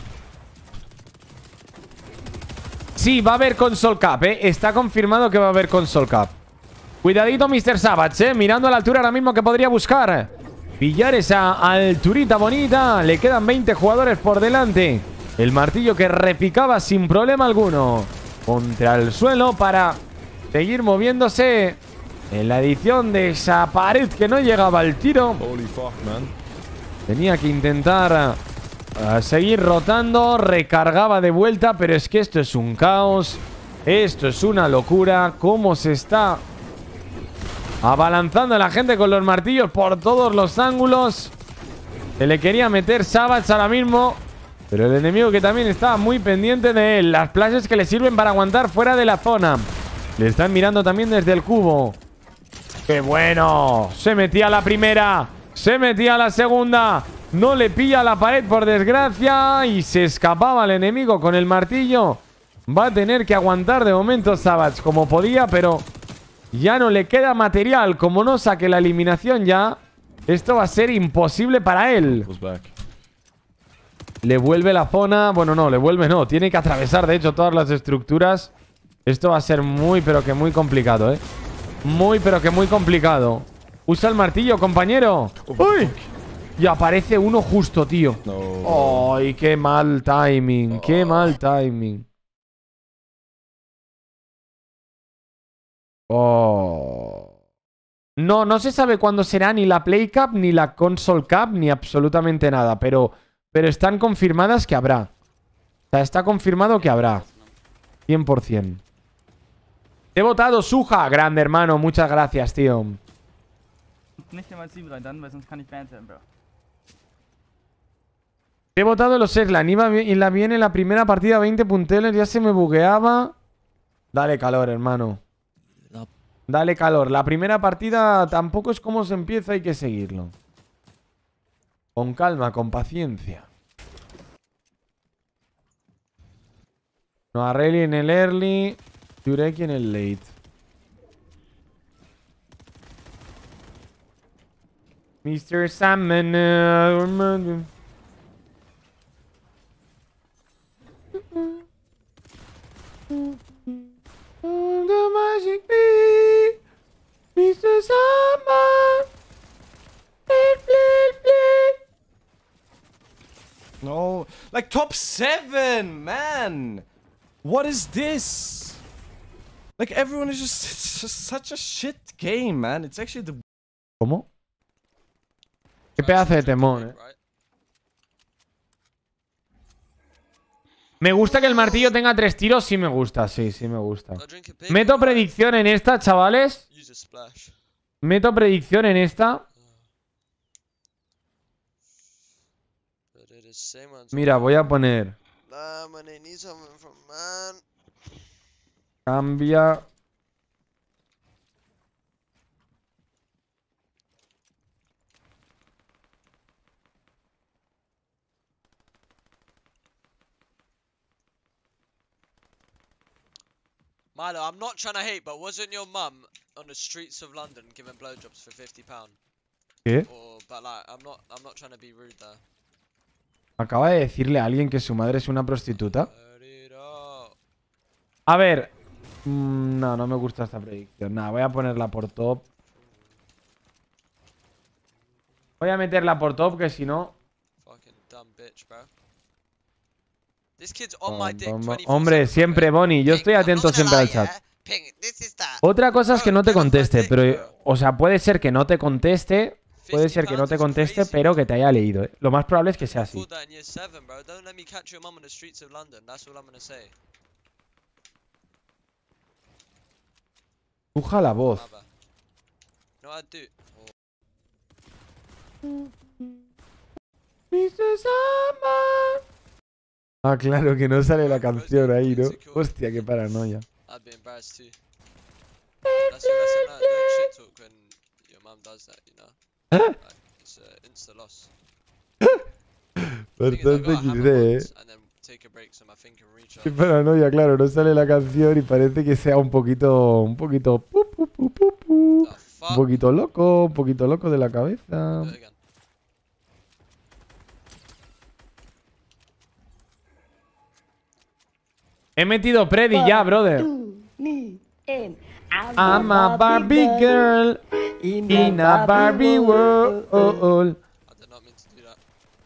Sí, va a haber Console Cup, Está confirmado que va a haber Console Cup. Cuidadito, Mr. Savage, mirando a la altura ahora mismo que podría buscar pillar esa alturita bonita. Le quedan 20 jugadores por delante. El martillo que repicaba sin problema alguno contra el suelo para seguir moviéndose en la edición de esa pared que no llegaba al tiro. Tenía que intentar seguir rotando. Recargaba de vuelta, pero es que esto es un caos. Esto es una locura. Cómo se está abalanzando la gente con los martillos por todos los ángulos. Se le quería meter Savage ahora mismo, pero el enemigo que también estaba muy pendiente de él. Las flashes que le sirven para aguantar fuera de la zona. Le están mirando también desde el cubo. ¡Qué bueno! Se metía la primera. Se metía la segunda. No le pilla la pared por desgracia. Y se escapaba el enemigo con el martillo. Va a tener que aguantar de momento Savage como podía, pero ya no le queda material. Como no saque la eliminación ya, esto va a ser imposible para él. Le vuelve la zona. Bueno, no, le vuelve no. Tiene que atravesar, de hecho, todas las estructuras. Esto va a ser muy, pero que muy complicado, Muy, pero que muy complicado. Usa el martillo, compañero. ¡Uy! Y aparece uno justo, tío. ¡Ay, qué mal timing! ¡Qué mal timing! Oh. No se sabe cuándo será ni la Play Cup, ni la Console Cup, ni absolutamente nada. Pero están confirmadas que habrá. O sea, está confirmado que habrá. 100%. Te he votado, Suja. Grande, hermano. Muchas gracias, tío. Te he votado los Eslan. Iba bien en la primera partida, 20 punteles. Ya se me bugueaba. Dale calor, hermano. Dale calor. La primera partida tampoco es como se empieza. Hay que seguirlo. Con calma, con paciencia. No, Arreli en el early. Jureki en el late. Mr. Salmon. The magic bee. Mr. Salmon. No, like top 7, man. What is this? Like everyone is just, it's just such a shit game, man. It's actually the... ¿Cómo? Qué pedazo de temón, Me gusta que el martillo tenga 3 tiros. Sí me gusta, sí me gusta. Meto predicción en esta, chavales. Meto predicción en esta. Mira, voy a poner... Cambia... Milo, I'm not trying to hate, but wasn't your mum on the streets of London giving blowjobs for £50? ¿Qué? But like, I'm not trying to be rude there. Acaba de decirle a alguien que su madre es una prostituta. A ver. No me gusta esta predicción. Nada, voy a ponerla por top. Voy a meterla por top, que si no... Hombre, siempre, Bonnie. Yo estoy atento siempre al chat. Otra cosa es que no te conteste, pero... O sea, puede ser que no te conteste... Puede ser que no te conteste, pero que te haya leído, Lo más probable es que sea así. Suja la voz. No, I do. Ah, claro, que no sale la canción ahí, ¿no? Hostia, qué paranoia. I'd be embarrassed too. That's don't shit talk when your mum does that, you know? Like, it's insta loss. Bastante XD, And then take a break so my thing can recharge. Qué paranoia, claro, no sale la canción y parece que sea un poquito un poquito loco de la cabeza. He metido Freddy ya, brother. I'm a Barbie girl in a Barbie world. I did not mean to do that.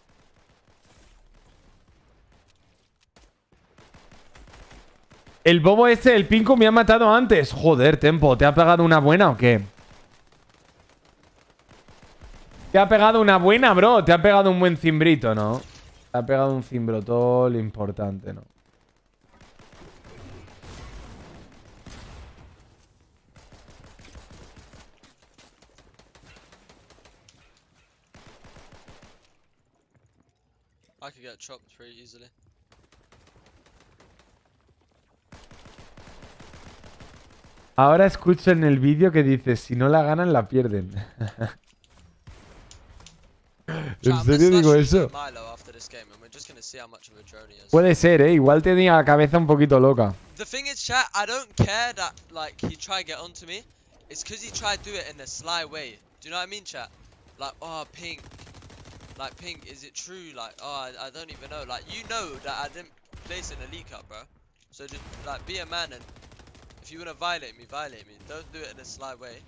El bobo este, el Pinku, me ha matado antes. Joder, Tempo, ¿te ha pegado una buena o qué? Te ha pegado una buena, bro. Te ha pegado un buen cimbrito, ¿no? Te ha pegado un cimbrotol importante, ¿no? I could get chopped pretty easily. Ahora escucho en el vídeo que dice, si no la ganan, la pierden. ¿En serio digo eso? Puede ser, igual tenía la cabeza un poquito loca. The thing is, chat, I don't care that like he tried to get onto me. It's because he tried to do it in a sly way. Do you know what I mean, chat? Like, oh, Pink. Like, Pink, is it true? Like, oh, I don't even know. Like, you know that I didn't place an Elite Cup, bro. So just, like, be a man and if you want to violate me, violate me. Don't do it in a sly way.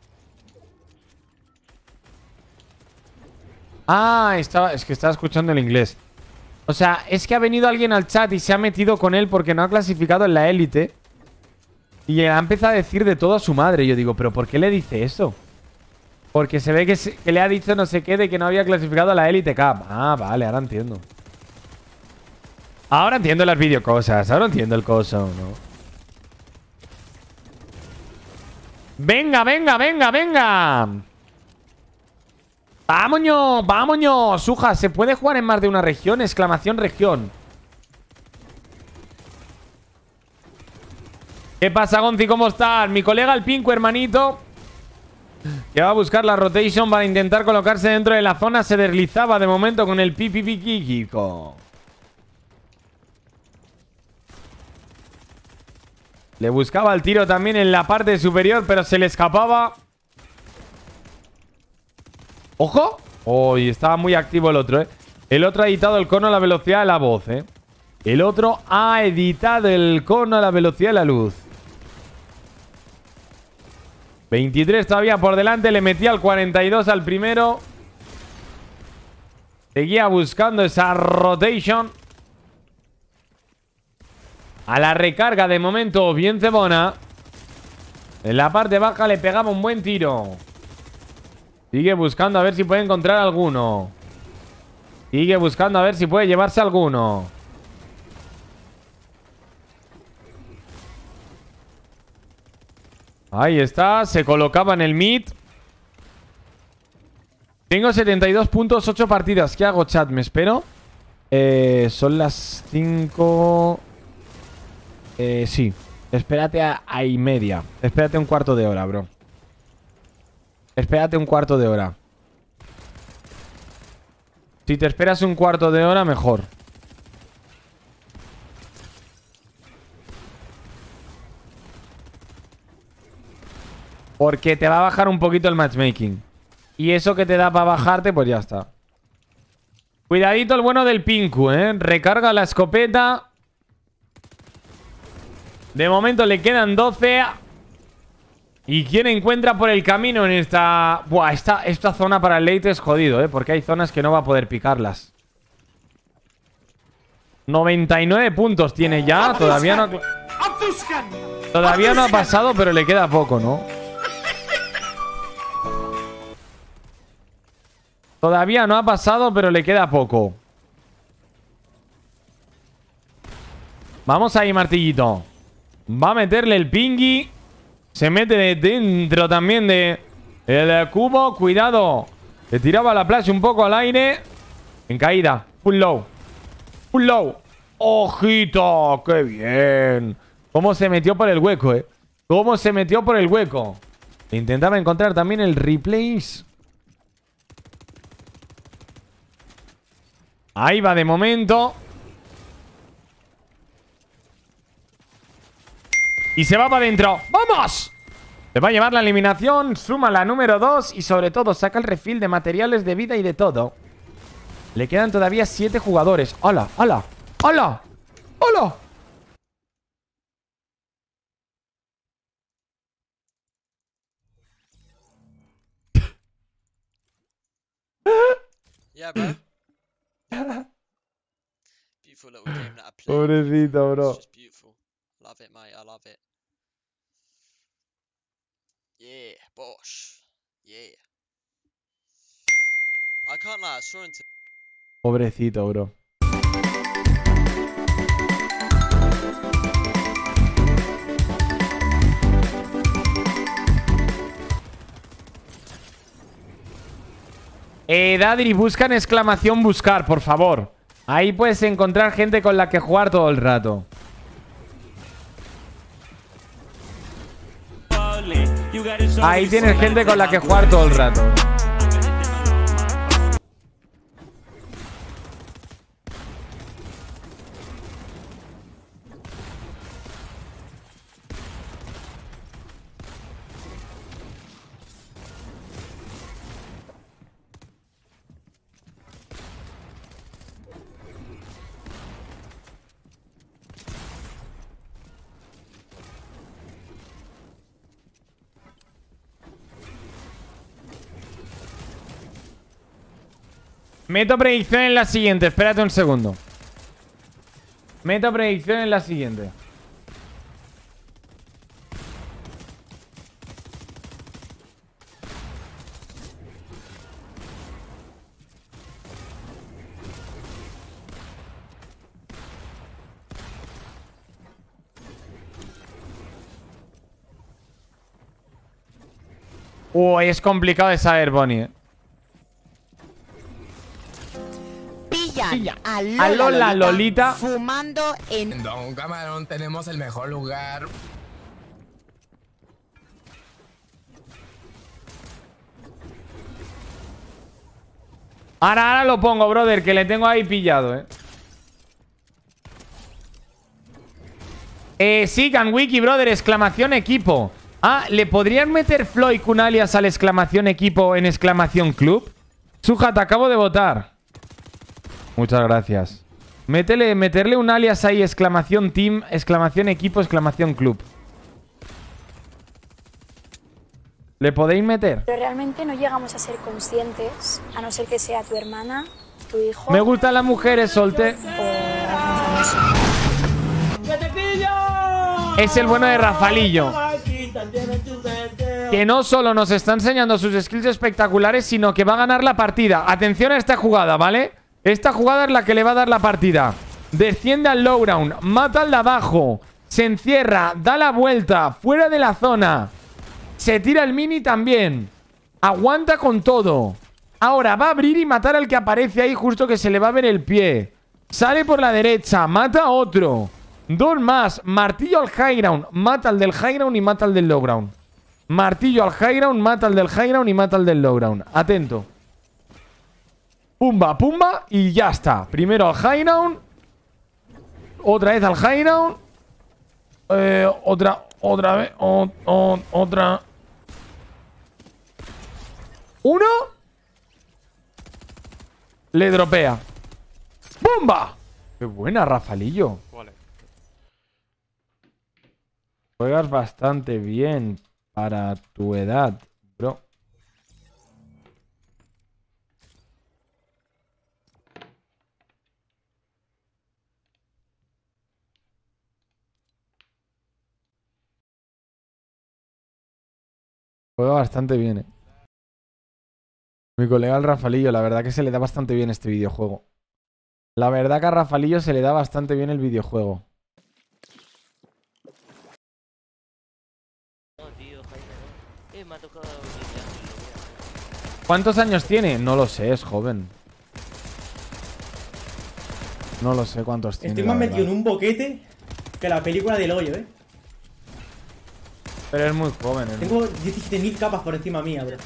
Ah, es que estaba escuchando el inglés. O sea, es que ha venido alguien al chat y se ha metido con él porque no ha clasificado en la élite. Y ha empezado a decir de todo a su madre. Yo digo, ¿pero por qué le dice eso? Porque se ve que le ha dicho no sé qué de que no había clasificado a la Elite Cup. Ah, vale, ahora entiendo. Ahora entiendo las videocosas. Ahora entiendo el coso, ¿no? ¡Venga, venga, venga, venga! ¡Vámonos! ¡Vámonos! Suja, ¿se puede jugar en más de una región? Exclamación región. ¿Qué pasa, Gonzi? ¿Cómo estás? Mi colega el Pinku, hermanito, que va a buscar la rotation para intentar colocarse dentro de la zona. Se deslizaba de momento con el pipipiquiquico. Le buscaba el tiro también en la parte superior, pero se le escapaba. ¡Ojo! Oh, y estaba muy activo el otro, ¿eh? El otro ha editado el cono a la velocidad de la voz, ¿eh? El otro ha editado el cono a la velocidad de la luz. 23 todavía por delante. Le metía el 42 al primero. Seguía buscando esa rotation. A la recarga de momento bien cebona. En la parte baja le pegaba un buen tiro. Sigue buscando a ver si puede encontrar alguno. Sigue buscando a ver si puede llevarse alguno. Ahí está, se colocaba en el mid. Tengo 72 puntos, 8 partidas. ¿Qué hago, chat? ¿Me espero? Son las 5... sí. Espérate a y media. Espérate un cuarto de hora, bro. Espérate un cuarto de hora. Si te esperas un cuarto de hora, mejor. Porque te va a bajar un poquito el matchmaking. Y eso que te da para bajarte, pues ya está. Cuidadito el bueno del Pinku, ¿eh? Recarga la escopeta. De momento le quedan 12. ¿Y quién encuentra por el camino en esta... Buah, esta zona para el late es jodido, ¿eh? Porque hay zonas que no va a poder picarlas. 99 puntos tiene ya. Todavía no... Todavía no ha pasado, pero le queda poco, ¿no? Todavía no ha pasado, pero le queda poco. Vamos ahí, martillito. Va a meterle el pingui. Se mete dentro también de el cubo. Cuidado. Le tiraba la playa un poco al aire. En caída. Full low. Full low. ¡Ojito! ¡Qué bien! Cómo se metió por el hueco, Cómo se metió por el hueco. Intentaba encontrar también el replays. Ahí va de momento. Y se va para adentro. ¡Vamos! Se va a llevar la eliminación. Suma la número 2. Y sobre todo saca el refill de materiales de vida y de todo. Le quedan todavía 7 jugadores. ¡Hala! ¡Hala! ¡Hala! ¡Hala! Yeah, bro. Beautiful little game that I played. Pobrecito, bro. It's just beautiful. Love it, mate. I love it. Yeah, bosh. Yeah. I can't lie, I saw him. Pobrecito, bro. Dadri, buscan exclamación buscar, por favor. Ahí puedes encontrar gente con la que jugar todo el rato. Ahí tienes gente con la que jugar todo el rato. Meto predicción en la siguiente. Espérate un segundo. Meto predicción en la siguiente. Es complicado de saber, Bonnie. A Lola Lolita fumando en Don Camarón. Tenemos el mejor lugar. Ahora lo pongo, brother, que le tengo ahí pillado, sí, Canwiki, brother, exclamación equipo. ¿le podrían meter Floyd un alias al exclamación equipo en exclamación club? Suja, te acabo de votar. Muchas gracias. Meterle un alias ahí, exclamación team, exclamación equipo, exclamación club. ¿Le podéis meter? Pero realmente no llegamos a ser conscientes, a no ser que sea tu hermana, tu hijo... Me gustan las mujeres, solté. Es el bueno de Rafalillo. Que no solo nos está enseñando sus skills espectaculares, sino que va a ganar la partida. Atención a esta jugada, ¿vale? Esta jugada es la que le va a dar la partida. Desciende al low ground, mata al de abajo, se encierra, da la vuelta, fuera de la zona. Se tira el mini también. Aguanta con todo. Ahora va a abrir y matar al que aparece ahí justo que se le va a ver el pie. Sale por la derecha, mata a otro. Dos más, martillo al high ground. Mata al del high ground y mata al del low ground. Martillo al high ground, mata al del high ground y mata al del low ground. Atento. Pumba, pumba y ya está. Primero al high ground. Otra vez al high ground. Otra vez. Otra. Uno. Le dropea. ¡Pumba! ¡Qué buena, Rafalillo! Vale. Juegas bastante bien para tu edad, bro. Juega bastante bien, Mi colega el Rafalillo, la verdad que se le da bastante bien este videojuego. La verdad que a Rafalillo se le da bastante bien el videojuego. No, tío. ¿Cuántos años tiene? No lo sé, es joven. No lo sé cuántos tiene. Estoy más metido en un boquete que la película del hoyo, ¿eh? Pero es muy joven. Tengo 17.000 capas por encima mía, bro.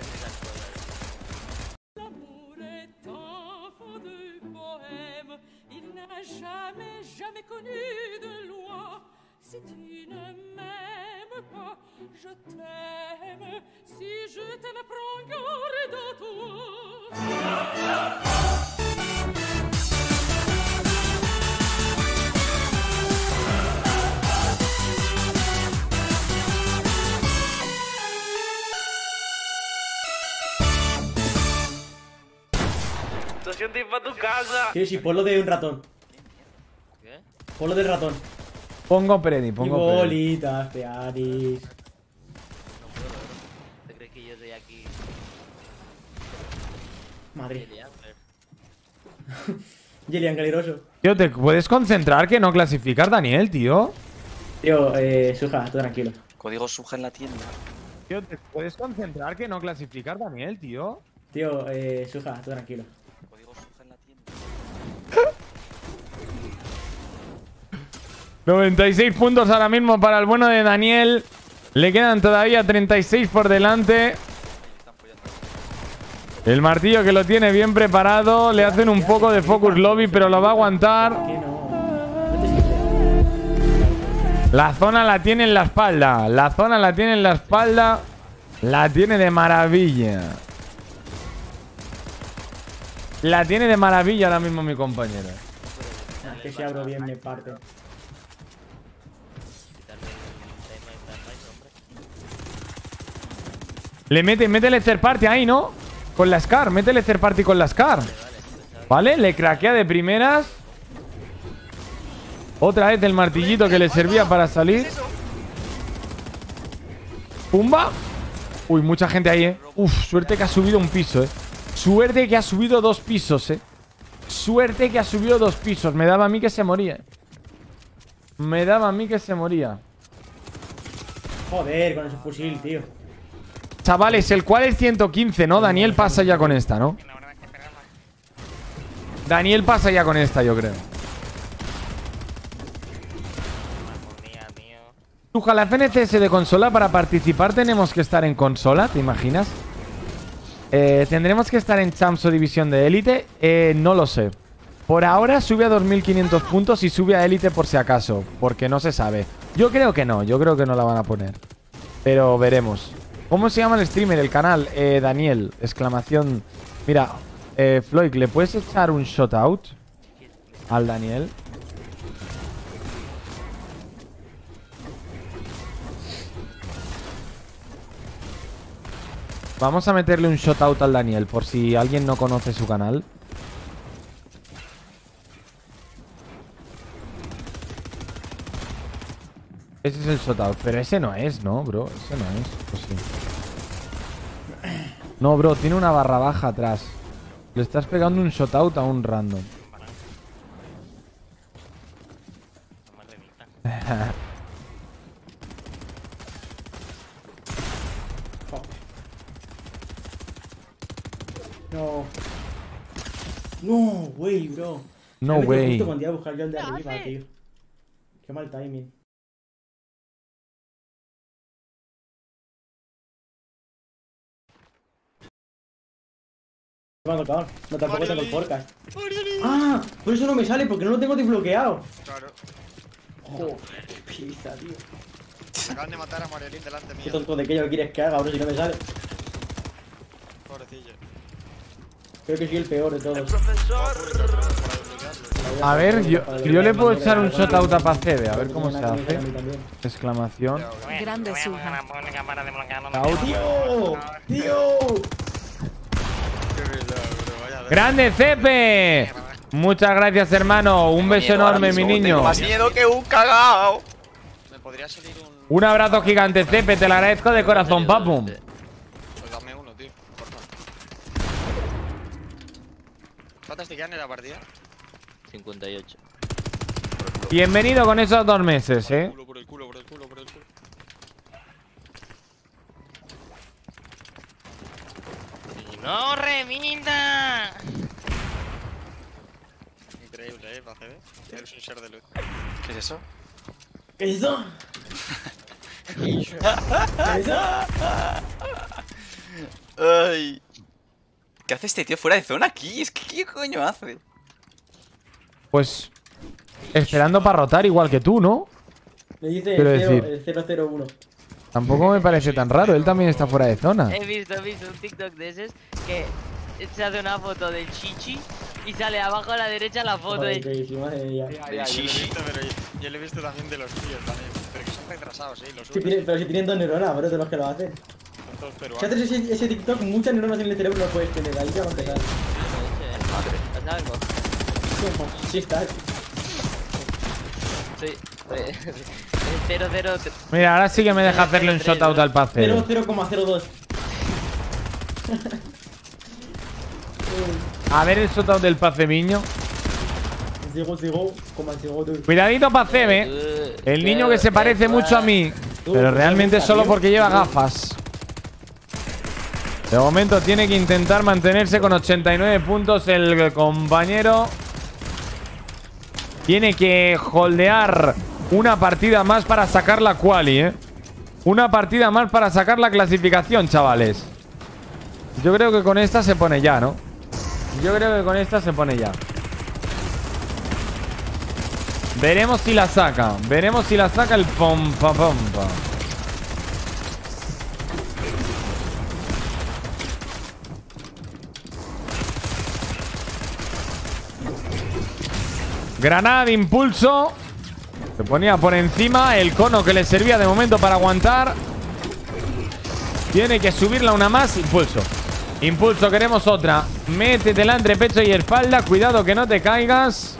Siente para tu casa. Sí, ponlo de un ratón. ¿Qué? Ponlo del ratón. Pongo Predi, Y pongo Predi. bolitas, Pearis. ¿Te crees que yo estoy aquí? Madre. Gelian, Gelian caliroso. Tío, ¿te puedes concentrar que no clasificar, Daniel, tío? Tío, Suja, tú tranquilo. Código Suja en la tienda. Tío, ¿te puedes concentrar que no clasificar, Daniel, tío? Tío, Suja, tú tranquilo. Código Suja en la tienda. 96 puntos ahora mismo para el bueno de Daniel. Le quedan todavía 36 por delante. El martillo que lo tiene bien preparado. Le hacen un poco de focus lobby, pero lo va a aguantar. La zona la tiene en la espalda. La zona la tiene en la espalda. La tiene de maravilla. La tiene de maravilla ahora mismo mi compañero. Es que si abro bien me parte. Le mete el third party ahí, ¿no? Con la Scar, métele third party con la Scar. Vale, le craquea de primeras. Otra vez el martillito que le servía para salir. Pumba. Uy, mucha gente ahí, Uf, suerte que ha subido un piso, Suerte que ha subido 2 pisos, Suerte que ha subido 2 pisos. Me daba a mí que se moría, Me daba a mí que se moría. Joder, con ese fusil, tío. Chavales, el cual es 115, ¿no? Daniel pasa ya con esta, ¿no? Daniel pasa ya con esta, yo creo. Suja, la FNCS de consola, para participar tenemos que estar en consola, ¿te imaginas? ¿Tendremos que estar en Champs o División de Élite? No lo sé. Por ahora sube a 2500 puntos y sube a Élite por si acaso, porque no se sabe. Yo creo que no la van a poner. Pero veremos. ¿Cómo se llama el streamer, el canal? Daniel, exclamación. Mira, Floyd, ¿le puedes echar un shot out al Daniel? Vamos a meterle un shot out al Daniel, por si alguien no conoce su canal. Ese es el shot out, pero ese no es, ¿no, bro? Ese no es, pues sí. No, bro, tiene una barra baja atrás. Le estás pegando un shot out a un random. No. No, wey, bro. No Me he metido way. justo cuando iba a buscar yo el de arriba, tío. Qué mal timing. Me ha tocado. No, tampoco tengo el forecast. Ah, por eso no me sale, porque no lo tengo desbloqueado. Claro. Joder, qué pizza, tío. Acaban de matar a Mariolín delante mío. Qué tonto de que quieres que haga, bro, si no me sale. Pobrecillo. Creo que soy el peor de todos. A ver, yo le puedo echar un shot out a Pacebe, a ver cómo se hace. Exclamación. Grande Suja. ¡Tío! ¡Tío! ¡Grande Cepe! Muchas gracias, hermano. Un beso enorme, mi niño. Tengo más miedo que un cagao. Me podría salir Un abrazo gigante, Cepe. Te lo agradezco de corazón, papu. Pues dame uno, tío. Porfa. ¿Cuántas te quedan en la partida? 58. Bienvenido con esos 2 meses, Por el culo. ¡Mamita! Increíble, Pacebe. Eres un ser de luz. ¿Qué es eso? ¿Qué es eso? ¿Qué es eso? Ay. ¿Qué hace este tío fuera de zona aquí? Es que ¿qué coño hace? Pues esperando para rotar igual que tú, ¿no? Le dice Quiero el 001. Tampoco me parece tan raro, él también está fuera de zona. He visto un TikTok de esos que se hace una foto del chichi y sale abajo a la derecha la foto Joder, del que madre mía. Ya, yo lo he visto, pero yo lo he visto también de los tíos también. Pero que son retrasados, los Sí, pero si tienen 2 neuronas, bro, de los que lo hacen. Son todos Si peruanos. haces ese TikTok, muchas neuronas en el cerebro no puedes tener. Ahí ya va a empezar. ¿Haz algo? Sí, está. Sí. 0-0. Mira, ahora sí que me deja hacerle un shoutout al Pace. 0,02. A ver el shoutout del Pacemiño. Cuidadito, Paceme. El niño que se parece mucho a mí. Pero realmente solo porque lleva gafas. De momento tiene que intentar mantenerse con 89 puntos el compañero. Tiene que holdear una partida más para sacar la quali, ¿eh? Una partida más para sacar la clasificación, chavales. Yo creo que con esta se pone ya, ¿no? Yo creo que con esta se pone ya. Veremos si la saca. Veremos si la saca el pompa pompa. Granada de impulso. Se ponía por encima el cono que le servía de momento para aguantar. Tiene que subirla una más. Impulso. Impulso, queremos otra. Métetela entre pecho y espalda. Cuidado que no te caigas.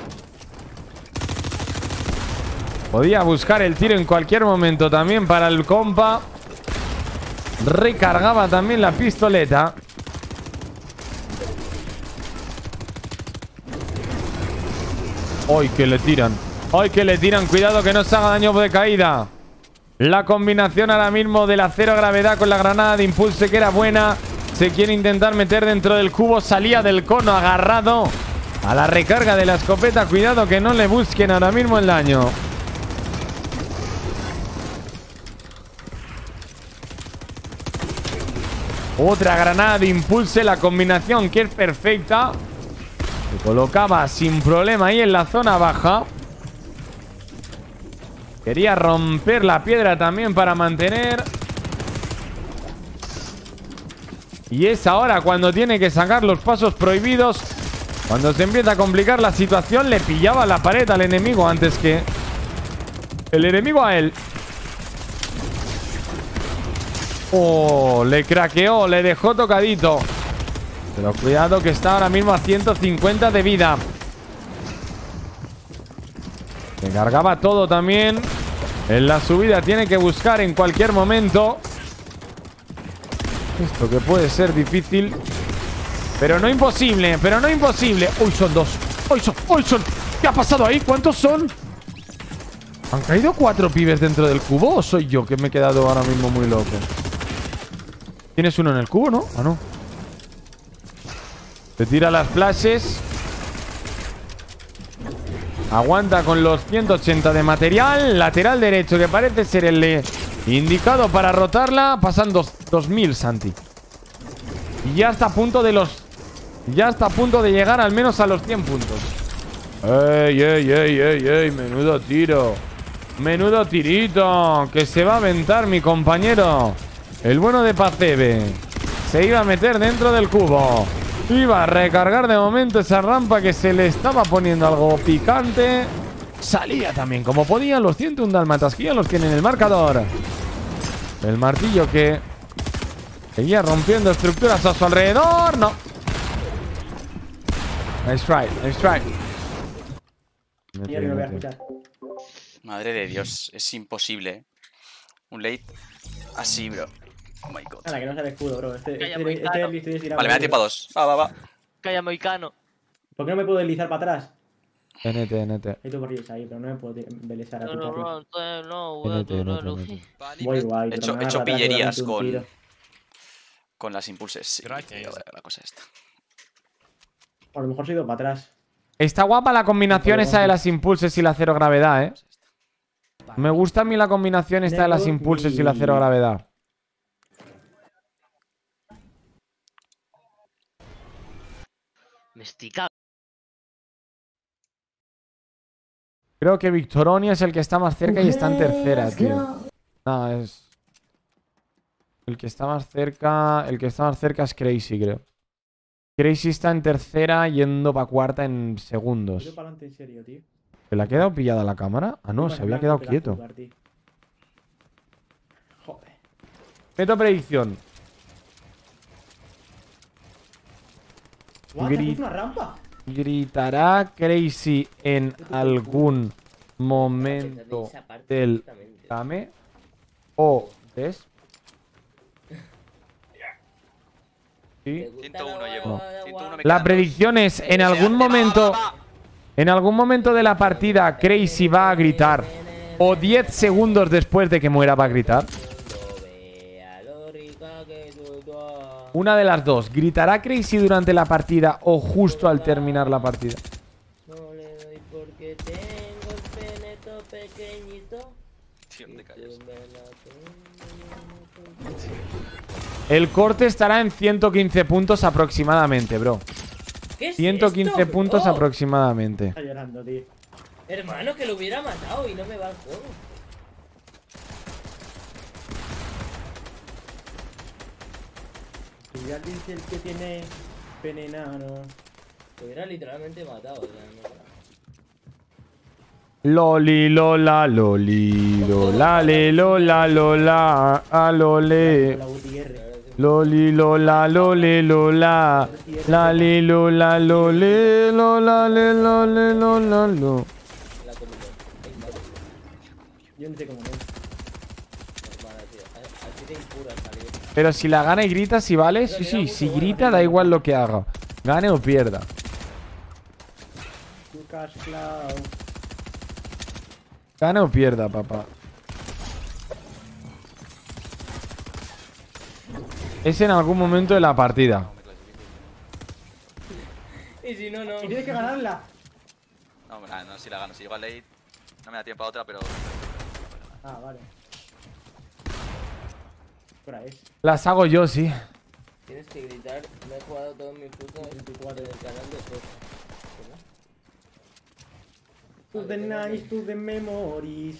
Podía buscar el tiro en cualquier momento también para el compa. Recargaba también la pistoleta. ¡Ay, que le tiran! ¡Ay, que le tiran! Cuidado que no se haga daño de caída. La combinación ahora mismo de la cero gravedad con la granada de impulso que era buena. Se quiere intentar meter dentro del cubo. Salía del cono agarrado a la recarga de la escopeta. Cuidado que no le busquen ahora mismo el daño. Otra granada de impulse. La combinación que es perfecta. Se colocaba sin problema ahí en la zona baja. Quería romper la piedra también para mantener. Y es ahora cuando tiene que sacar los pasos prohibidos. Cuando se empieza a complicar la situación. Le pillaba la pared al enemigo antes que el enemigo a él. Oh, le craqueó, le dejó tocadito. Pero cuidado que está ahora mismo a 150 de vida. Se cargaba todo también. En la subida tiene que buscar en cualquier momento. Esto que puede ser difícil. Pero no imposible, pero no imposible. Uy, son dos. Uy, son. ¿Qué ha pasado ahí? ¿Cuántos son? ¿Han caído 4 pibes dentro del cubo o soy yo que me he quedado ahora mismo muy loco? Tienes uno en el cubo, ¿no? Ah, no. Se tira las flashes. Aguanta con los 180 de material. Lateral derecho que parece ser el indicado para rotarla. Pasan 2000, Santi. Y ya está a punto de los... Ya está a punto de llegar al menos a los 100 puntos. ¡Ey! Menudo tiro. Menudo tirito. Que se va a aventar mi compañero. El bueno de Pacebe. Se iba a meter dentro del cubo. Iba a recargar de momento esa rampa que se le estaba poniendo algo picante. Salía también como podía. Los 101 dálmatas que ya los tienen en el marcador. El martillo que seguía rompiendo estructuras a su alrededor. No. Nice try. Madre de Dios, es imposible. Un late así, bro. Oh my god. Nada, que no sale escudo, bro. Este es listo. Vale, me da tiempo a 2. Va. Calla, moicano. ¿Por qué no me puedo deslizar para atrás? NT. Hay tu barriles ahí, pero no me puedo deslizar a ti. NT. Voy guay. He hecho pillerías con las impulses. Sí, la cosa esta. A lo mejor se ha ido para atrás. Está guapa la combinación esa de las impulses y la cero gravedad, ¿eh? Me gusta a mí la combinación esta de las impulses y la cero gravedad. Me estoy cagando. Creo que Victoroni es el que está más cerca y está en tercera, tío. No, es... El que está más cerca es Crazy, creo. Crazy está en tercera yendo para cuarta en segundos. Tiro para adelante en serio, tío. ¿Se le ha quedado pillada la cámara? Ah, no, se había quedado quieto. Joder. Meto predicción. What, ¿te has puesto una rampa? Gritará Crazy en algún momento del game o des. ¿Sí? 101 llevo. 101 me La quedan predicción es en algún momento. En algún momento de la partida Crazy va a gritar. O 10 segundos después de que muera va a gritar. Una de las dos. ¿Gritará Crazy durante la partida o justo al terminar la partida? No le doy porque tengo el peneto pequeñito. Tío, ¿dónde callas? El corte estará en 115 puntos aproximadamente, bro. ¿Qué es 115 esto, puntos bro? aproximadamente. Está llorando, tío. Hermano, que lo hubiera matado y no me va el juego. Tú ya dices el que tiene pene enano. Lo hubiera literalmente matado. O sea, Loli, lola, loli, lola, le, lola, lola, a lole. Loli, lola, lole, lola, la, le, lola, lole, lola, le, lole, lola, lo. Yo no sé cómo no. Pero si la gana y grita, si vale, sí, sí, si grita da igual lo que haga. Gane o pierda. Lucas Clau. Gane o pierda, papá. Es en algún momento de la partida. Y si no, no. Y tienes que ganarla. No, no, si la gano. Si llego al late, no me da tiempo a otra, pero. Ah, vale. Por ahí es. Las hago yo, sí. Tienes que gritar, me he jugado todos mis putos en el canal de Fox. To the nice, to the memories.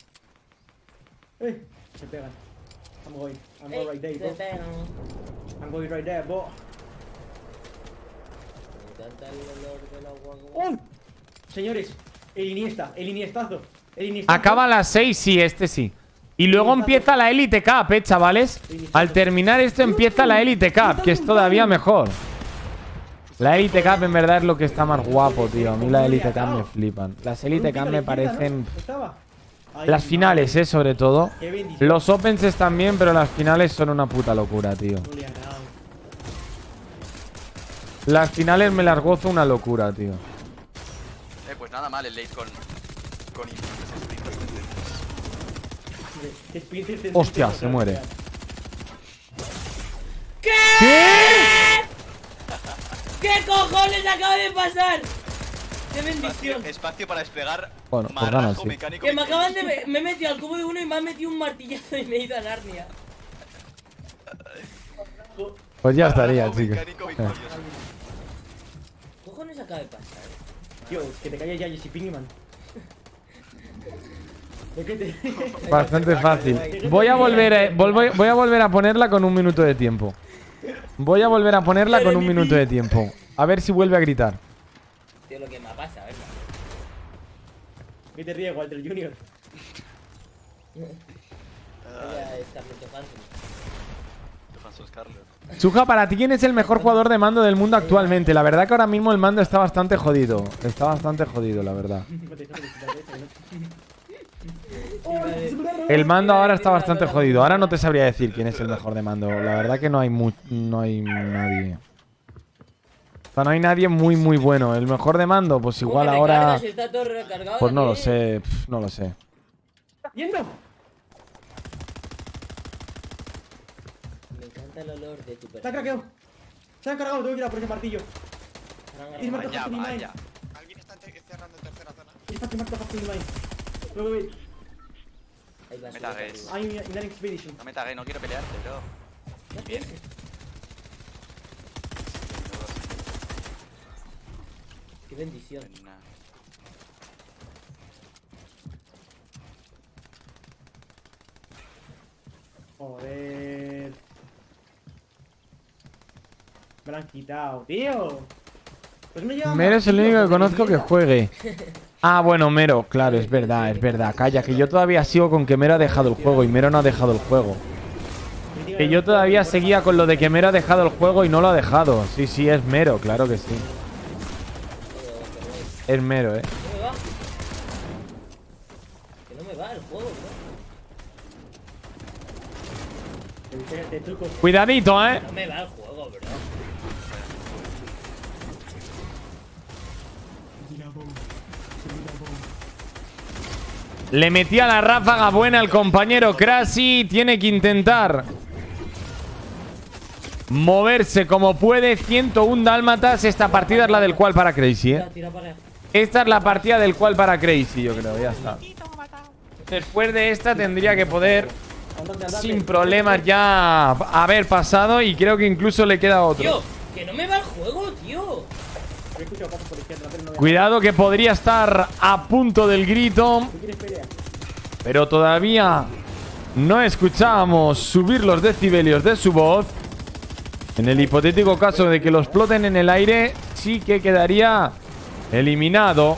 Se pegan. I'm going right there, bro. I'm going right there, bro. Me encanta el olor del agua. ¡Oh! Señores, el Iniestazo. Acaba a las 6, sí, este sí. Y luego empieza la Elite Cup, chavales. Al terminar esto empieza la Elite Cup, que es todavía mejor. La Elite Cup en verdad es lo que está más guapo, tío. A mí la Elite Cup me flipan. Las Elite Cup me parecen... Las finales, sobre todo. Los Opens están bien, pero las finales son una puta locura, tío. Las finales me las gozo una locura, tío. Pues nada mal el late con Hostia, se muere. ¿Qué? ¿Qué cojones acaba de pasar? ¡Qué bendición! Espacio para desplegar. Bueno, pues gana, sí. Que me acaban de... Me he metido al cubo de uno y me han metido un martillazo y me he ido a Narnia. Pues ya estaría, chicos. ¿Qué cojones acaba de pasar? Tío, que te calles ya, Jesse Pinkman. Bastante fácil. Voy a volver a ponerla con un minuto de tiempo. Voy a volver a ponerla con un minuto de tiempo. A ver si vuelve a gritar. Tío, lo que me pasa, ¿verdad? ¿Qué te ríes, Walter Jr.? Chuja, para ti, ¿quién es el mejor jugador de mando del mundo actualmente? La verdad que ahora mismo el mando está bastante jodido. Está bastante jodido, la verdad. El mando ahora está bastante jodido. Ahora no te sabría decir quién es el mejor de mando. La verdad que no hay nadie. O sea, no hay nadie muy bueno. El mejor de mando, pues igual ahora... Pues no lo sé, no lo sé. ¡Yendo! Me encanta el olor de tu Se ha craqueado. Se ha cargado, tengo que ir a por ese martillo. He's marked Vaya, the fucking mine. vaya. Alguien está cerrando en tercera zona. He's fucking marked the fucking mine. Wait. Ahí va, Me tagues. I'm in an expedition. No me tagues, no quiero pelearte, bro. Bien. Qué bendición. Joder. Me lo han quitado, tío. Pues me lleva Mero más, es el tío, único que joder, conozco que mierda. juegue. Ah, bueno, Mero, claro, es verdad, es verdad. Calla, que yo todavía sigo con que Mero ha dejado el juego y Mero no ha dejado el juego. Que yo todavía seguía con lo de que Mero ha dejado el juego y no lo ha dejado. Sí, sí, es Mero, claro que sí. Es Mero, No me va. Que no me va el juego, bro. Cuidadito, No me va el juego, bro. Le metía la ráfaga buena al compañero Crashy. Tiene que intentar moverse como puede. 101 dálmatas. Esta partida es la del cual para Crazy, Tira para allá. Esta es la partida del cual para Crazy, yo creo. Ya está. Después de esta tendría que poder sin problemas ya haber pasado. Y creo que incluso le queda otro. Tío, que no me va el juego, tío. Cuidado que podría estar a punto del grito. Pero todavía no escuchábamos subir los decibelios de su voz. En el hipotético caso de que los exploten en el aire, sí que quedaría eliminado.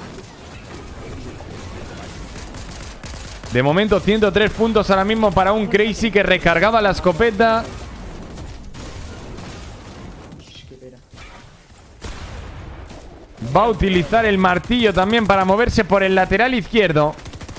De momento 103 puntos ahora mismo para un Crazy que recargaba la escopeta. Va a utilizar el martillo también para moverse por el lateral izquierdo.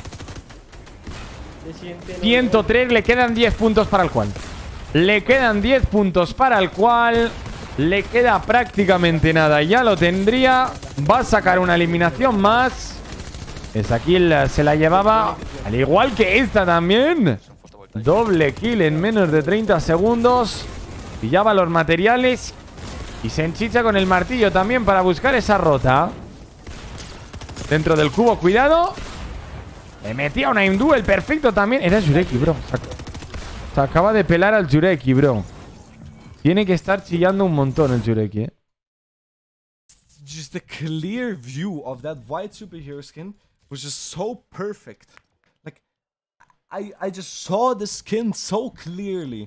103, le quedan 10 puntos para el cual. Le quedan 10 puntos para el cual. Le queda prácticamente nada. Ya lo tendría. Va a sacar una eliminación más. Esa kill se la llevaba. Al igual que esta también. Doble kill en menos de 30 segundos. Pillaba los materiales. Y se enchicha con el martillo también para buscar esa rota. Dentro del cubo, cuidado. Le metía una Imduel, perfecto también. Era Jureki, bro. Se acaba de pelar al Jureki, bro. Tiene que estar chillando un montón el Jureki, Just the clear view of that white superhero skin was just so perfect. Like, I just saw the skin so clearly.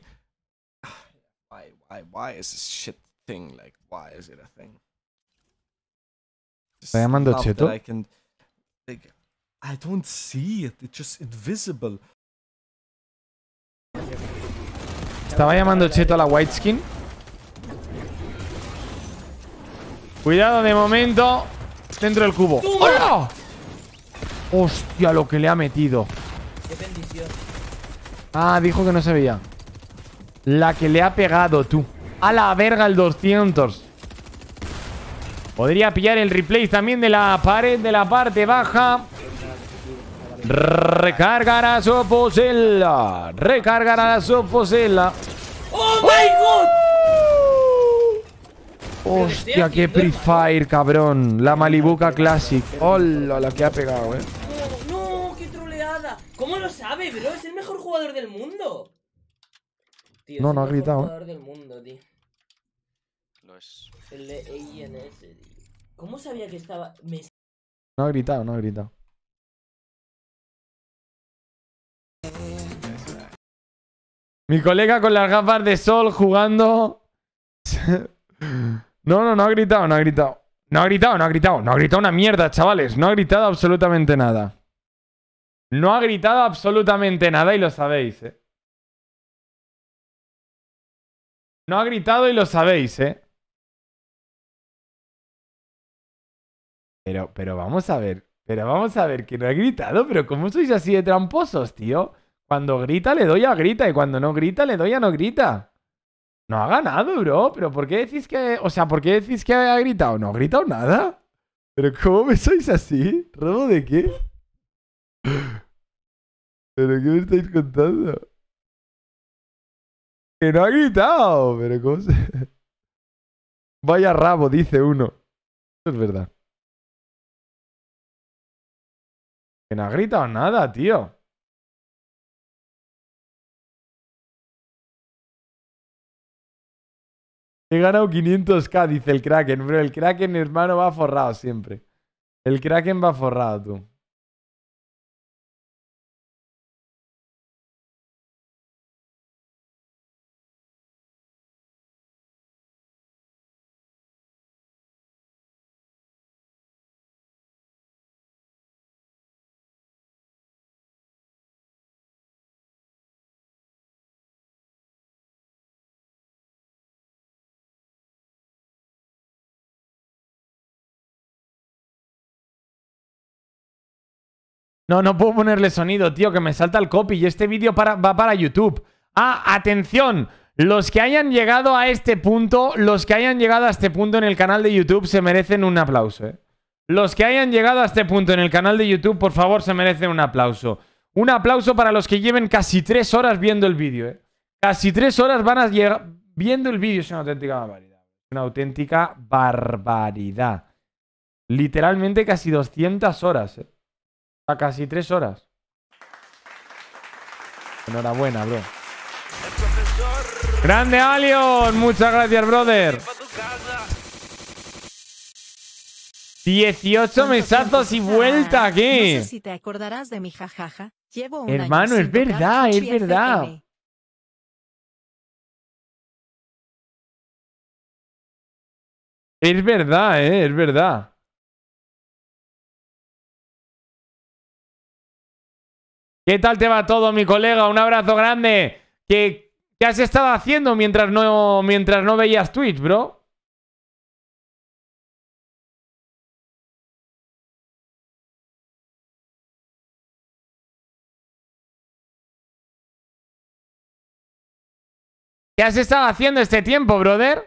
Why is this shit thing? Like, why is it a thing? Está llamando Love Cheto. that I don't see it. It's just invisible. Estaba llamando Cheto a la white skin. Cuidado de momento. Dentro del cubo. ¡Hola! Hostia, lo que le ha metido. Qué bendición. Ah, dijo que no se veía. La que le ha pegado, tú. A la verga el 200. Podría pillar el replay también de la pared de la parte baja. Recargará su posela. Recargará su posela. ¡Oh, my God! Hostia, qué Free Fire, cabrón. La Malibuca Classic. Hola, la que ha pegado, No, qué troleada. ¿Cómo lo sabe, bro? Es el mejor jugador del mundo. Tío, No, es no ha el mejor gritado. jugador del mundo, tío. Lo es. El de INS, tío. ¿Cómo sabía que estaba...? No ha gritado, no ha gritado. Mi colega con las gafas de sol jugando. No ha gritado, no ha gritado. No ha gritado, no ha gritado. No ha gritado una mierda, chavales. No ha gritado absolutamente nada. No ha gritado absolutamente nada y lo sabéis, No ha gritado y lo sabéis, Pero vamos a ver. Pero vamos a ver que no ha gritado. Pero ¿cómo sois así de tramposos, tío? Cuando grita le doy a grita y cuando no grita le doy a no grita. No ha ganado, bro. Pero ¿por qué decís que... O sea, ¿por qué decís que ha gritado? No ha gritado nada. ¿Pero cómo me sois así? ¿Robo de qué? ¿Pero qué me estáis contando? Que no ha gritado. Pero ¿cómo se...? Vaya rabo, dice uno. Es verdad. Que no ha gritado nada, tío. He ganado 500k, dice el Kraken. Bro, el Kraken, hermano, va forrado siempre. El Kraken va forrado, tú. No, no puedo ponerle sonido, tío, que me salta el copy. Y este vídeo va para YouTube. Ah, atención. Los que hayan llegado a este punto, en el canal de YouTube se merecen un aplauso, ¿eh? Los que hayan llegado a este punto en el canal de YouTube, por favor, se merecen un aplauso. Un aplauso para los que lleven casi 3 horas viendo el vídeo, ¿eh? Casi 3 horas van a llegar viendo el vídeo. Es una auténtica barbaridad. Una auténtica barbaridad. Literalmente casi 200 horas, ¿eh? A casi 3 horas. Enhorabuena, bro. ¡Grande, Alion! Muchas gracias, brother. 18 mesazos y vuelta aquí. No sé si te acordarás de mi jajaja. Llevo un hermano, año es verdad, es verdad. Es verdad, es verdad. ¿Qué tal te va todo, mi colega? Un abrazo grande. ¿Qué has estado haciendo mientras no veías Twitch, bro? ¿Qué has estado haciendo este tiempo, brother?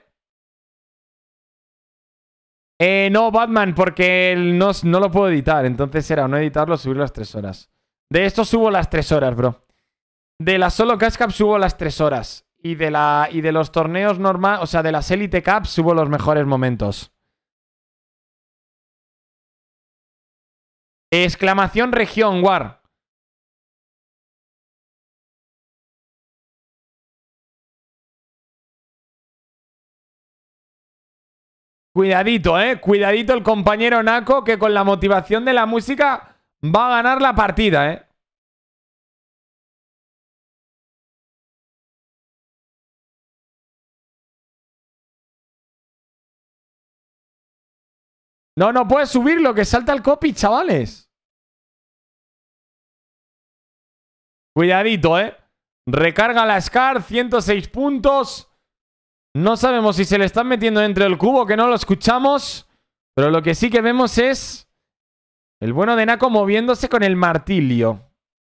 No, Batman, porque no lo puedo editar. Entonces era no editarlo, subir las 3 horas. De esto subo las 3 horas, bro. De la solo Cash Cup subo las 3 horas. Y de los torneos normales, o sea, de las Elite Cup subo los mejores momentos. Exclamación región, War. Cuidadito, cuidadito el compañero Nako, que con la motivación de la música va a ganar la partida, No, no puedes subirlo, que salta el copy, chavales. Cuidadito, Recarga la Scar, 106 puntos. No sabemos si se le están metiendo dentro del cubo, que no lo escuchamos. Pero lo que sí que vemos es el bueno de Nako moviéndose con el martillo.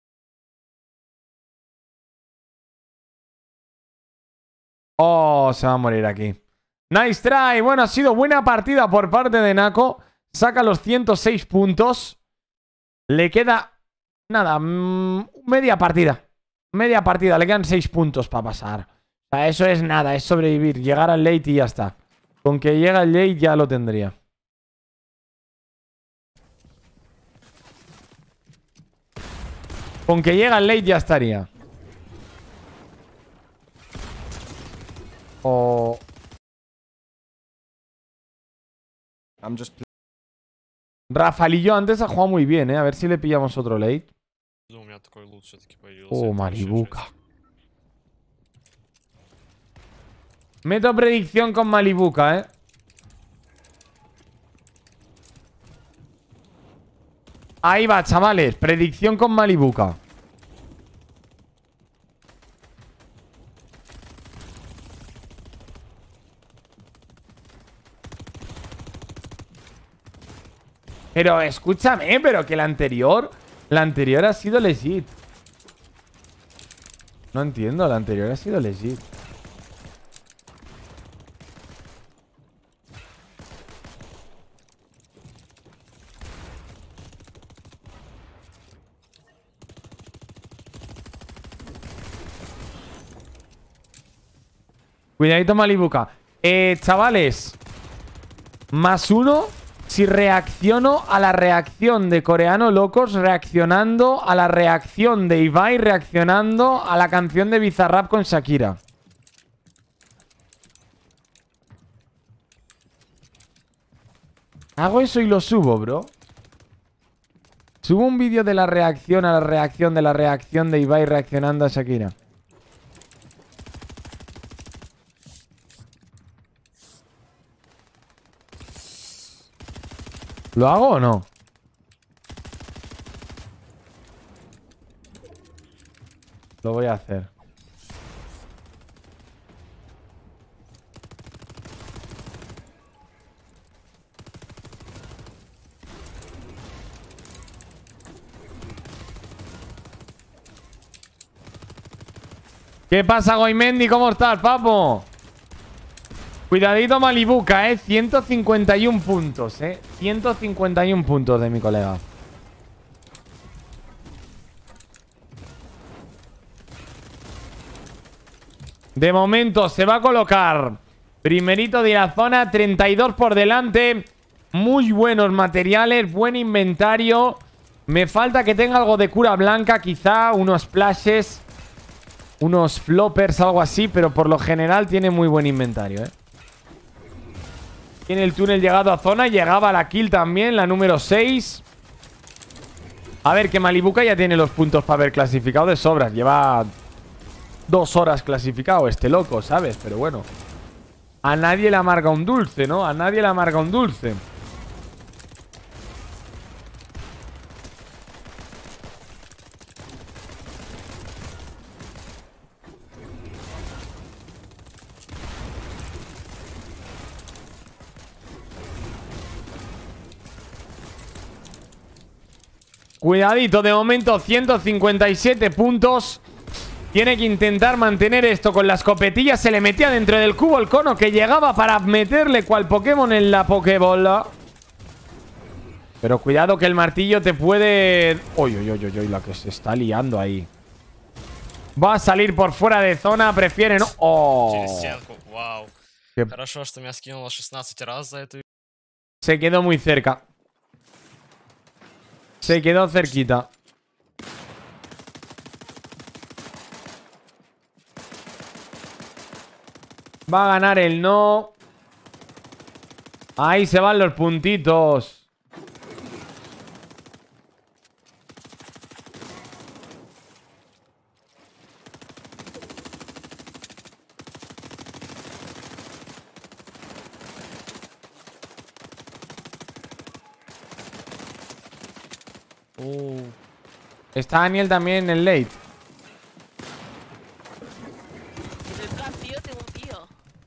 Oh, se va a morir aquí. Nice try. Bueno, ha sido buena partida por parte de Nako. Saca los 106 puntos. Le queda... nada, media partida. Media partida. Le quedan 6 puntos para pasar. O sea, eso es nada, es sobrevivir. Llegar al late y ya está. Con que llegue al late ya lo tendría. Con que llegue al late ya estaría. O... Rafaelillo antes ha jugado muy bien, A ver si le pillamos otro late. Oh, Malibuca. Meto predicción con Malibuca, Ahí va, chavales. Predicción con Malibuca. Pero escúchame, pero que la anterior ha sido legit. No entiendo, la anterior ha sido legit. Cuidadito, Malibuca. Chavales. +1. si reacciono a la reacción de Coreano Locos reaccionando a la reacción de Ibai reaccionando a la canción de Bizarrap con Shakira. Hago eso y lo subo, bro. Subo un vídeo de la reacción a la reacción de la reacción de Ibai reaccionando a Shakira. ¿Lo hago o no? Lo voy a hacer. ¿Qué pasa, Goimendi? ¿Cómo estás, papo? Cuidadito Malibuca, 151 puntos, 151 puntos de mi colega. De momento se va a colocar primerito de la zona, 32 por delante. Muy buenos materiales, buen inventario. Me falta que tenga algo de cura blanca, quizá unos splashes, unos floppers, algo así, pero por lo general tiene muy buen inventario, Tiene el túnel llegado a zona. Llegaba la kill también, la número 6. A ver, que Malibuca ya tiene los puntos para haber clasificado de sobras. Lleva 2 horas clasificado este loco, ¿sabes? Pero bueno, a nadie le amarga un dulce, ¿no? A nadie le amarga un dulce. Cuidadito, de momento 157 puntos. Tiene que intentar mantener esto con la escopetilla. Se le metía dentro del cubo el cono que llegaba para meterle cual Pokémon en la Pokébola. Pero cuidado que el martillo te puede... Uy, uy, uy, uy, la que se está liando ahí. Va a salir por fuera de zona. Prefiere no... ¡Oh! Wow. Qué... Хорошо, что меня скинуло 16 раз за эту... Se quedó muy cerca. Se quedó cerquita. Va a ganar el no. Ahí se van los puntitos. Está Daniel también en el late. Detrás, tío, tengo un tío.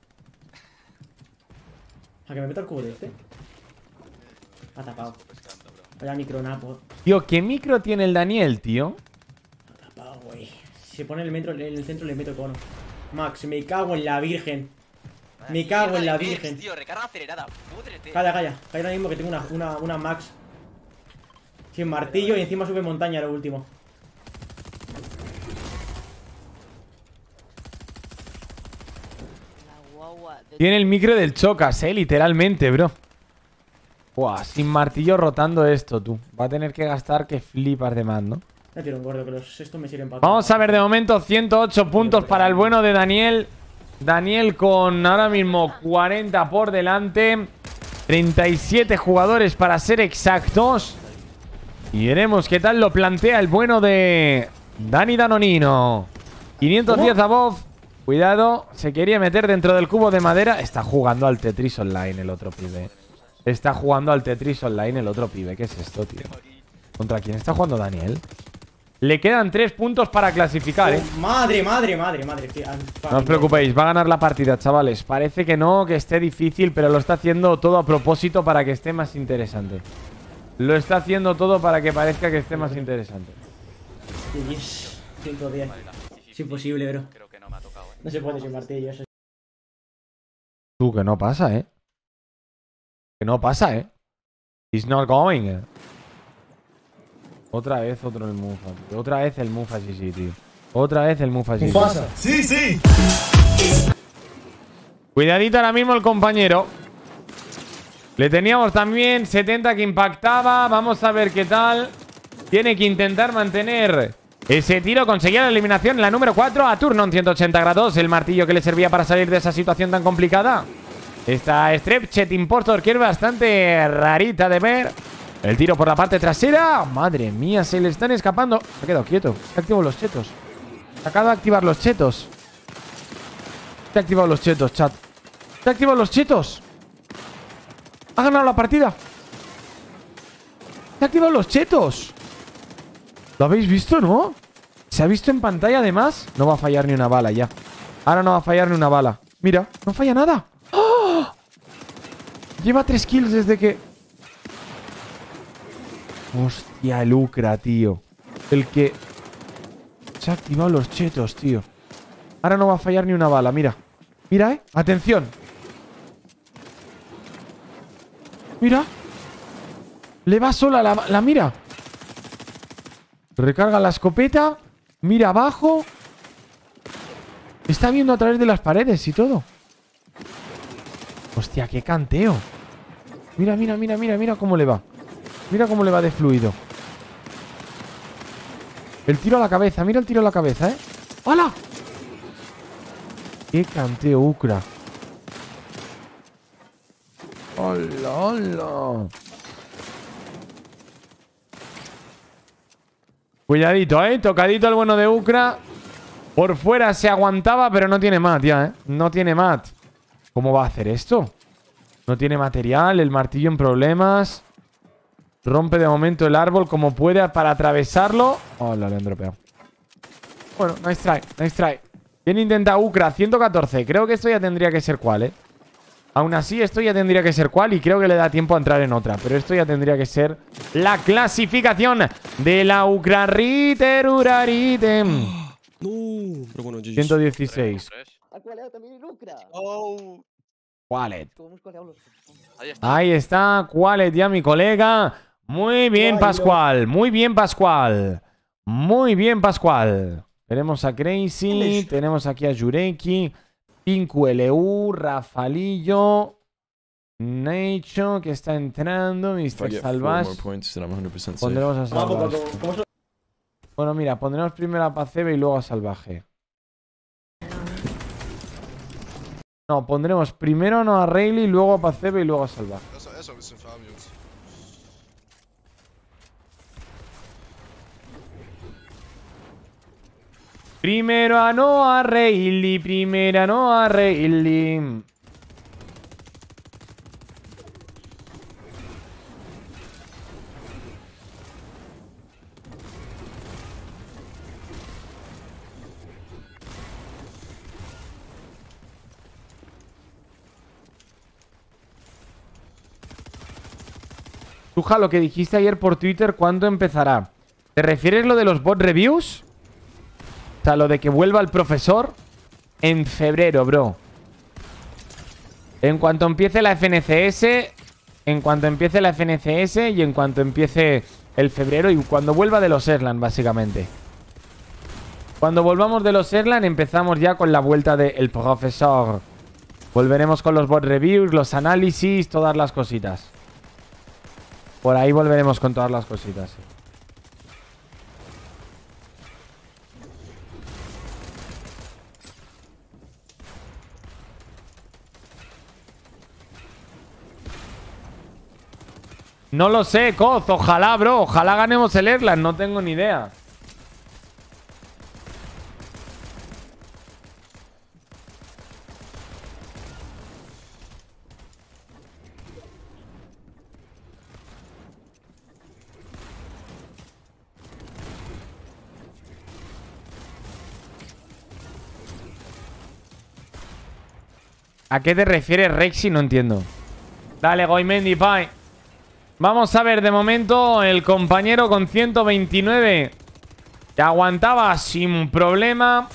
¿A que me meto el cubo de este? Ha tapado. Vaya micronapo. Tío, ¿qué micro tiene el Daniel, tío? Ha tapado, güey. Si se pone en el centro le meto cono. Max, me cago en la virgen. Me cago en la virgen. Tío, recarga acelerada. Púdrete. Calla, calla. Calla ahora mismo que tengo una Max. Sin martillo y encima sube montaña lo último. Tiene el micro del Chocas, literalmente, bro. Buah, sin martillo rotando esto, tú. Va a tener que gastar que flipas de más, ¿no? Me tiro un gordo, que estos me sirven para... Vamos a ver de momento 108 puntos para el bueno de Daniel. Daniel con ahora mismo 40 por delante. 37 jugadores para ser exactos. Y veremos qué tal lo plantea el bueno de Dani Danonino. 510 above. Cuidado, se quería meter dentro del cubo de madera. Está jugando al Tetris Online el otro pibe. Está jugando al Tetris Online el otro pibe. ¿Qué es esto, tío? ¿Contra quién está jugando Daniel? Le quedan 3 puntos para clasificar, Madre, madre, madre, madre. No os preocupéis, va a ganar la partida, chavales. Parece que no, que esté difícil, pero lo está haciendo todo a propósito para que esté más interesante. Lo está haciendo todo para que parezca que esté más interesante. 110. Es imposible, bro. No se puede sin martillo, eso. Tú, que no pasa, Que no pasa, It's not going, Otra vez otro el Mufa, tío. Otra vez el Mufa, sí, tío. Otra vez el Mufa, sí. Sí, sí. Cuidadito ahora mismo el compañero. Le teníamos también 70 que impactaba. Vamos a ver qué tal. Tiene que intentar mantener ese tiro. Conseguía la eliminación en la número 4. A turno en 180 grados. El martillo que le servía para salir de esa situación tan complicada. Esta Strepchet Importer que es bastante rarita de ver. El tiro por la parte trasera. Madre mía, se le están escapando. Se ha quedado quieto. Se activó los chetos. Se acaba de activar los chetos. Se ha activado los chetos, chat. Se ha activado los chetos. Ha ganado la partida. Se ha activado los chetos. ¿Lo habéis visto, no? Se ha visto en pantalla además. No va a fallar ni una bala ya. Ahora no va a fallar ni una bala. Mira, no falla nada. ¡Oh! Lleva 3 kills desde que... Hostia, el Ucra, tío. El que... Se ha activado los chetos, tío. Ahora no va a fallar ni una bala, mira. Mira, atención. Mira. Le va sola la mira. Recarga la escopeta. Mira abajo. Está viendo a través de las paredes y todo. Hostia, qué canteo. Mira, mira, mira, mira, mira cómo le va. Mira cómo le va de fluido. El tiro a la cabeza, mira el tiro a la cabeza, ¿eh? ¡Hala! ¡Qué canteo, Ucra! ¡Hola, hola! Cuidadito, ¿eh? Tocadito el bueno de Ucra. Por fuera se aguantaba, pero no tiene mat ya, ¿eh? No tiene mat. ¿Cómo va a hacer esto? No tiene material, el martillo en problemas. Rompe de momento el árbol como puede para atravesarlo. Hola, le han dropeado. Bueno, nice try, nice try. Bien intenta Ucra, 114. Creo que esto ya tendría que ser cual, ¿eh? Aún así, esto ya tendría que ser cual y creo que le da tiempo a entrar en otra. Pero esto ya tendría que ser la clasificación de la Ucrarite Urarite. No, pero bueno, 116. Ha cualeado también el Ucra. Qualet. Ahí está. Ahí está, Qualet ya mi colega. Muy bien, Pascual. Muy bien, Pascual. Muy bien, Pascual. Tenemos a Crazy. Tenemos aquí a Jureki. Pinku LU. Rafalillo. Nacho que está entrando. Mr. Salvage. Pondremos a Salvage. Bueno, mira, pondremos primero a Pacebe y luego a Salvaje. No, pondremos primero a Rayleigh, luego a Pacebe y luego a Salvaje. Primero a Noah Rayleigh, primero a Noah Rayleigh. Tuja, lo que dijiste ayer por Twitter, ¿cuándo empezará? ¿Te refieres lo de los bot reviews? O sea, lo de que vuelva el profesor. En febrero, bro. En cuanto empiece la FNCS. En cuanto empiece la FNCS y en cuanto empiece el febrero. Y cuando vuelva de los Erlang, básicamente. Cuando volvamos de los Erlang, empezamos ya con la vuelta del profesor. Volveremos con los bot reviews, los análisis, todas las cositas. Por ahí volveremos con todas las cositas. No lo sé, Koz. Ojalá, bro. Ojalá ganemos el Erlang. No tengo ni idea. ¿A qué te refieres, Rexy? No entiendo. Dale, Goimendi, Pai. Vamos a ver, de momento, el compañero con 129 que aguantaba sin problema.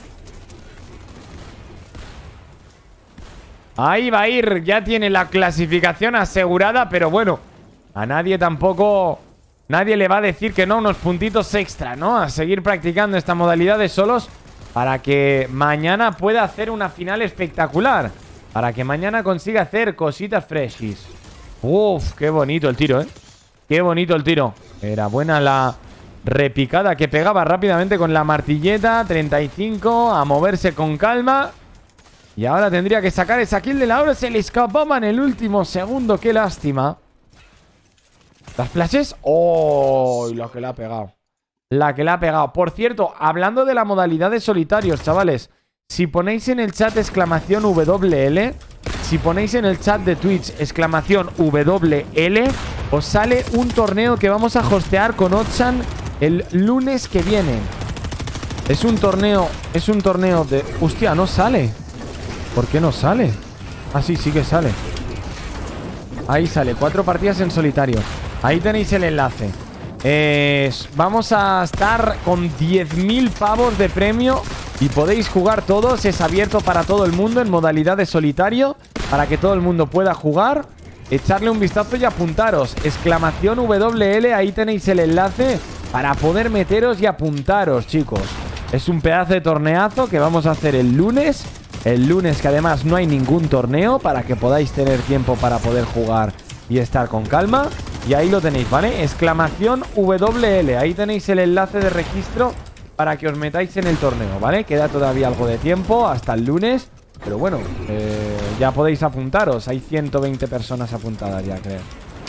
Ahí va a ir, ya tiene la clasificación asegurada, pero bueno, a nadie tampoco... Nadie le va a decir que no, unos puntitos extra, ¿no? A seguir practicando esta modalidad de solos para que mañana pueda hacer una final espectacular. Para que mañana consiga hacer cositas freshies. Uf, qué bonito el tiro, ¿eh? Qué bonito el tiro. Era buena la repicada que pegaba rápidamente con la martilleta. 35, a moverse con calma. Y ahora tendría que sacar esa kill de la hora. Se le escapaba en el último segundo. Qué lástima. Las flashes. ¡Oh! La que le ha pegado. La que le ha pegado. Por cierto, hablando de la modalidad de solitarios, chavales. Si ponéis en el chat exclamación WL, si ponéis en el chat de Twitch exclamación WL, os sale un torneo que vamos a hostear con Otsan el lunes que viene. Es un torneo de... Hostia, no sale. ¿Por qué no sale? Ah, sí, sí que sale. Ahí sale, 4 partidas en solitario. Ahí tenéis el enlace. Vamos a estar con 10.000 pavos de premio y podéis jugar todos. Es abierto para todo el mundo en modalidad de solitario, para que todo el mundo pueda jugar. Echarle un vistazo y apuntaros. Exclamación WL, ahí tenéis el enlace para poder meteros y apuntaros, chicos. Es un pedazo de torneazo que vamos a hacer el lunes. El lunes, que además no hay ningún torneo, para que podáis tener tiempo para poder jugar y estar con calma. Y ahí lo tenéis, ¿vale? Exclamación WL. Ahí tenéis el enlace de registro para que os metáis en el torneo, ¿vale? Queda todavía algo de tiempo hasta el lunes. Pero bueno, ya podéis apuntaros. Hay 120 personas apuntadas ya, creo.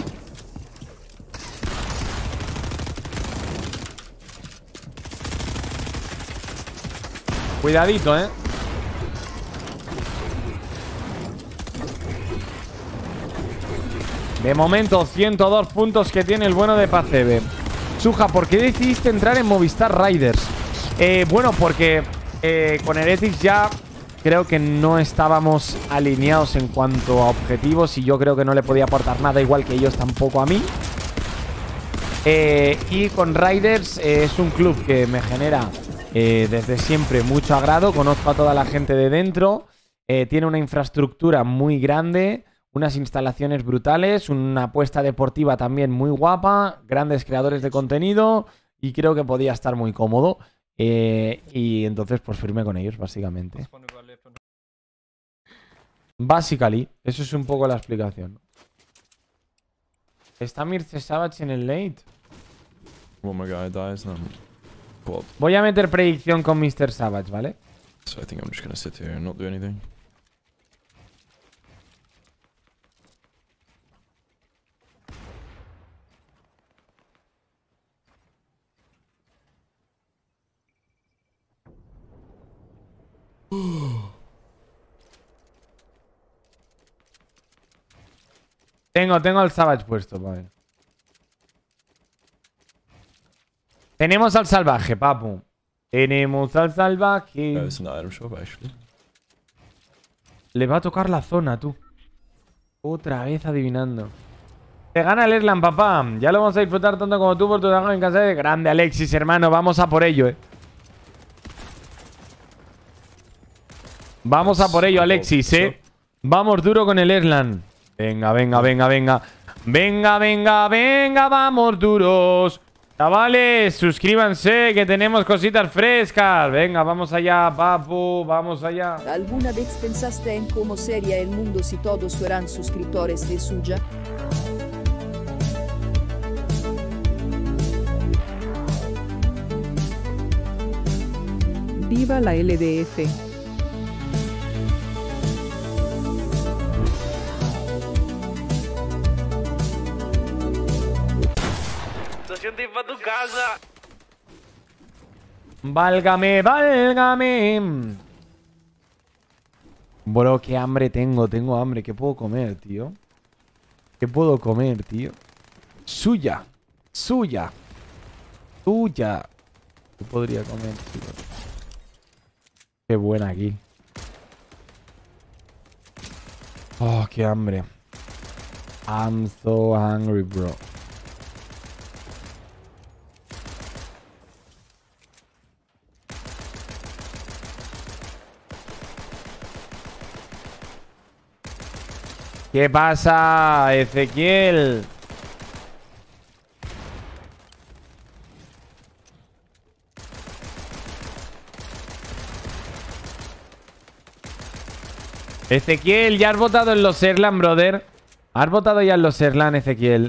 Cuidadito, ¿eh? De momento, 102 puntos que tiene el bueno de Pacebe. Suja, ¿por qué decidiste entrar en Movistar Riders? Bueno, porque con Heretics ya creo que no estábamos alineados en cuanto a objetivos y yo creo que no le podía aportar nada, igual que ellos tampoco a mí. Y con Riders es un club que me genera desde siempre mucho agrado. Conozco a toda la gente de dentro. Tiene una infraestructura muy grande, unas instalaciones brutales, una apuesta deportiva también muy guapa, grandes creadores de contenido y creo que podía estar muy cómodo. Y entonces pues firmé con ellos, básicamente. Basically, eso es un poco la explicación. ¿Está Mirce Savage en el late? Voy a meter predicción con Mr. Savage, ¿vale? So I think I'm just gonna sit here and not do anything. Tengo al Savage puesto, vale. Tenemos al salvaje, papu. Tenemos al salvaje. Le va a tocar la zona, tú. Otra vez adivinando. Te gana el Erlan, papá. Ya lo vamos a disfrutar tanto como tú por tu trabajo en casa de grande, Alexis, hermano. Vamos a por ello, Vamos a por ello, Alexis, Vamos duro con el Erlan. Venga, venga, venga, venga. Venga, venga, venga, vamos duros. Chavales, suscríbanse que tenemos cositas frescas. Venga, vamos allá, papu, vamos allá. ¿Alguna vez pensaste en cómo sería el mundo si todos fueran suscriptores de Suya? Viva la LDF. Para tu casa. Válgame, válgame. Bro, qué hambre tengo. Tengo hambre. ¿Qué puedo comer, tío? ¿Qué puedo comer, tío? Suya. Suya. Suya. ¿Qué podría comer, tío? Qué buena aquí. Oh, qué hambre. I'm so hungry, bro. ¿Qué pasa, Ezequiel? Ezequiel, ¿ya has votado en los Erlan, brother? Has votado ya en los Erlan, Ezequiel.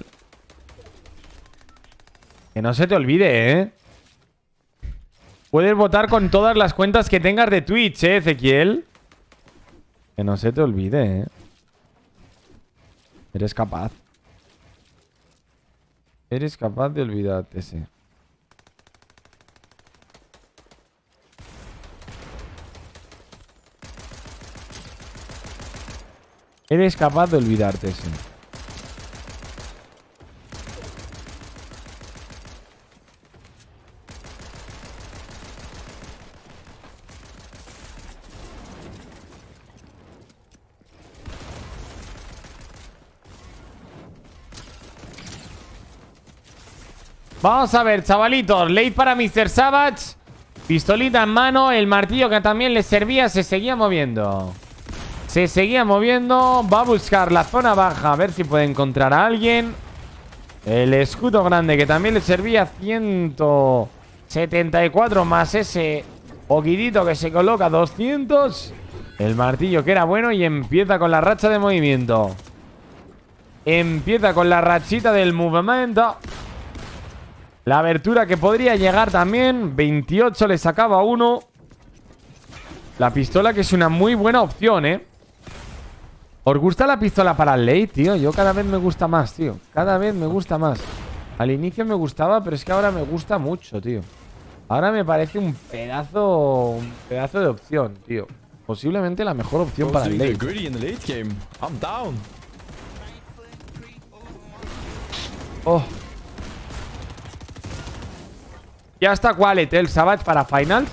Que no se te olvide, ¿eh? Puedes votar con todas las cuentas que tengas de Twitch, ¿eh, Ezequiel? Que no se te olvide, ¿eh? Eres capaz. Eres capaz de olvidarte, sí. Eres capaz de olvidarte, sí. Vamos a ver, chavalitos. Late para Mr. Savage. Pistolita en mano. El martillo que también le servía se seguía moviendo. Se seguía moviendo. Va a buscar la zona baja. A ver si puede encontrar a alguien. El escudo grande que también le servía. 174 más ese poquitito que se coloca. 200. El martillo que era bueno. Y empieza con la racha de movimiento. Empieza con la rachita del movimiento. La abertura que podría llegar también. 28 le sacaba uno. La pistola que es una muy buena opción, ¿eh? ¿Os gusta la pistola para el late, tío? Yo cada vez me gusta más, tío. Cada vez me gusta más. Al inicio me gustaba, pero es que ahora me gusta mucho, tío. Ahora me parece un pedazo de opción, tío. Posiblemente la mejor opción para el late. Oh. Ya está Quality el Savage para Finals.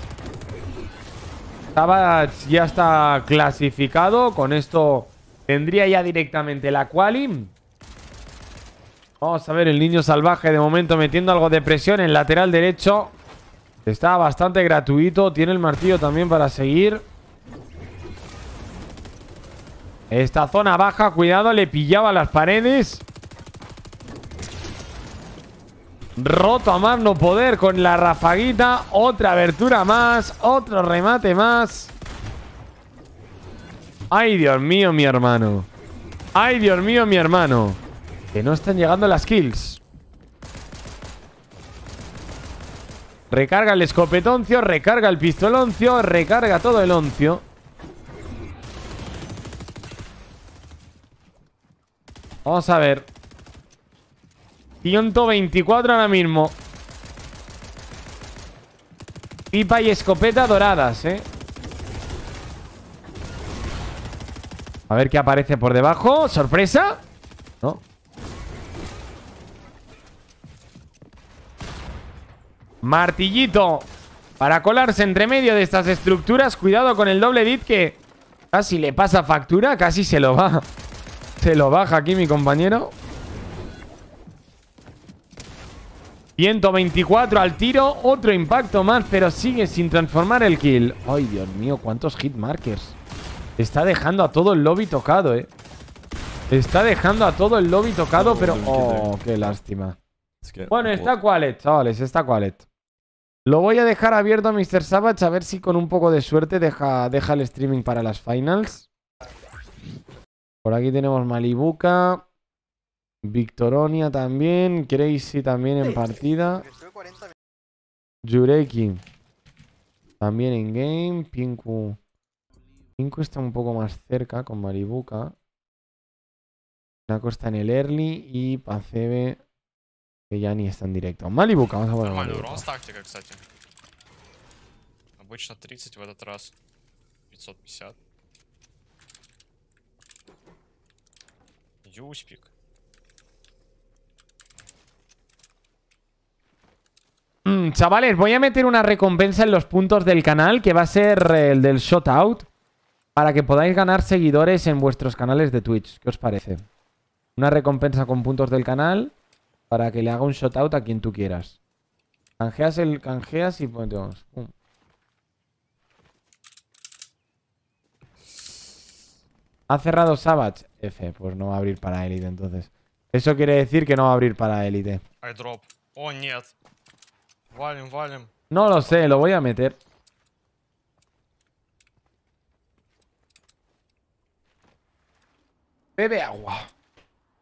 Savage ya está clasificado. Con esto tendría ya directamente la Quali. Vamos a ver el niño salvaje de momento metiendo algo de presión en lateral derecho. Está bastante gratuito. Tiene el martillo también para seguir. Esta zona baja, cuidado, le pillaba las paredes. Roto a más no poder con la rafaguita. Otra abertura más. Otro remate más. Ay, Dios mío, mi hermano. Ay, Dios mío, mi hermano. Que no están llegando las kills. Recarga el escopetoncio. Recarga el pistoloncio. Recarga todo el oncio. Vamos a ver. 124 ahora mismo. Pipa y escopeta doradas, ¿eh? A ver qué aparece por debajo. ¿Sorpresa? No. Martillito para colarse entre medio de estas estructuras. Cuidado con el doble dit que casi le pasa factura. Casi se lo va. Se lo baja aquí mi compañero. 124 al tiro. Otro impacto más, pero sigue sin transformar el kill. Ay, Dios mío, cuántos hit markers. Está dejando a todo el lobby tocado, Está dejando a todo el lobby tocado, pero... Oh, qué lástima. Bueno, está Qualet, chavales, está Qualet. Lo voy a dejar abierto a Mr. Savage, a ver si con un poco de suerte deja el streaming para las finals. Por aquí tenemos Malibuca. Victoronia también. Crazy también en partida. Jureki también en game. Pinku está un poco más cerca con Malibuca. Naco está en el early. Y Pacebe, que ya ni está en directo. Malibuca, vamos a poner Malibuca. Тактика, кстати. Обычно 30, в этот раз 550. Юспик. Chavales, voy a meter una recompensa en los puntos del canal, que va a ser el del shoutout, para que podáis ganar seguidores en vuestros canales de Twitch. ¿Qué os parece? Una recompensa con puntos del canal para que le haga un shoutout a quien tú quieras. Canjeas y ponemos. Ha cerrado Savage. F, pues no va a abrir para élite entonces. Eso quiere decir que no va a abrir para élite. I drop. Oh, нет. Валим, валим. No lo sé, lo voy a meter. Bebe agua.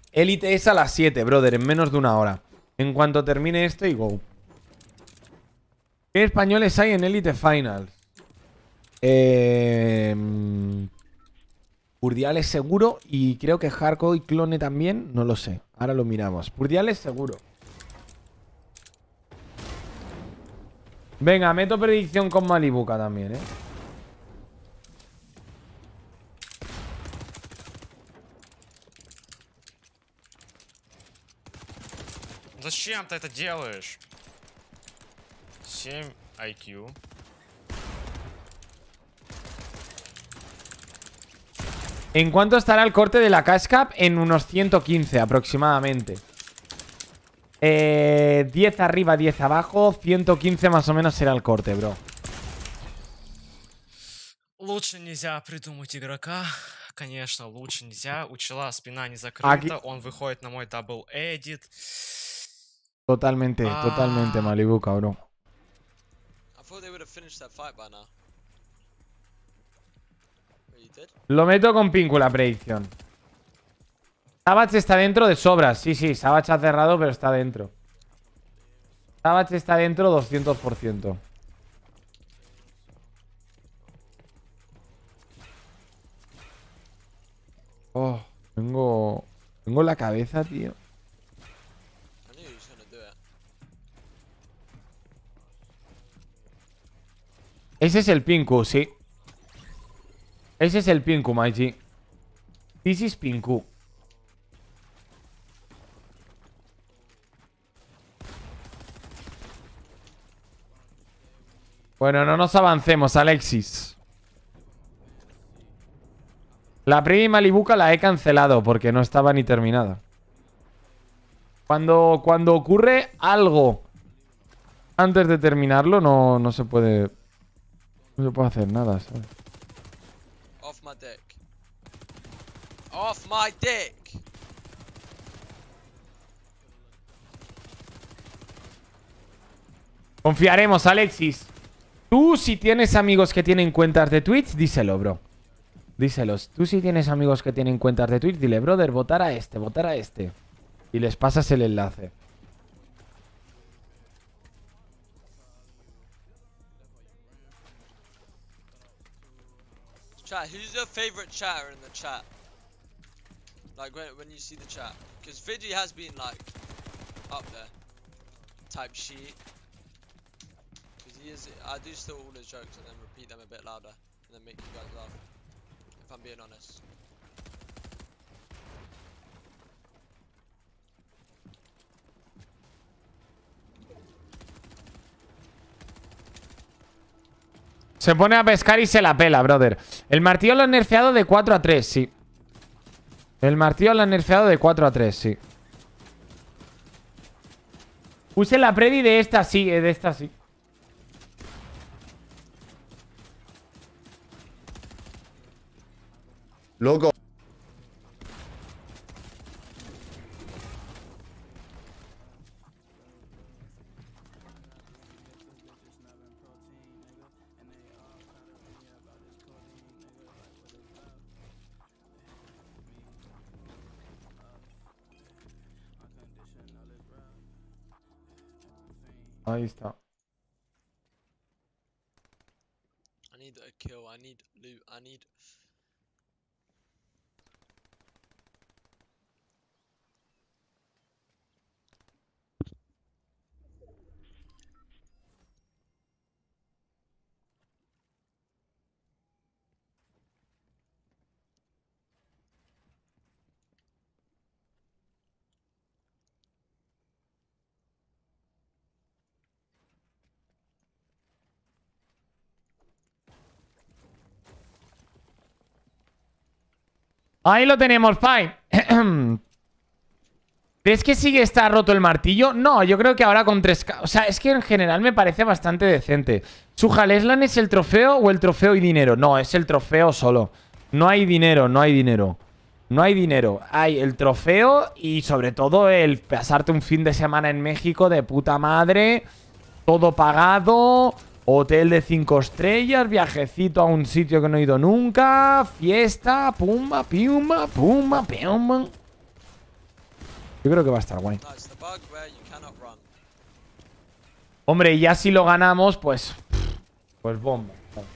Elite es a las 7, brother, en menos de una hora. En cuanto termine esto y go. ¿Qué españoles hay en Elite Finals? Purdiales seguro. Y creo que Hardcore y Clone también. No lo sé. Ahora lo miramos. Purdiales seguro. Venga, meto predicción con Malibuca también, ¿eh? Зачем ты это делаешь? 7 IQ. ¿En cuánto estará el corte de la Cash Cap? En unos 115 aproximadamente. 10 arriba, 10 abajo. 115 más o menos será el corte, bro. Лучше нельзя придумать игрока. Конечно, лучше нельзя. У чела спина не закрыта. Он выходит на мой дабл эдит. Totalmente, totalmente, Malibuca, bro. Lo meto con Pinku la predicción. Savage está dentro de sobras. Sí, sí, Savage ha cerrado, pero está dentro. Savage está dentro 200%. Oh, tengo la cabeza, tío. Ese es el Pinku, sí. Ese es el Pinku, my G. This is Pinku. Bueno, no nos avancemos, Alexis. La previa Malibuca la he cancelado porque no estaba ni terminada. Cuando ocurre algo antes de terminarlo, no se puede... No se puede hacer nada, ¿sabes? Off my dick. Off my dick. Confiaremos, Alexis. Tú, si tienes amigos que tienen cuentas de Twitch, díselo, bro. Díselos. Tú, si tienes amigos que tienen cuentas de Twitch, dile, brother, votar a este, votar a este. Y les pasas el enlace. Chat, who's your favorite chatter in the chat? Like when you see the chat, because Fidgy has been like up there, type sheet. Because he is, I do steal all his jokes and then repeat them a bit louder and then make you guys laugh. If I'm being honest. Se pone a pescar y se la pela, brother. El martillo lo han nerfeado de 4 a 3, sí. El martillo lo han nerfeado de 4 a 3, sí. Puse la predi de esta, sí, de esta, sí. Loco. Ahí está. I need a kill, I need loot, I need... Ahí lo tenemos, Pai. ¿Crees que sigue está roto el martillo? No, yo creo que ahora con 3K... O sea, es que en general me parece bastante decente. ¿Sujaleslan es el trofeo o el trofeo y dinero? No, es el trofeo solo. No hay dinero, no hay dinero. No hay dinero. Hay el trofeo y sobre todo el pasarte un fin de semana en México de puta madre. Todo pagado... Hotel de 5 estrellas, viajecito a un sitio que no he ido nunca, fiesta, pumba, piumba, pumba, piumba. Yo creo que va a estar guay. Hombre, y ya si lo ganamos, pues... Pues bomba.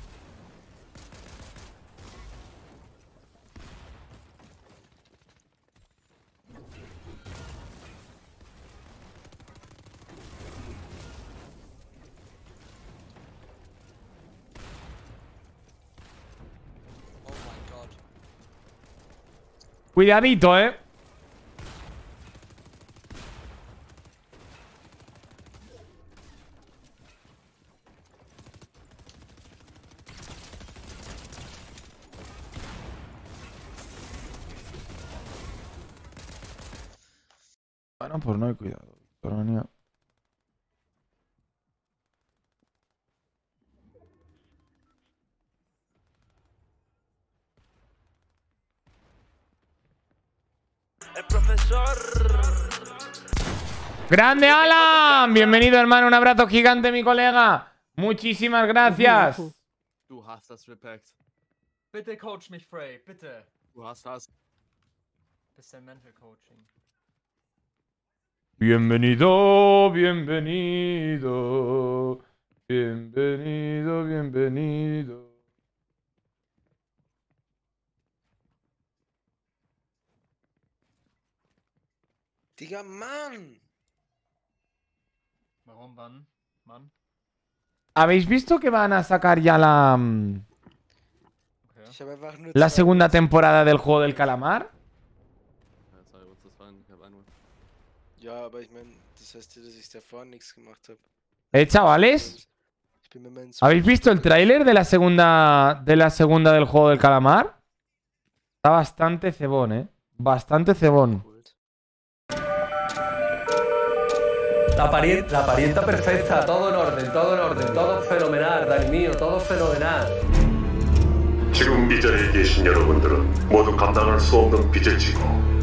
Cuidadito, ¿eh? Bueno, pues no hay cuidado. Victoria. El profesor. ¡Grande, Alan! Bienvenido, hermano. Un abrazo gigante, mi colega. Muchísimas gracias. Du hast das Respekt. Bitte coach mich, Frey, bitte. Du hast das. Bisschen Mental Coaching. Bienvenido, bienvenido. Bienvenido, bienvenido. Digga, Mann! Warum, Mann? ¿Habéis visto que van a sacar ya la segunda temporada del juego del calamar? Ja, aber ich meine, das heißt ja, dass ich davor nichts gemacht habe. Chavales, ¿habéis visto el tráiler de la segunda del juego del calamar? Está bastante cebón, bastante cebón. La parienta perfecta, todo en orden, todo fenomenal, Dani mío, todo fenomenal. 지금 이 자리에 계신 여러분들은 모두 감당할 수 없는 빚을 지고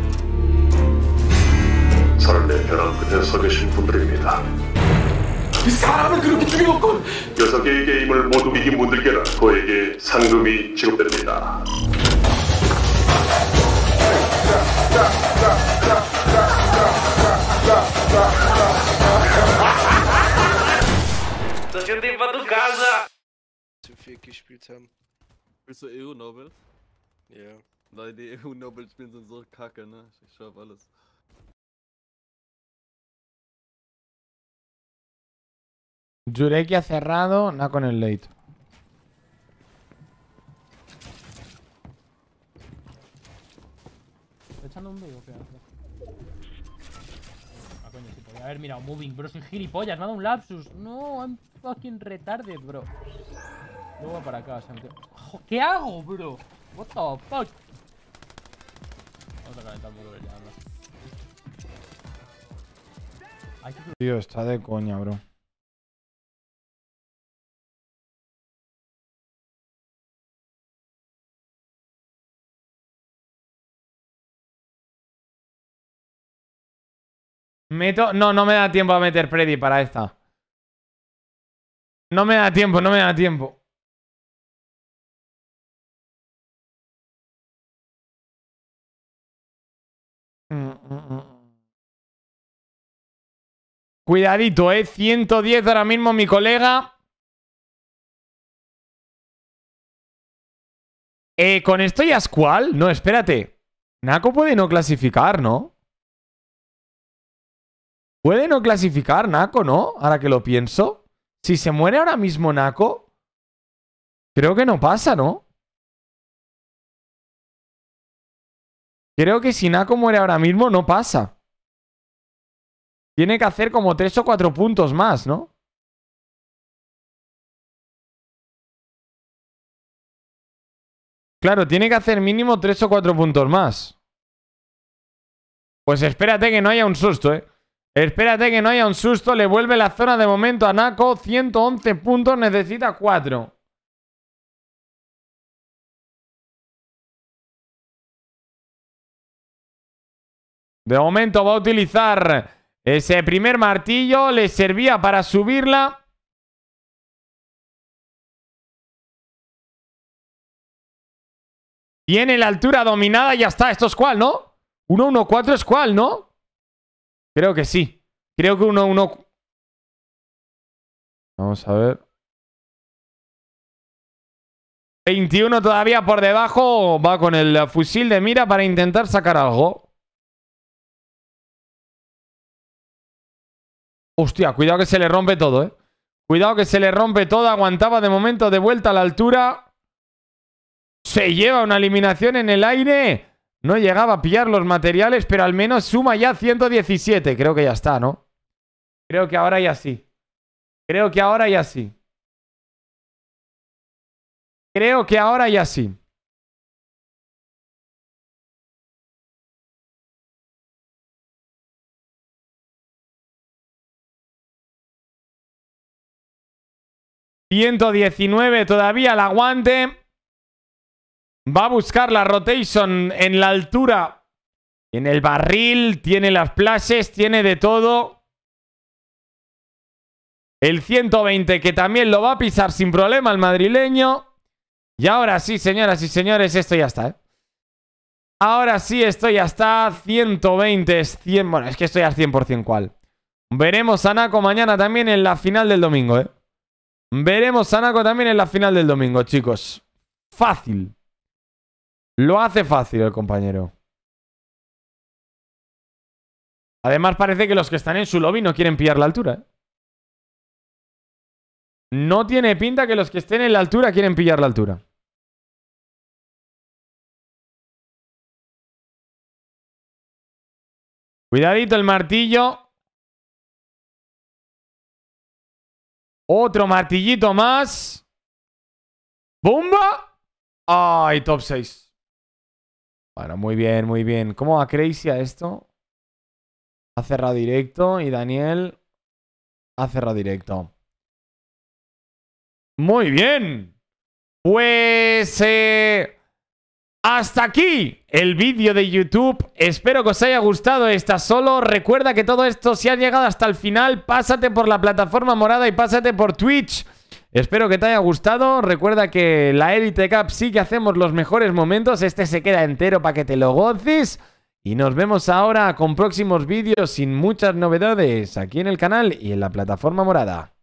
삶의 벼랑 끝에 서 계신 분들입니다. 이 사람을 그렇게 죽여놓고 6개의 게임을 모두 이긴 분들께는 그에게 상금이 지급됩니다. Das sind die para tu casa! Zu viel gespielt haben. Bist du EU-Nobel? Ja. Weil die EU-Nobel-Spiele sind so kacke, ne? Ich schau auf alles. Jureki ha cerrado, Naco en el late. ¿Está echando un video o qué hace? Ah, coño, si podía haber mirado moving, bro. Soy gilipollas, me ha dado un lapsus. No, I'm fucking retarded, bro. Luego va para acá, se metió. ¿Qué hago, bro? What the fuck? Vamos a calentar un poco ya, anda. Tío, está de coña, bro. No, no me da tiempo a meter Predi para esta. No me da tiempo, no me da tiempo. Cuidadito, 110 ahora mismo mi colega. ¿Con esto ya Squall? No, espérate. Naco puede no clasificar, ¿no? Puede no clasificar Naco, ¿no? Ahora que lo pienso. Si se muere ahora mismo Naco, creo que no pasa, ¿no? Creo que si Naco muere ahora mismo, no pasa. Tiene que hacer como 3 o 4 puntos más, ¿no? Claro, tiene que hacer mínimo 3 o 4 puntos más. Pues espérate que no haya un susto, ¿eh? Espérate que no haya un susto. Le vuelve la zona de momento a Naco. 111 puntos, necesita 4. De momento va a utilizar ese primer martillo. Le servía para subirla. Tiene la altura dominada. Ya está. Esto es Squall, ¿no? 1-1-4 Squall, ¿no? Creo que sí. Creo que 1-1... Vamos a ver. 21 todavía por debajo. Va con el fusil de mira para intentar sacar algo. Hostia, cuidado que se le rompe todo, ¿eh? Cuidado que se le rompe todo. Aguantaba de momento de vuelta a la altura. Se lleva una eliminación en el aire. No llegaba a pillar los materiales, pero al menos suma ya 117. Creo que ya está, ¿no? Creo que ahora ya sí. Creo que ahora ya sí. Creo que ahora ya sí. ...119 todavía el aguante. Va a buscar la rotation en la altura. En el barril, tiene las flashes, tiene de todo. El 120 que también lo va a pisar sin problema el madrileño. Y ahora sí, señoras y señores, esto ya está, ¿eh? Ahora sí, esto ya está. 120 es 100... Bueno, es que esto ya es 100% cual. Veremos a Naco mañana también en la final del domingo, ¿eh? Veremos a Naco también en la final del domingo, chicos. Fácil. Lo hace fácil el compañero. Además parece que los que están en su lobby no quieren pillar la altura, ¿eh? No tiene pinta que los que estén en la altura quieren pillar la altura. Cuidadito el martillo. Otro martillito más. ¡Bomba! ¡Ay, top 6! Bueno, muy bien, muy bien. ¿Cómo va Crazy a esto? Ha cerrado directo y Daniel ha cerrado directo. Muy bien. Pues hasta aquí el vídeo de YouTube. Espero que os haya gustado esta solo. Recuerda que todo esto, si has llegado hasta el final, pásate por la plataforma morada y pásate por Twitch. Espero que te haya gustado. Recuerda que la Elite Cup sí que hacemos los mejores momentos. Este se queda entero para que te lo goces. Y nos vemos ahora con próximos vídeos sin muchas novedades aquí en el canal y en la plataforma morada.